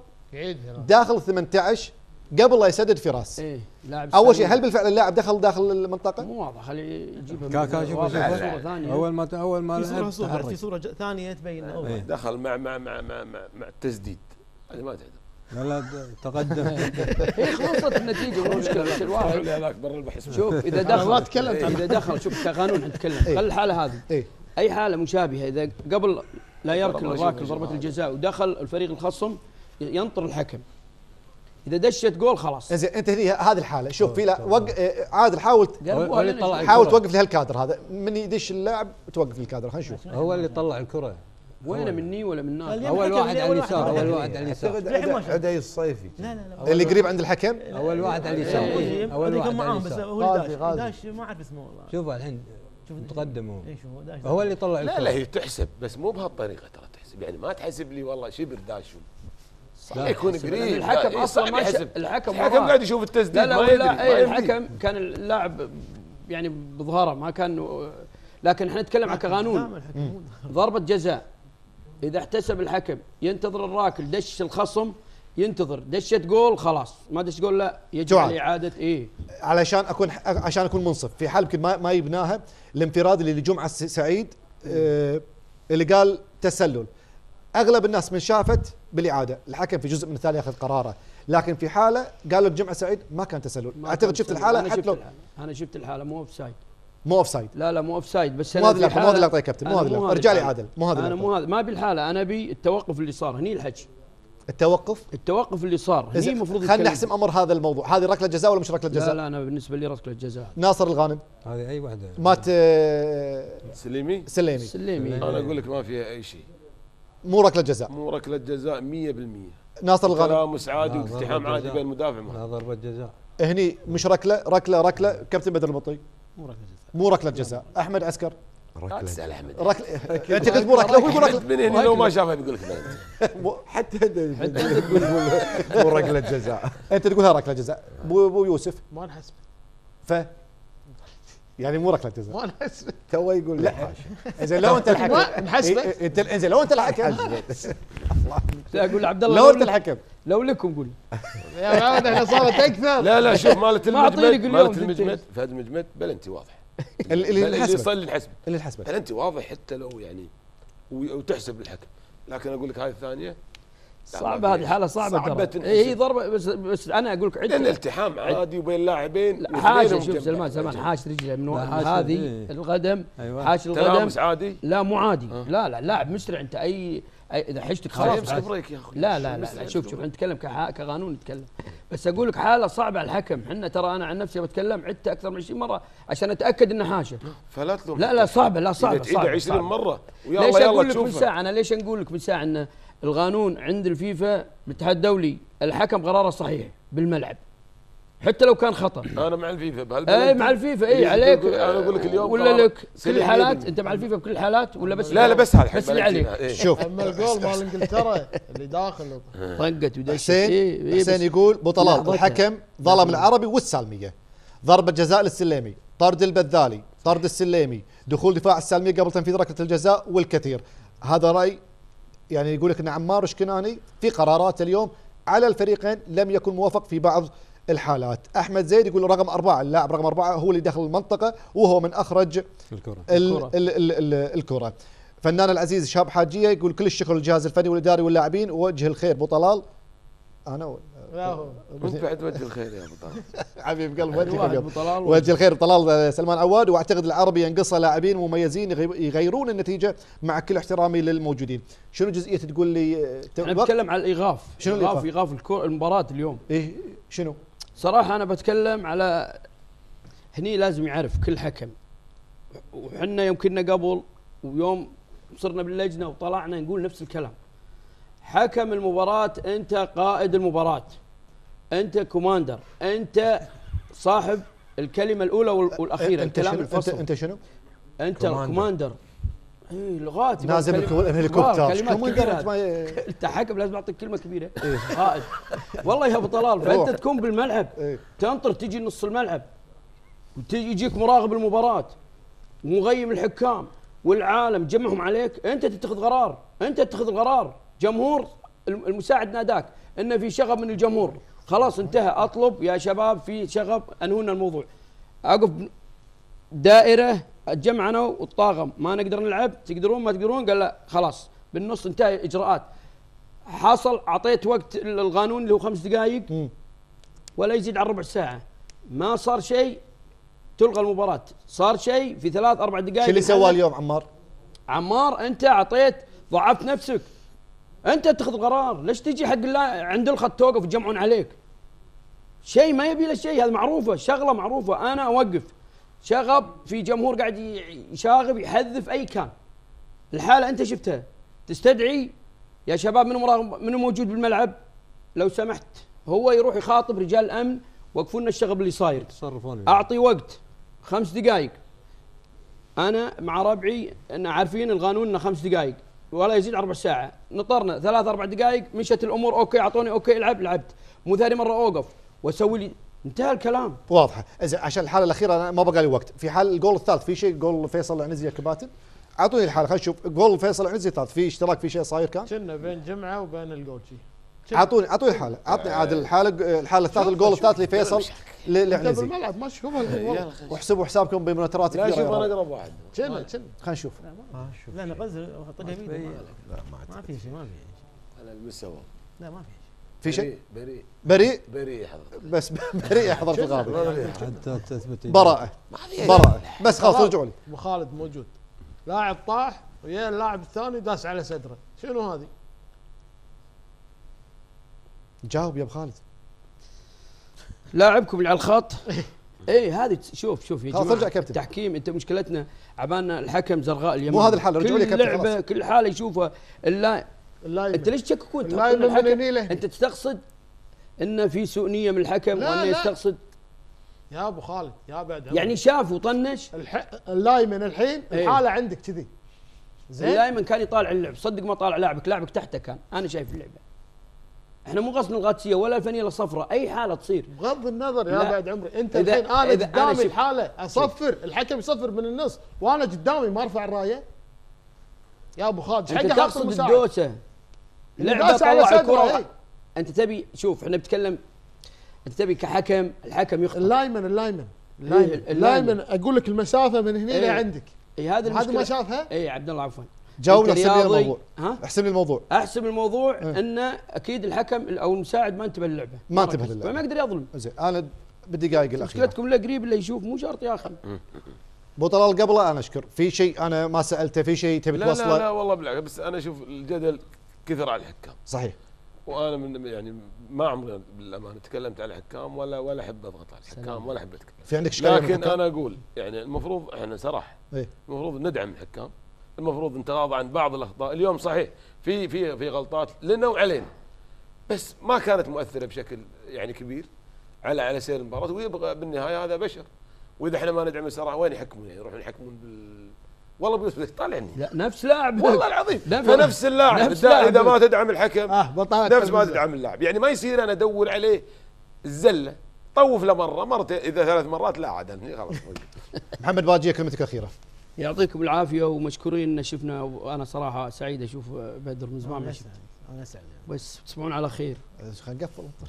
S1: داخل 18 قبل لا يسدد في راس.
S4: ايه لاعب
S1: اول شيء هل بالفعل اللاعب داخل المنطقه؟
S4: مو واضح، خليه يجيبها
S2: صورة ثانيه. اول ما
S3: في صورة ثانيه تبين
S6: دخل مع التسديد. هذه ما تقدر.
S2: لا تقدم.
S4: هي خلصت النتيجه مو مشكله. بس الواحد
S6: هذاك برا البحث.
S4: شوف اذا دخل اذا دخل شوف كقانون نتكلم. خلي الحاله هذه اي حاله مشابهه اذا قبل لا يركل الراكل ضربه الجزاء ودخل الفريق الخصم ينطر الحكم. اذا دشت جول خلاص.
S1: زين انت هذه الحاله شوف في عادل حاول توقف لي هالكادر هذا من يدش اللاعب توقف لي الكادر خلينا نشوف.
S2: هو اللي طلع الكره.
S4: وين مني ولا من الناس؟
S2: اول واحد على اليسار. اول واحد على اليسار.
S5: عدي الصيفي.
S3: لا
S1: اللي قريب عند الحكم.
S2: اول واحد على اليسار.
S3: اول واحد معاهم بس هو داش ما اعرف اسمه والله.
S2: شوف الحين تقدموا. هو اللي طلع الكره.
S6: لا هي تحسب بس مو بهالطريقه ترى تحسب يعني ما تحسب لي والله شبر داش. يكون قريب.
S4: الحكم اصلا ما الحكم
S6: قاعد يشوف التسديد ما
S4: يدري. الحكم كان اللاعب يعني بظهره ما كان. لكن احنا نتكلم عن كقانون ضربه جزاء. اذا احتسب الحكم ينتظر الراكل دش الخصم ينتظر دشت جول خلاص ما دش جول لا يجب على اعاده
S1: عشان اكون منصف في حال يمكن ما يبناها الانفراد اللي لجمعه سعيد اللي قال تسلل. اغلب الناس من شافت بالاعاده الحكم في جزء من الثاني ياخذ قراره لكن في حاله قال لك جمعه سعيد ما كان تسلل. اعتقد شفت الحاله حتى لو
S4: انا شفت الحاله مو اوف سايد.
S1: مو اوف سايد.
S4: لا مو اوف سايد بس
S1: مو هذه اللي اعطيه كابتن مو هذه ارجع لي عادل مو هذا
S4: انا مو هذا ما بالحاله انا ابي التوقف اللي صار هني الحكي. التوقف اللي صار هني المفروض
S1: خلينا نحسم امر هذا الموضوع. هذه ركله جزاء ولا مش ركله جزاء؟
S4: لا انا بالنسبه لي ركله جزاء.
S1: ناصر الغانم
S2: هذه اي واحده
S1: مات
S6: سليمي انا اقول لك ما فيها اي شيء.
S1: مو ركله جزاء.
S6: مو ركله جزاء 100%.
S1: ناصر الغانم
S6: تلامس عادي واقتحام عادي بين المدافع.
S2: لا ضربه جزاء.
S1: هني مش ركله كابتن بدر المطي. مو ركله جزاء. احمد عسكر
S6: لا تسال احمد
S1: انت قلت مو ركله هو يقول ركله
S6: من هنا لو ما شافها بيقول لك
S5: حتى تقول مو ركله جزاء.
S1: انت تقولها ركله جزاء ابو يوسف
S7: ما نحسب
S1: يعني مو ركله جزاء
S7: ما نحسب
S5: تو يقول لا
S1: زين لو انت الحكم
S7: نحسبه
S1: انت لو انت الحكم
S4: لا اقول عبد الله
S1: لو انت الحكم
S4: لو لكم قول
S7: يا معود احنا صارت اكثر.
S6: لا شوف مالت المجمد فهد المجمد بلنتي واضح اللي يصلي الحسب
S1: اللي الحسب
S6: بلنتي واضح حتى لو يعني وتحسب للحكم. لكن اقول لك هاي الثانيه
S4: صعبه هذه حاله صعبه هي ضربه بس انا اقول لك
S6: لان التحام عادي وبين لاعبين
S4: حاجه شوف سلمان حاش رجله من هذه القدم حاش القدم
S6: عادي
S4: لا مو عادي لا اللاعب مسرع انت اي اذا حشتك خلاص لا شوف نتكلم كقانون نتكلم بس اقول لك حاله صعبه على الحكم. احنا ترى انا عن نفسي بتكلم عدت اكثر من 20 مره عشان اتاكد انه حاشه.
S6: فلا تلوم
S4: لا صعبه
S6: 20 مره
S4: ليش اقول لك من ساعه انا ليش نقول لك من ساعه ان القانون عند الفيفا الاتحاد الدولي الحكم قراره صحيح بالملعب حتى لو كان خطا.
S6: انا مع الفيفا
S4: اي مع الفيفا عليك
S6: انا اقول لك اليوم
S4: ولا لك كل الحالات انت مع الفيفا بكل الحالات ولا بس
S6: لا بس هذا
S4: بس اللي عليك.
S1: شوف
S7: اما الجول مال انجلترا اللي داخل
S4: طقت ودشت.
S1: حسين يقول ابو طلال الحكم ظلم العربي والسالميه. ضربه جزاء للسليمي، طرد البذالي، طرد السليمي، دخول دفاع السالميه قبل تنفيذ ركله الجزاء والكثير. هذا راي يعني يقول لك ان عمار وشكناني في قرارات اليوم على الفريقين لم يكن موافق في بعض الحالات. احمد زيد يقول رقم 4 اللاعب رقم 4 هو اللي دخل المنطقه وهو من اخرج الكره. فنان العزيز شاب حاجيه يقول كل الشكر للجهاز الفني والاداري واللاعبين ووجه الخير ابو طلال. انا
S6: انت بعد وجه الخير يا ابو طلال
S1: حبيب قلب وجه الخير طلال سلمان عواد. واعتقد العربي ينقصه لاعبين مميزين يغيرون النتيجه مع كل احترامي للموجودين. شنو جزئيه تقول لي
S4: انا بتكلم على الايقاف. شنو ايقاف المباراه اليوم؟
S1: ايه شنو
S4: صراحه انا بتكلم على هني لازم يعرف كل حكم. وحنا يمكننا قبل ويوم صرنا باللجنه وطلعنا نقول نفس الكلام. حكم المباراة أنت قائد المباراة، أنت كوماندر، أنت صاحب الكلمة الأولى والأخيرة.
S1: الكلام الفصل. أنت شنو؟
S4: أنت كوماندر. اي لغات
S1: نازل الهليكوبتر
S4: انت حكم لازم اعطيك كلمه كبيره قائد والله يا ابو طلال. فانت تكون بالملعب تنطر تجي نص الملعب يجيك مراقب المباراه ومغيم الحكام والعالم جمعهم عليك، انت تتخذ قرار، انت تتخذ القرار. جمهور المساعد ناداك انه في شغب من الجمهور، خلاص انتهى، اطلب يا شباب في شغب انهونا الموضوع. اقف دائره اتجمع انا والطاقم، ما نقدر نلعب، تقدرون ما تقدرون؟ قال لا خلاص بالنص انتهى اجراءات. حصل اعطيت وقت القانون اللي هو 5 دقائق ولا يزيد عن ربع ساعه، ما صار شيء تلغى المباراه، صار شيء في 3-4 دقائق.
S1: شو اللي سواه اليوم عمار؟
S4: عمار انت اعطيت ضعفت نفسك، انت تاخذ قرار، ليش تجي حق الله عند الخط توقف يجمعون عليك؟ شيء ما يبي له شيء، هذا معروفه، شغله معروفه. انا اوقف شغب في جمهور قاعد يشاغب يحذف اي كان. الحاله انت شفتها، تستدعي يا شباب من موجود بالملعب لو سمحت، هو يروح يخاطب رجال الامن وقفوا لنا الشغب اللي صاير، اعطي وقت 5 دقائق. انا مع ربعي ان عارفين القانون انه 5 دقائق ولا يزيد عن ربع ساعه، نطرنا 3-4 دقائق، مشت الامور اوكي، اعطوني اوكي العب، لعبت، مو ثاني مره اوقف واسوي لي، انتهى الكلام.
S1: واضحه. اذا عشان الحاله الاخيره انا ما بقى لي وقت، في حال الجول الثالث في شيء، جول فيصل العنزي يا كباتن، اعطوني الحاله خلينا نشوف جول فيصل العنزي الثالث، في اشتراك في شيء صاير كان؟
S7: كنا بين جمعه وبين الجولشي.
S1: اعطوني الحاله، اعطني عادل الحاله الثالث، الجول الثالث لفيصل العنزي.
S7: بالملعب ما تشوف
S1: واحسبوا حسابكم بمنوترات كبيره.
S6: لا شوف انا اقرب واحد.
S7: خلينا
S1: نشوف.
S3: لا نغزل طقه بيده ما في شيء، ما في شيء
S6: على المستوى.
S3: لا ما في شيء.
S1: في شيء؟
S6: بريء حضرتك.
S1: بس بريء حضرت الغالب.
S2: حتى تثبت
S1: براءة بس خلاص رجعوا لي.
S7: ابو خالد موجود، لاعب طاح ويا اللاعب الثاني داس على صدره، شنو هذه؟
S1: جاوب يا ابو خالد.
S4: لاعبكم اللي على الخط ايه هذه شوف يا
S1: جماعه ترجع كابتن.
S4: تحكيم، انت مشكلتنا عبالنا الحكم زرقاء اليمين،
S1: مو هذا الحل، رجعوا لي كابتن.
S4: كل لعبه كل حاله يشوفها انت ليش تشككون؟ انت تستقصد ان في سوء نيه من الحكم وانه يستقصد
S7: يا ابو خالد يا بعد
S4: يعني شاف وطنش
S7: اللايمن الحين الحاله عندك كذي
S4: زين. اللايمن كان يطالع اللعب، صدق ما طالع لاعبك تحته كان، انا شايف اللعبه. احنا مو قصدنا الغاتسيه ولا الفنيله الصفراء، اي حاله تصير
S7: بغض النظر يا بعد عمري. انت الحين انا قدامي الحاله اصفر، الحكم يصفر من النص وانا قدامي ما ارفع الرايه يا ابو خالد.
S4: انت تقصد الدوسه لعبه طلع الكره. انت تبي شوف احنا بنتكلم، انت تبي كحكم الحكم يخطئ.
S7: اللايمن اقول لك المسافه من هنا لعندك.
S4: اي هذا
S7: المشكله، ما شافها.
S4: اي عبد الله عفوا
S1: جاوبنا. احسب لي الموضوع.
S4: احسب الموضوع ان اكيد الحكم او المساعد ما انتبه للعبه،
S1: ما انتبه للعبه،
S4: فما يقدر يظلم.
S1: زين انا بالدقائق الاخيره
S4: مشكلتكم اللي قريب اللي يشوف مو شرط يا اخي.
S1: ابو طلال قبله انا اشكر، في شيء انا ما سالته، في شيء تبي توصله؟
S6: لا والله بالعكس، بس انا اشوف الجدل كثر على الحكام.
S1: صحيح.
S6: وانا من يعني ما عمري بالامانه تكلمت على الحكام ولا احب اضغط على الحكام ولا احب اتكلم.
S1: في عندك اشكاليه؟
S6: لكن انا اقول يعني المفروض احنا صراحه المفروض ندعم الحكام، المفروض نتغاضى عن بعض الاخطاء. اليوم صحيح في غلطات لنا وعلينا، بس ما كانت مؤثره بشكل يعني كبير على سير المباراه، ويبقى بالنهايه هذا بشر. واذا احنا ما ندعم الصراحه وين يحكمون؟ يعني يروحون يحكمون والله بيوسف طالعني.
S4: لا نفس لاعب
S6: والله العظيم، فنفس اللاعب اذا ما تدعم الحكم نفس ما تدعم اللاعب. يعني ما يصير انا ادور عليه الزله، طوف له مره مرتين، اذا 3 مرات لا عاد خلاص.
S1: محمد باجي كلمتك الاخيره.
S4: يعطيكم العافيه ومشكورين ان شفنا، وانا صراحه سعيد اشوف بدر من زمان ما شفت.
S3: انا سعيد
S4: بس تصبحون على خير.
S1: خلينا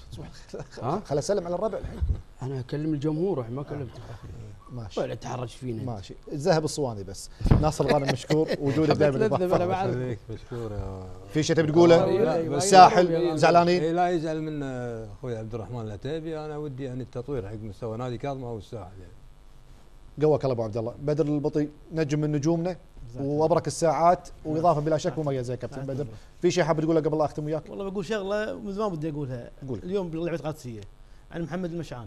S1: نقفل. خل اسلم على الربع الحين.
S4: انا اكلم الجمهور ما كلمتك.
S1: ماشي.
S4: ولا تحرج فينا.
S1: ماشي. الذهب الصواني بس. ناصر الغانم مشكور، وجودك دائما
S2: اضافه. مشكور.
S1: في شيء تبي تقوله؟ الساحل زعلانين؟
S2: لا يزعل من اخوي عبد الرحمن العتيبي، انا ودي يعني التطوير حق مستوى نادي كاظمه او الساحل يعني.
S1: قواك الله ابو عبد الله. بدر البطي نجم من نجومنا وابرك الساعات، واضافه بلا شك مميز يا كابتن بدر. في شيء حاب تقوله قبل لا اختم وياك؟
S3: والله بقول شغله من زمان بدي اقولها. اليوم بلعبه قادسيه عن محمد المشعان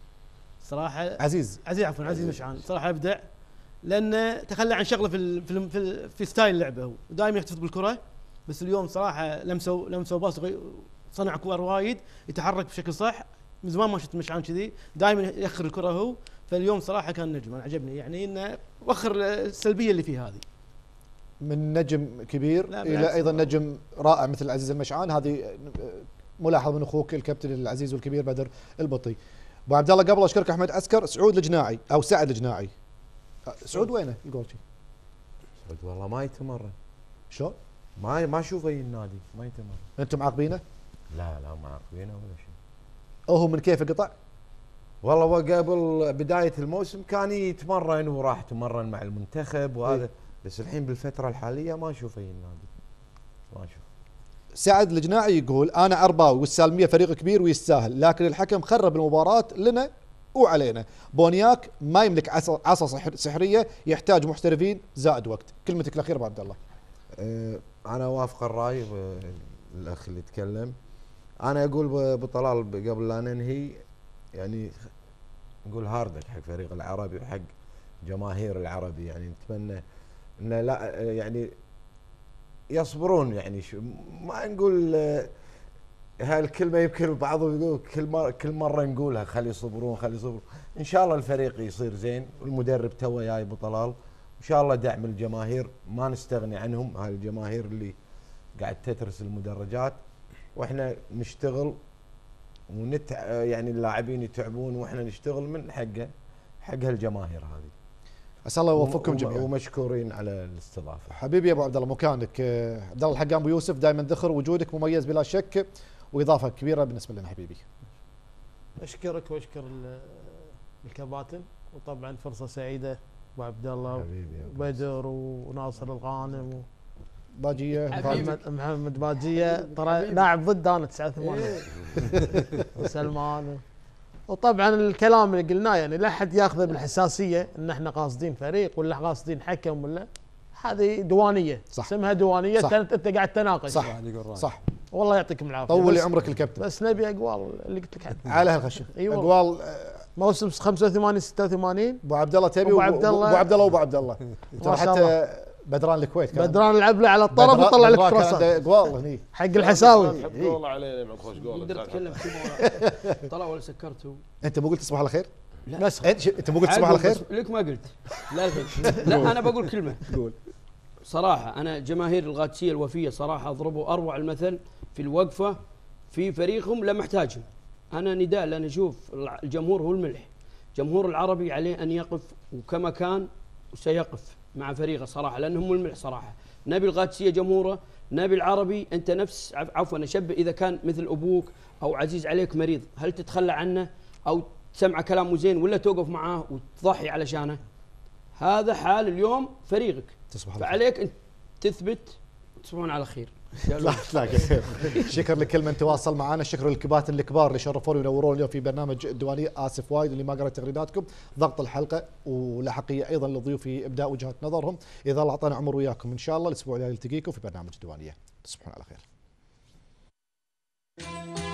S3: صراحه.
S1: عزيز
S3: مشعان صراحه ابدع، لانه تخلى عن شغله في ستايل اللعبه، هو دائما يحتفظ بالكره، بس اليوم صراحه لمسه باص، صنع كور وايد، يتحرك بشكل صح. من زمان ما شفت مشعان كذي، دائما ياخر الكره هو. فاليوم صراحه كان نجم، انا عجبني يعني انه وخر السلبيه اللي فيه هذه.
S1: من نجم كبير
S3: لا،
S1: الى
S3: بالعكس.
S1: ايضا نجم رائع مثل عزيز المشعان. هذه ملاحظه من اخوك الكابتن العزيز والكبير بدر البطي. ابو عبد الله قبل اشكرك احمد عسكر. سعود الجناعي او سعد الجناعي، سعود وينه يقول شي؟
S5: سعود والله ما يتمرن.
S1: شلون؟
S5: ما اشوفه النادي ما يتمرن.
S1: انتم معاقبينه؟
S5: لا ما عاقبينه ولا شيء.
S1: هو من كيف قطع؟
S5: والله وقبل بدايه الموسم كان يتمرن وراح تمرن مع المنتخب وهذا، بس الحين بالفتره الحاليه ما اشوفه النادي. ما اشوف.
S1: سعد الجناعي يقول انا عرباوي والسالميه فريق كبير ويستاهل، لكن الحكم خرب المباراه لنا وعلينا. بونياك ما يملك عصا سحريه، يحتاج محترفين زائد وقت. كلمتك الاخيره ابو عبد الله.
S5: انا وافق الراي الاخ اللي تكلم. انا اقول بطلال قبل لا ننهي، يعني نقول هاردك حق فريق العربي وحق جماهير العربي، يعني نتمنى انه لا يعني يصبرون، يعني ما نقول هاي الكلمه يمكن بعضهم يقول كل مره نقولها خلي يصبرون خلي يصبرون. ان شاء الله الفريق يصير زين، والمدرب توه جاي ابو طلال، ان شاء الله دعم الجماهير ما نستغني عنهم، هاي الجماهير اللي قاعد تترس المدرجات، واحنا نشتغل يعني اللاعبين يتعبون واحنا نشتغل من حق هالجماهير هذه.
S1: عسى الله يوفقكم جميعا
S5: ومشكورين على الاستضافه.
S1: حبيبي يا ابو عبد الله مكانك. عبد الله الحقان ابو يوسف دائما ذخر وجودك مميز بلا شك واضافه كبيره بالنسبه لنا حبيبي.
S7: اشكرك واشكر الكباتن، وطبعا فرصه سعيده ابو عبد الله وبدر وناصر الغانم
S1: باجيه
S7: محمد باجيه، ترى لاعب ضد انا 89 وسلمان. وطبعا الكلام اللي قلناه يعني لا حد ياخذه بالحساسيه ان احنا قاصدين فريق ولا قاصدين حكم ولا، هذه ديوانيه صح. اسمها ديوانيه. انت قاعد تناقش
S1: صح.
S7: والله يعطيكم العافيه.
S1: طول لي عمرك الكابتن.
S7: بس نبي اقوال اللي قلت لك
S1: على هالخشم.
S7: أيوة.
S1: اقوال
S7: موسم 85 86
S1: ابو عبد الله تبي ابو عبد الله وابو عبد الله. ترى حتى بدران الكويت
S7: بدران لعب له على الطرف وطلع لك كروسات
S1: اقوال هني
S7: حق الحساوي.
S6: والله علينا مع خوش جول.
S4: تقدر تتكلم طلع ولا سكرته.
S1: انت مو قلت تصبح على خير؟
S4: لا
S7: بس
S1: انت مو قلت تصبح على خير؟
S4: لك ما قلت. لا انا بقول كلمه.
S1: قول.
S4: صراحه انا جماهير القادسيه الوفيه صراحه اضربوا اروع المثل في الوقفه في فريقهم لما احتاجهم. انا نداء لان اشوف الجمهور هو الملح. الجمهور العربي عليه ان يقف وكما كان وسيقف مع فريقه صراحه لانهم الملح صراحه. نبي القادسيه جمهوره، نبي العربي. انت نفس عفوا اشبه اذا كان مثل ابوك او عزيز عليك مريض، هل تتخلى عنه او تسمع كلامه زين ولا توقف معاه وتضحي علشانه؟ هذا حال اليوم فريقك. فعليك انت تثبت. تصبحون على خير.
S1: لا تلاقي خير. شكر لكل من تواصل معنا، شكر للكباتن الكبار اللي شرفوني ونوروني اليوم في برنامج الديوانيه. اسف وايد اللي ما قرأت تغريداتكم، ضغط الحلقه ولاحقيه ايضا لضيوفي ابداء وجهات نظرهم. اذا الله اعطانا عمر وياكم ان شاء الله الاسبوع الجاي نلتقيكم في برنامج الديوانيه. تصبحون على خير.